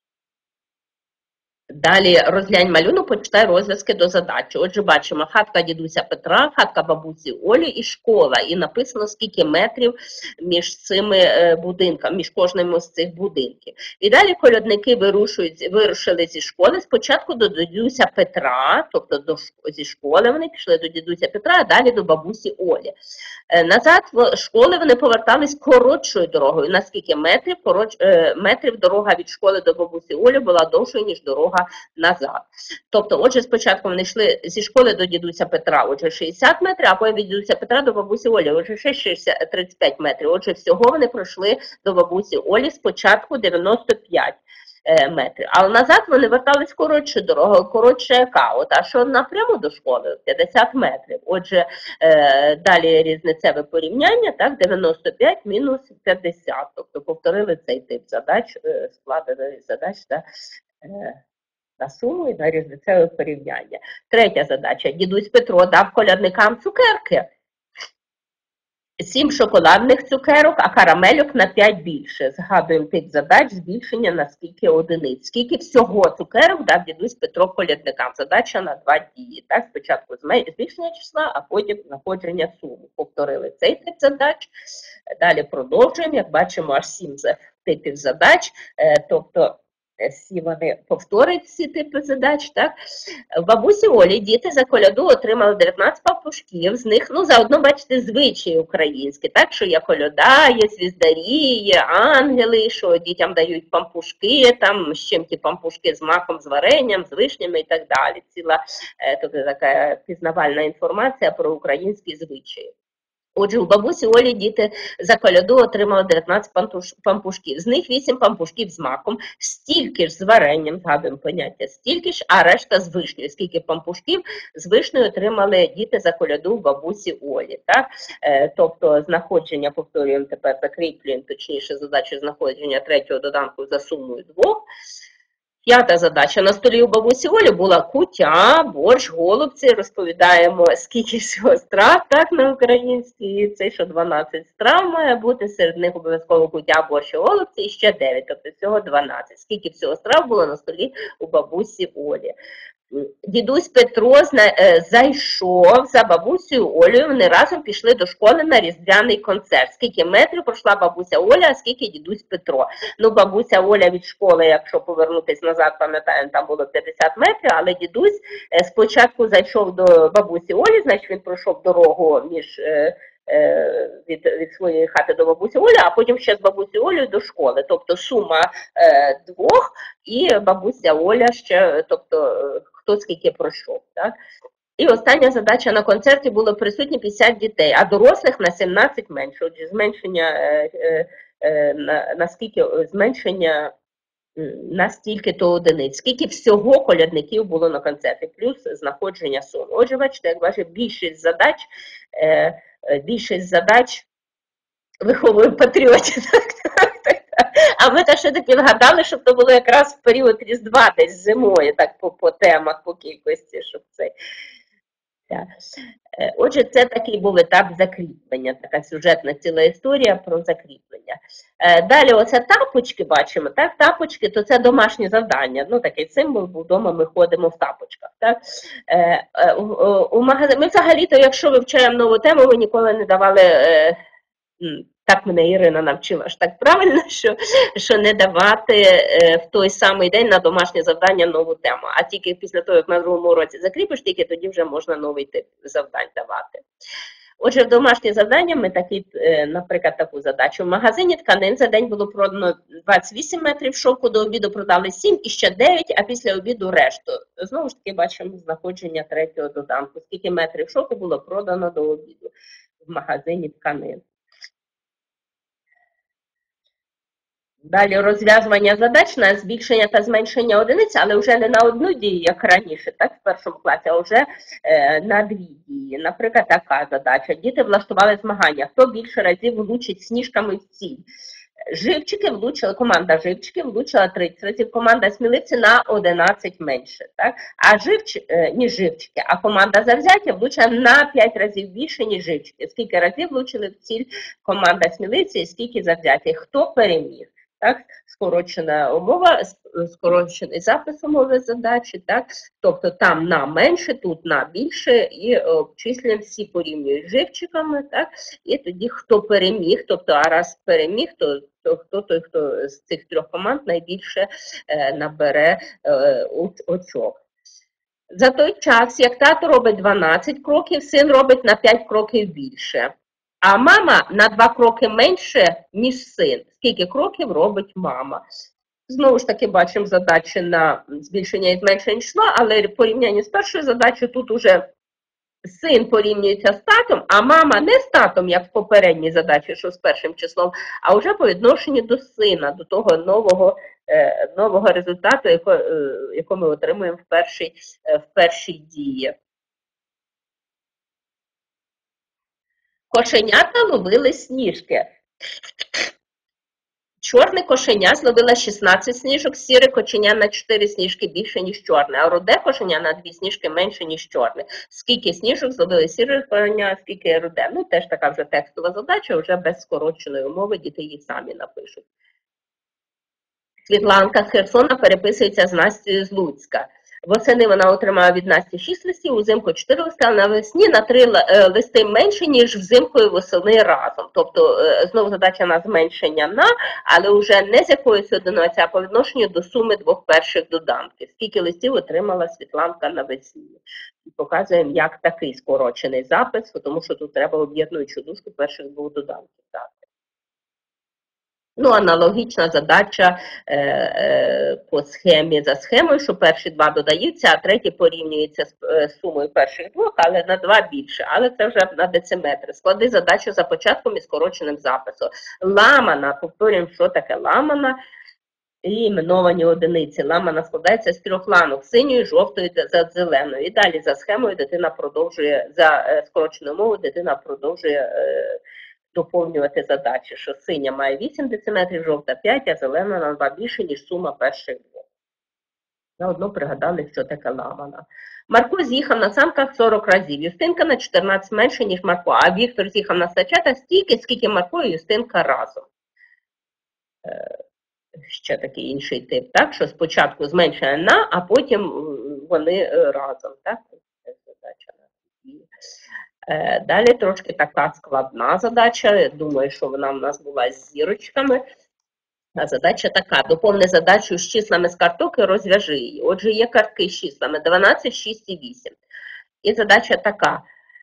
Далі розглянь малюнок, почитай розв'язки до задачі. Отже, бачимо хатка дідуся Петра, хатка бабусі Олі і школа. І написано, скільки метрів між цими будинками, між кожним з цих будинків. І далі колядники вирушують, вирушили зі школи, спочатку до дідуся Петра, тобто до, зі школи вони пішли до дідуся Петра, а далі до бабусі Олі. Назад в школи вони повертались коротшою дорогою. На скільки метрів? Короч, метрів дорога від школи до бабусі Олі була довшою, ніж дорога назад. Тобто, отже, спочатку вони йшли зі школи до дідуся Петра, отже, шістдесят метрів, а потім від дідуся Петра до бабусі Олі, отже, ще шістдесят, тридцять п'ять метрів. Отже, всього вони пройшли до бабусі Олі спочатку дев'яносто п'ять метрів. Але назад вони вертались коротше дорогою, коротше яка? От, а що напряму до школи? п'ятдесят метрів. Отже, е, далі різницеве порівняння, так, дев'яносто п'ять мінус п'ятдесят. Тобто повторили цей тип задач, е, складених задач та е, на суму і на різницеве порівняння. Третя задача. Дідусь Петро дав колядникам цукерки. Сім шоколадних цукерок, а карамельок на п'ять більше. Згадуємо тип задач, збільшення на скільки одиниць. Скільки всього цукерок дав дідусь Петро колядникам. Задача на два дії. Так, спочатку збільшення числа, а потім знаходження суми. Повторили цей тип задач. Далі продовжуємо. Як бачимо, аж сім типів задач. Тобто, всі вони повторюють всі типи задач, так? В бабусі Олі діти за коляду отримали дев'ятнадцять пампушків, з них, ну, заодно, бачите, звичаї українські, так, що є коляда, є звіздарі, є ангели, що дітям дають пампушки, там, з чим ті пампушки, з маком, з варенням, з вишнями і так далі. Ціла, тобто, така пізнавальна інформація про українські звичаї. Отже, у бабусі Олі діти за коляду отримали дев'ятнадцять пампушків. З них вісім пампушків з маком, стільки ж з варенням, згадуємо поняття, стільки ж, а решта з вишнею. Скільки пампушків з вишнею отримали діти за коляду у бабусі Олі. Так? Е, тобто знаходження, повторюємо тепер, закріплюємо, точніше, задачу знаходження третього доданку за сумою двох. П'ята задача. На столі у бабусі Олі була кутя, борщ, голубці. Розповідаємо, скільки всього страв, так, на українській. Це, що дванадцять страв має бути, серед них обов'язково кутя, борщ і голубці, і ще дев'ять, тобто всього дванадцять. Скільки всього страв було на столі у бабусі Олі. Дідусь Петро зайшов за бабусею Олею, вони разом пішли до школи на різдвяний концерт. Скільки метрів пройшла бабуся Оля, а скільки дідусь Петро. Ну, бабуся Оля від школи, якщо повернутися назад, пам'ятаємо, там було п'ятдесят метрів, але дідусь спочатку зайшов до бабусі Олі, значить він пройшов дорогу між... Від, від своєї хати до бабусі Олі, а потім ще з бабусі Олею до школи. Тобто сума е, двох і бабуся Оля ще, тобто хто скільки пройшов. Так? І остання задача на концерті було присутні п'ятдесят дітей, а дорослих на сімнадцять менше. Отже, зменшення, е, е, е, на, на скільки, зменшення на стільки-то одиниць. Скільки всього колядників було на концерті, плюс знаходження суми. Отже, бачите, як бачите, більшість задач е, більшість задач виховує патріотів. А ми так все-таки вгадали, щоб то було якраз в період Різдва, десь зимою, так по, по темах, по кількості, щоб це... Так. Отже, це такий був етап закріплення, така сюжетна ціла історія про закріплення. Далі оце тапочки бачимо, так, тапочки, то це домашнє завдання, ну такий символ, бо вдома ми ходимо в тапочках. Так. У магазині, ми взагалі-то, якщо вивчаємо нову тему, ми ніколи не давали, так мене Ірина навчила ж так правильно, що, що не давати в той самий день на домашнє завдання нову тему, а тільки після того, як на другому уроці закріпиш, тільки тоді вже можна новий тип завдань давати. Отже, в домашнє завдання ми такі, наприклад, таку задачу. В магазині тканин за день було продано двадцять вісім метрів шовку, до обіду продали сім і ще дев'ять, а після обіду решту. Знову ж таки бачимо знаходження третього доданку. Скільки метрів шовку було продано до обіду в магазині тканин. Далі розв'язування задач на збільшення та зменшення одиниць, але вже не на одну дію, як раніше, так, в першому класі, а вже е, на дві дії. Наприклад, така задача. Діти влаштували змагання. Хто більше разів влучить сніжками в ціль? Живчики влучили, команда живчики влучила тридцять разів, команда сміливці на одинадцять менше, так? А живч, е, ніж живчики, а команда завзяття влучила на п'ять разів більше, ніж живчики. Скільки разів влучили в ціль команда сміливці і скільки завзяття? Хто переміг? Так, скорочена умова, скорочений запис умови задачі, так, тобто там на менше, тут на більше, і обчислюємо всі порівнюють з живчиками, так, і тоді хто переміг, тобто, а раз переміг, то, то хто той, хто з цих трьох команд найбільше е, набере е, очок. За той час, як тато робить дванадцять кроків, син робить на п'ять кроків більше. А мама на два кроки менше, ніж син. Скільки кроків робить мама? Знову ж таки, бачимо задачі на збільшення і зменшення числа, але в порівнянні з першою задачею тут уже син порівнюється з татом, а мама не з татом, як в попередній задачі, що з першим числом, а вже по відношенню до сина, до того нового, е, нового результату, якого, е, якого ми отримуємо в першій, е, в першій дії. Кошенята ловили сніжки. Чорне кошеня зловило шістнадцять сніжок, сіре кошеня на чотири сніжки більше, ніж чорне, а руде кошеня на дві сніжки менше, ніж чорне. Скільки сніжок зловили сіре кошеня, скільки руде? Ну, теж така вже текстова задача, вже без скороченої умови, діти її самі напишуть. Світланка з Херсона переписується з Настею з Луцька. Восени вона отримала від Насті шість листів, узимку чотири листи, а навесні на три листи менше, ніж взимку і восени разом. Тобто, знову задача на зменшення на, але вже не з якоїсь одиниці, а по відношенню до суми двох перших доданків. Скільки листів отримала Світланка навесні. І показуємо, як такий скорочений запис, тому що тут треба об'єднуючу дужку перших двох доданків дати. Ну, аналогічна задача е, е, по схемі за схемою, що перші два додаються, а третій порівнюється з е, сумою перших двох, але на два більше. Але це вже на дециметри. Склади задачу за початком і скороченим записом. Ламана, повторюємо, що таке ламана. І іменовані одиниці. Ламана складається з трьох ланок: синьої, жовтої та зеленою. І далі за схемою дитина продовжує, за е, скороченою мовою дитина продовжує е, доповнювати задачі, що синя має вісім дециметрів, жовта п'ять, а зелена на два більше, ніж сума перших двох. Заодно пригадали, що таке ламана. Марко з'їхав на санках сорок разів, Юстинка на чотирнадцять менше, ніж Марко, а Віктор з'їхав на санчата стільки, скільки Марко і Юстинка разом. Е, ще такий інший тип, так, що спочатку зменшує на, а потім вони разом, так, це задача на Далі трошки така складна задача, думаю, що вона в нас була з зірочками. А задача така: доповни задачу з числами з карток і розв'яжи її. Отже, є картки з числами дванадцять, шість і вісім. І задача така: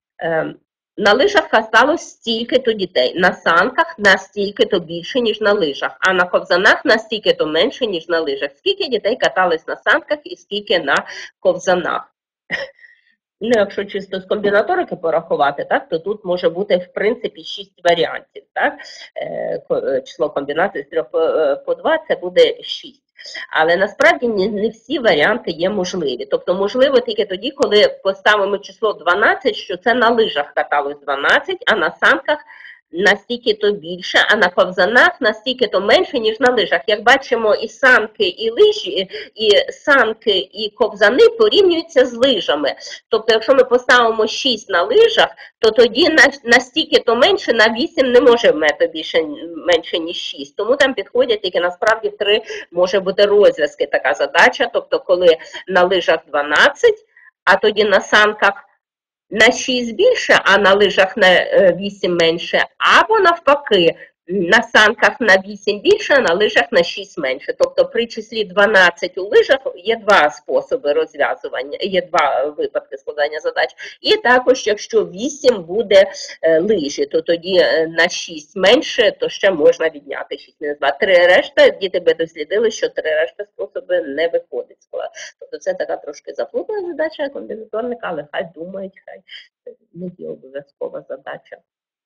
на лижах каталось стільки-то дітей, на санках настільки-то більше, ніж на лижах, а на ковзанах настільки-то менше, ніж на лижах. Скільки дітей катались на санках і скільки на ковзанах? Ну, якщо чисто з комбінаторики порахувати, так, то тут може бути, в принципі, шість варіантів. Так? Е, число комбінації з трьох по два – це буде шість. Але насправді не, не всі варіанти є можливі. Тобто, можливо тільки тоді, коли поставимо число дванадцять, що це на лижах каталось дванадцять, а на санках настільки-то більше, а на ковзанах настільки-то менше, ніж на лижах. Як бачимо, і санки, і лижі, і санки, і ковзани порівнюються з лижами. Тобто, якщо ми поставимо шість на лижах, то тоді настільки-то менше, на вісім не може вміти більше, менше, ніж шість. Тому там підходять тільки насправді три, може бути розв'язки така задача. Тобто, коли на лижах дванадцять, а тоді на санках на шість більше, а на лижах на вісім менше, або навпаки, на санках на вісім більше, а на лижах на шість менше. Тобто при числі дванадцять у лижах є два способи розв'язування, є два випадки складання задач. І також, якщо вісім буде е, лижі, то тоді на шість менше, то ще можна відняти шість мінус два. Три решта, діти би дослідили, що три решта способи не виходить складати. Тобто це така трошки заплутана задача комбінаторника, але хай думають, хай не є обов'язкова задача.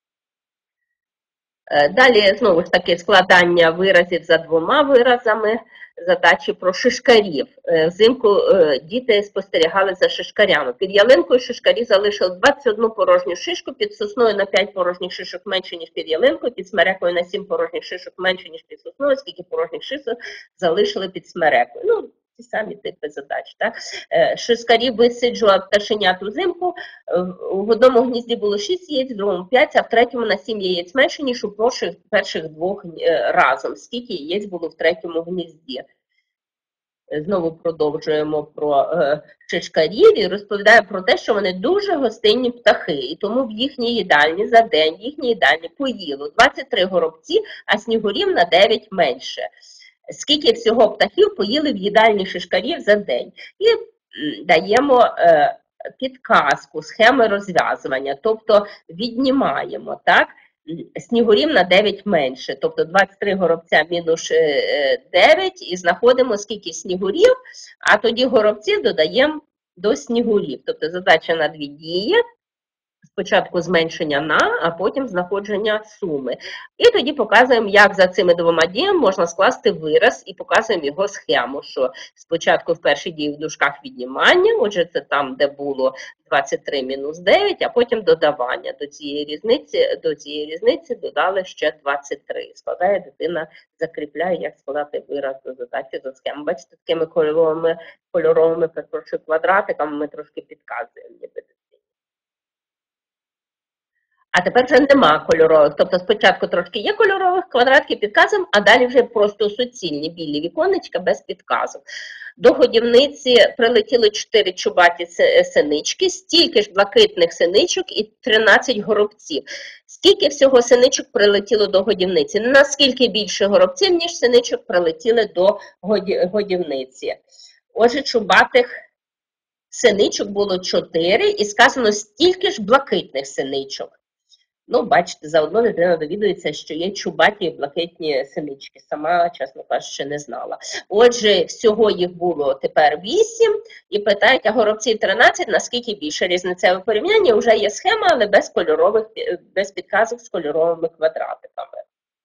Далі, знову ж таки, складання виразів за двома виразами, задачі про шишкарів. Взимку діти спостерігали за шишкарями. Під ялинкою шишкарі залишили двадцять одну порожню шишку, під сосною на п'ять порожніх шишок менше, ніж під ялинкою, під смерекою на сім порожніх шишок менше, ніж під сосною, скільки порожніх шишок залишили під смерекою. Ну, ті самі типи задач. Так? Шишкарі висиджував пташенят узимку, в одному гнізді було шість яєць, в другому п'ять, а в третьому на сім яєць менше, ніж у перших, перших двох разом. Скільки яєць було в третьому гнізді? Знову продовжуємо про е, шишкарів і розповідає про те, що вони дуже гостинні птахи, і тому в їхній їдальні за день, в їхній їдальні поїло двадцять три горобці, а снігурів на дев'ять менше. Скільки всього птахів поїли в їдальні шишкарів за день. І даємо е, підказку, схеми розв'язування, тобто віднімаємо, так? Снігурів на дев'ять менше, тобто двадцять три горобця мінус дев'ять, і знаходимо скільки снігурів, а тоді горобці додаємо до снігурів. Тобто задача на дві дії. Спочатку зменшення на, а потім знаходження суми. І тоді показуємо, як за цими двома діями можна скласти вираз і показуємо його схему, що спочатку в першій дії в дужках віднімання, отже це там, де було двадцять три мінус дев'ять, а потім додавання. До цієї різниці, до цієї різниці додали ще двадцять три. Складає дитина, закріпляє, як складати вираз до задачі за схему. Бачите, такими кольоровими, кольоровими перепрошую, квадратиками ми трошки підказуємо. А тепер вже нема кольорових, тобто спочатку трошки є кольорових квадратків підказом, а далі вже просто суцільні білі віконечка без підказок. До годівниці прилетіли чотири чубаті синички, стільки ж блакитних синичок і тринадцять горобців. Скільки всього синичок прилетіло до годівниці? Наскільки більше горобців, ніж синичок прилетіли до годівниці? Отже, чубатих синичок було чотири і сказано стільки ж блакитних синичок. Ну, бачите, заодно дитина довідується, що є чубаті і блакитні синички. Сама, чесно кажучи, не знала. Отже, всього їх було тепер вісім. І питають, а горобців тринадцять, наскільки більше? Різницеве порівняння, вже є схема, але без кольорових, без підказок з кольоровими квадратиками.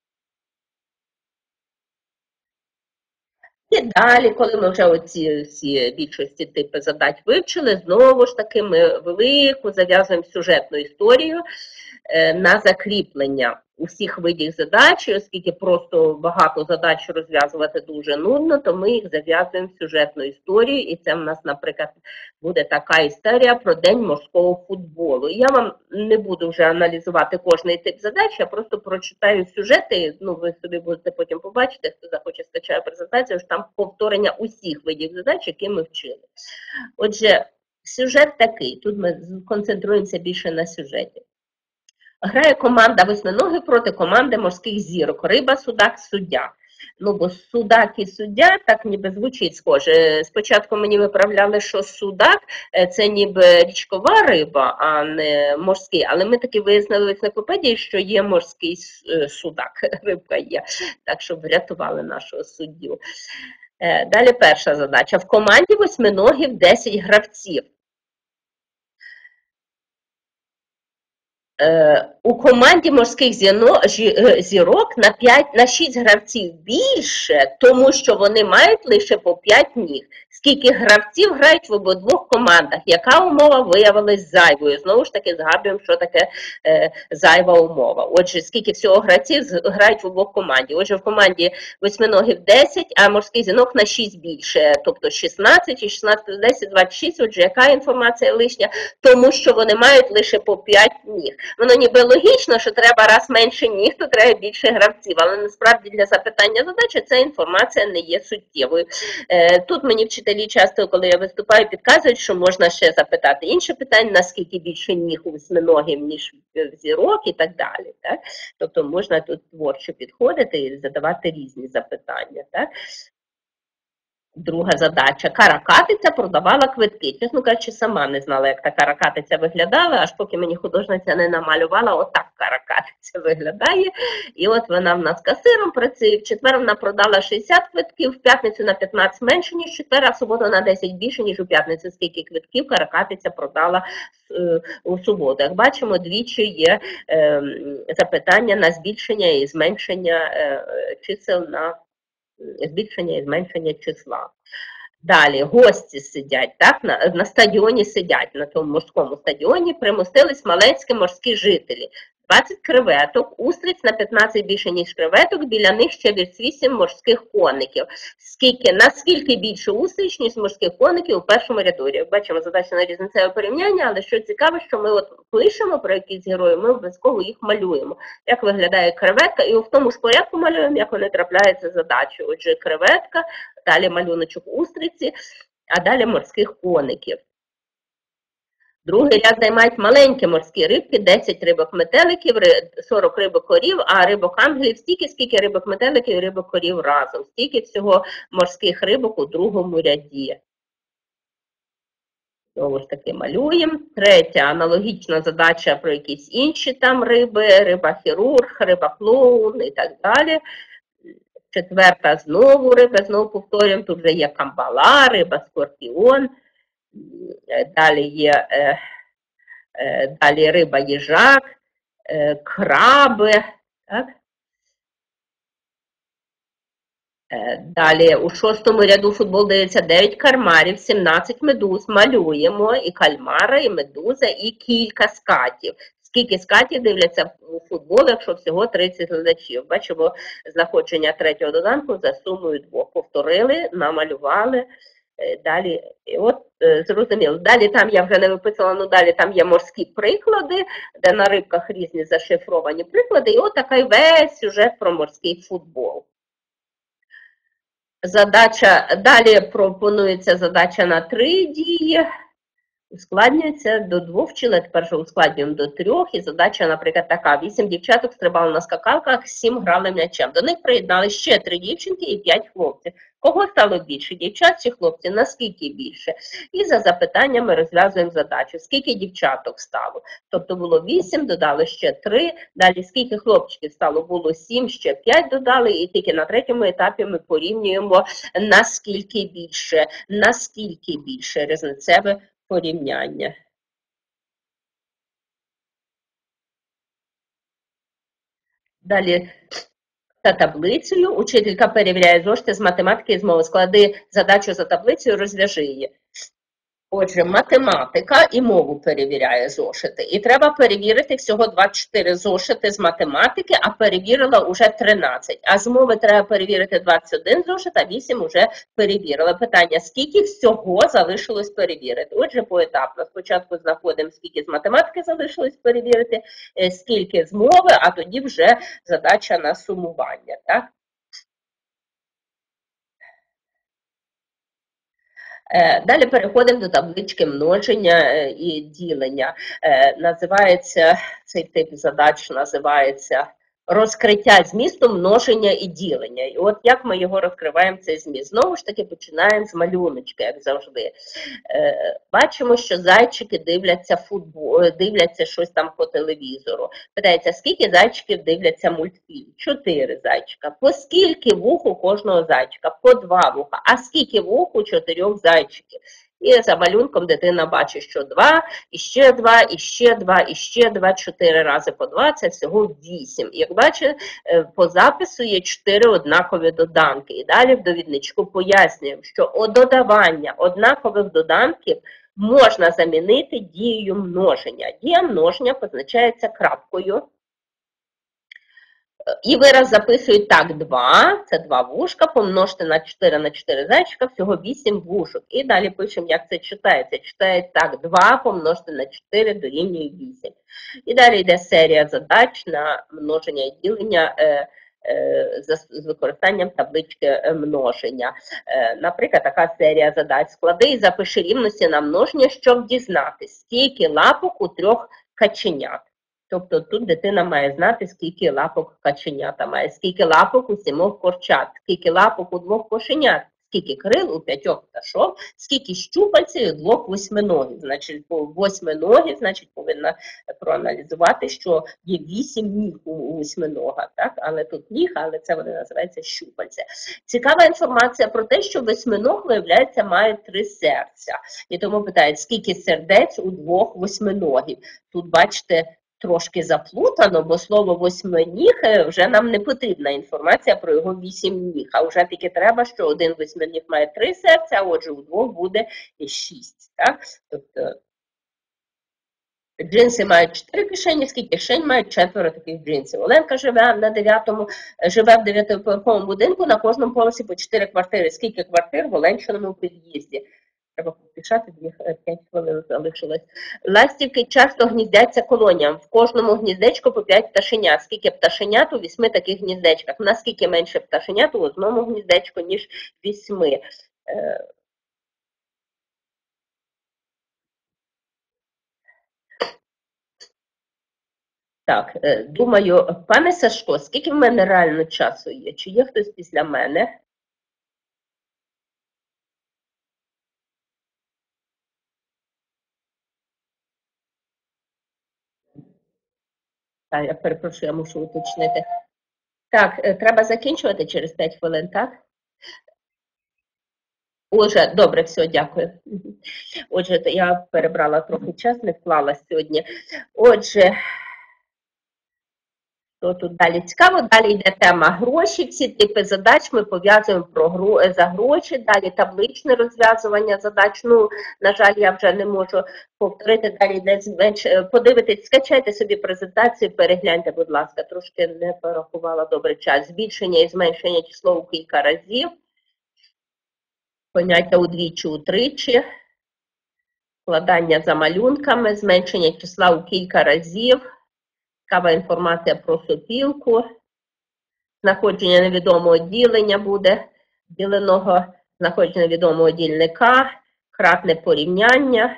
І далі, коли ми вже оці всі більшості типи задач вивчили, знову ж таки ми велику зав'язуємо сюжетну історію на закріплення усіх видів задач, оскільки просто багато задач розв'язувати дуже нудно, то ми їх зав'язуємо в сюжетну історію, і це в нас, наприклад, буде така історія про День морського футболу. Я вам не буду вже аналізувати кожний тип задач, я просто прочитаю сюжети, ну ви собі будете потім побачити, хто захоче скачає презентацію, що там повторення усіх видів задач, які ми вчили. Отже, сюжет такий, тут ми концентруємося більше на сюжеті. Грає команда восьминоги проти команди морських зірок. Риба, судак, суддя. Ну, бо судак і суддя так ніби звучить схоже. Спочатку мені виправляли, що судак – це ніби річкова риба, а не морський. Але ми таки вияснили в енциклопедії, що є морський судак, рибка є. Так, щоб врятували нашого суддю. Далі перша задача. В команді восьминогів десять гравців. У команді морських зірок на, п'ять, на шість гравців більше, тому що вони мають лише по п'ять ніг. Скільки гравців грають в обидвох командах? Яка умова виявилась зайвою? Знову ж таки згадуємо, що таке е, зайва умова. Отже, скільки всього гравців грають в обох команді? Отже, в команді восьминогів десять, а морських зірок на шість більше. Тобто шістнадцять і шістнадцять плюс десять – двадцять шість. Отже, яка інформація лишня? Тому що вони мають лише по п'ять ніг. воно ніби логічно, що треба раз менше ніг, то треба більше гравців, але насправді для запитання задачі ця інформація не є суттєвою. Тут мені вчителі часто, коли я виступаю, підказують, що можна ще запитати інше питання, наскільки більше ніг у восьминогів, ніж в зірок і так далі. Так? Тобто можна тут творчо підходити і задавати різні запитання. Так? Друга задача. Каракатиця продавала квитки. Чесно кажучи, сама не знала, як та каракатиця виглядала, аж поки мені художниця не намалювала, отак каракатиця виглядає. І от вона в нас касиром працює. В четвер вона продала шістдесят квитків, в п'ятницю на п'ятнадцять менше, ніж в четвер, а в суботу на десять більше, ніж у п'ятницю. Скільки квитків каракатиця продала е, у суботу. Як бачимо, двічі є е, запитання на збільшення і зменшення е, чисел на збільшення і зменшення числа. Далі, гості сидять, так, на, на стадіоні сидять, на тому морському стадіоні, примостились маленькі морські жителі. двадцять креветок, устриць на п'ятнадцять більше, ніж креветок, біля них ще вісім морських коників. Скільки, наскільки більше устриць, ніж морських коників у першому ряду. Як бачимо, задача на різницеве порівняння, але що цікаво, що ми от пишемо про якісь герої, ми обов'язково їх малюємо. Як виглядає креветка, і в тому ж порядку малюємо, як вони трапляються задачі. Отже, креветка, далі малюночок устриці, а далі морських коників. Другий ряд займають маленькі морські рибки, десять рибок-метеликів, сорок рибок-корів, а рибок-ангелів стільки, скільки рибок-метеликів і рибок-корів разом. Стільки всього морських рибок у другому ряді. Знову ж таки малюємо. Третя аналогічна задача про якісь інші там риби, риба-хірург, риба-клоун і так далі. Четверта знову риба, знову повторюємо, тут вже є камбала, риба-скорпіон. Далі є е, е, далі риба-їжак, е, краби. Так? Е, далі у шостому ряду футбол дивиться дев'ять кальмарів, сімнадцять медуз. Малюємо і кальмара, і медуза, і кілька скатів. Скільки скатів дивляться у футбол, якщо всього тридцять глядачів. Бачимо знаходження третього доданку за сумою двох. Повторили, намалювали. Далі, от, зрозуміло, далі там я вже не виписала, ну далі там є морські приклади, де на рибках різні зашифровані приклади, і от такий весь сюжет про морський футбол. Задача, далі пропонується задача на три дії, ускладнюється до двох вчили, тепер же ускладнюємо до трьох, і задача, наприклад, така, вісім дівчаток стрибали на скакалках, сім грали м'ячем. До них приєднали ще три дівчинки і п'ять хлопців. Кого стало більше, дівчат чи хлопців? Наскільки більше? І за запитаннями розв'язуємо задачу. Скільки дівчаток стало? Тобто було вісім, додали ще три, далі скільки хлопчиків стало? Було сім, ще п'ять додали, і тільки на третьому етапі ми порівнюємо наскільки більше, наскільки більше різницеве порівняння. Далі за таблицею. Учителька перевіряє зошити з математики і з мови. Склади задачу за таблицею, розв'яжи її. Отже, математика і мову перевіряє зошити. І треба перевірити всього двадцять чотири зошити з математики, а перевірила вже тринадцять. А з мови треба перевірити двадцять один зошит, а вісім вже перевірила. Питання, скільки всього залишилось перевірити? Отже, поетапно. Спочатку знаходимо, скільки з математики залишилось перевірити, скільки з мови, а тоді вже задача на сумування. Так? Далі переходимо до таблички множення і ділення. Називається, цей тип задач називається розкриття змісту, множення і ділення. І от як ми його розкриваємо, цей зміст? Знову ж таки починаємо з малюночка, як завжди. Бачимо, що зайчики дивляться футбол, дивляться щось там по телевізору. Питається, скільки зайчиків дивляться мультфільм? Чотири зайчика. По скільки вух у кожного зайчика? По два вуха. А скільки вух у чотирьох зайчиків? І за малюнком дитина бачить, що два, і ще два, і ще два, і ще два, чотири рази по два, це всього вісім. Як бачите, по запису є чотири однакові доданки. І далі в довідничку пояснюємо, що додавання однакових доданків можна замінити дією множення. Дія множення позначається крапкою. І вираз записують так, два, це два вушка, помножте на чотири на чотири зайчика, всього вісім вушок. І далі пишемо, як це читається. Читається так, два помножте на чотири дорівнює вісім. І далі йде серія задач на множення і ділення е, е, з використанням таблички множення. Е, наприклад, така серія задач. Склади і запиши рівності на множення, щоб дізнатися, скільки лапок у трьох каченят. Тобто тут дитина має знати, скільки лапок каченята має, скільки лапок у сімох курчат, скільки лапок у двох кошенят, скільки крил у п'ятьох пташок, скільки щупальців у двох восьминогів. Значить, по восьминогів, значить, повинна проаналізувати, що є вісім ніг у восьминога, так? Але тут ніг, але це вони називаються щупальця. Цікава інформація про те, що восьминог, виявляється, має три серця. І тому питають, скільки сердець у двох восьминогів. Тут, бачите, трошки заплутано, бо слово восьминіг вже нам не потрібна інформація про його вісім ніг, а вже тільки треба, що один восьминіг має три серця, а отже у двох буде шість. Так? Тобто джинси мають чотири кишені, скільки кишень мають четверо таких джинсів. Оленка живе на дев'ятому, живе в дев'ятиповерховому будинку, на кожному поверсі по чотири квартири. Скільки квартир в Оленчиному під'їзді? Треба поспішати, п'ять хвилин залишилось. Ластівки часто гніздяться колоніям. В кожному гніздечку по п'ять пташенят. Скільки пташенят у вісьми таких гніздечках? Наскільки менше пташенят у одному гніздечку, ніж вісьми? Так, думаю, пане Сашко, скільки в мене реально часу є? Чи є хтось після мене? Так, я перепрошую, я мушу уточнити. Так, треба закінчувати через п'ять хвилин, так? Отже, добре, все, дякую. Отже, я перебрала трохи час, не вклала сьогодні. Отже, що тут далі цікаво? Далі йде тема гроші. Всі типи задач ми пов'язуємо про гру за гроші. Далі табличне розв'язування задач. Ну, на жаль, я вже не можу повторити. Далі йде зменш... Подивитись, скачайте собі презентацію, перегляньте, будь ласка, трошки не порахувала добре час. Збільшення і зменшення число у кілька разів. Поняття удвічі, утричі. Складання за малюнками, зменшення числа у кілька разів. Цікава інформація про сопілку, знаходження невідомого ділення буде, діленого, знаходження невідомого дільника, кратне порівняння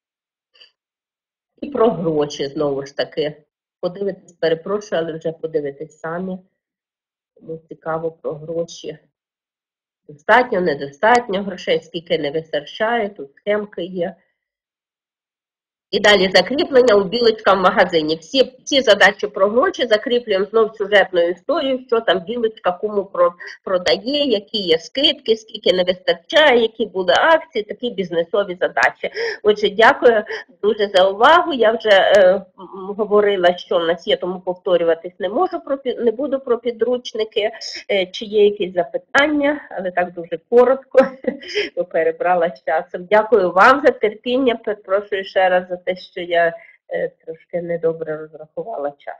і про гроші, знову ж таки. Подивитись, перепрошую, але вже подивитись самі. Тому цікаво про гроші. Достатньо, недостатньо грошей, скільки не вистачає, тут схемки є. І далі закріплення у білочка в магазині. Всі, всі задачі про гроші закріплюємо знов сюжетною історією, що там білочка кому продає, які є скидки, скільки не вистачає, які були акції, такі бізнесові задачі. Отже, дякую дуже за увагу. Я вже е, говорила, що в нас є, тому повторюватись не можу, про, не буду про підручники, е, чи є якісь запитання, але так дуже коротко, бо перебрала з часом. Дякую вам за терпіння, перепрошую ще раз за те, що я е, трошки недобре розрахувала час.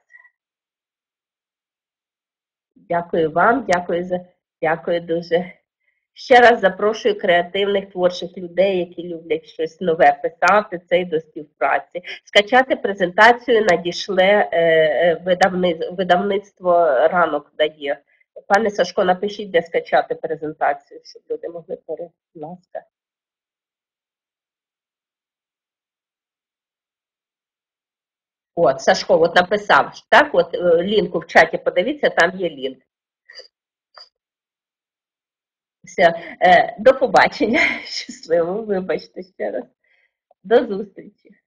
Дякую вам, дякую за дякую дуже. Ще раз запрошую креативних творчих людей, які люблять щось нове писати, це й до співпраці. Скачати презентацію надійшле е, видавництво, видавництво ранок дає. Пане Сашко, напишіть, де скачати презентацію, щоб люди могли перейти, будь ласка. От, Сашко, от написав, так, от лінку в чаті подивіться, там є лінк. Все, до побачення, щасливо, вибачте ще раз. До зустрічі.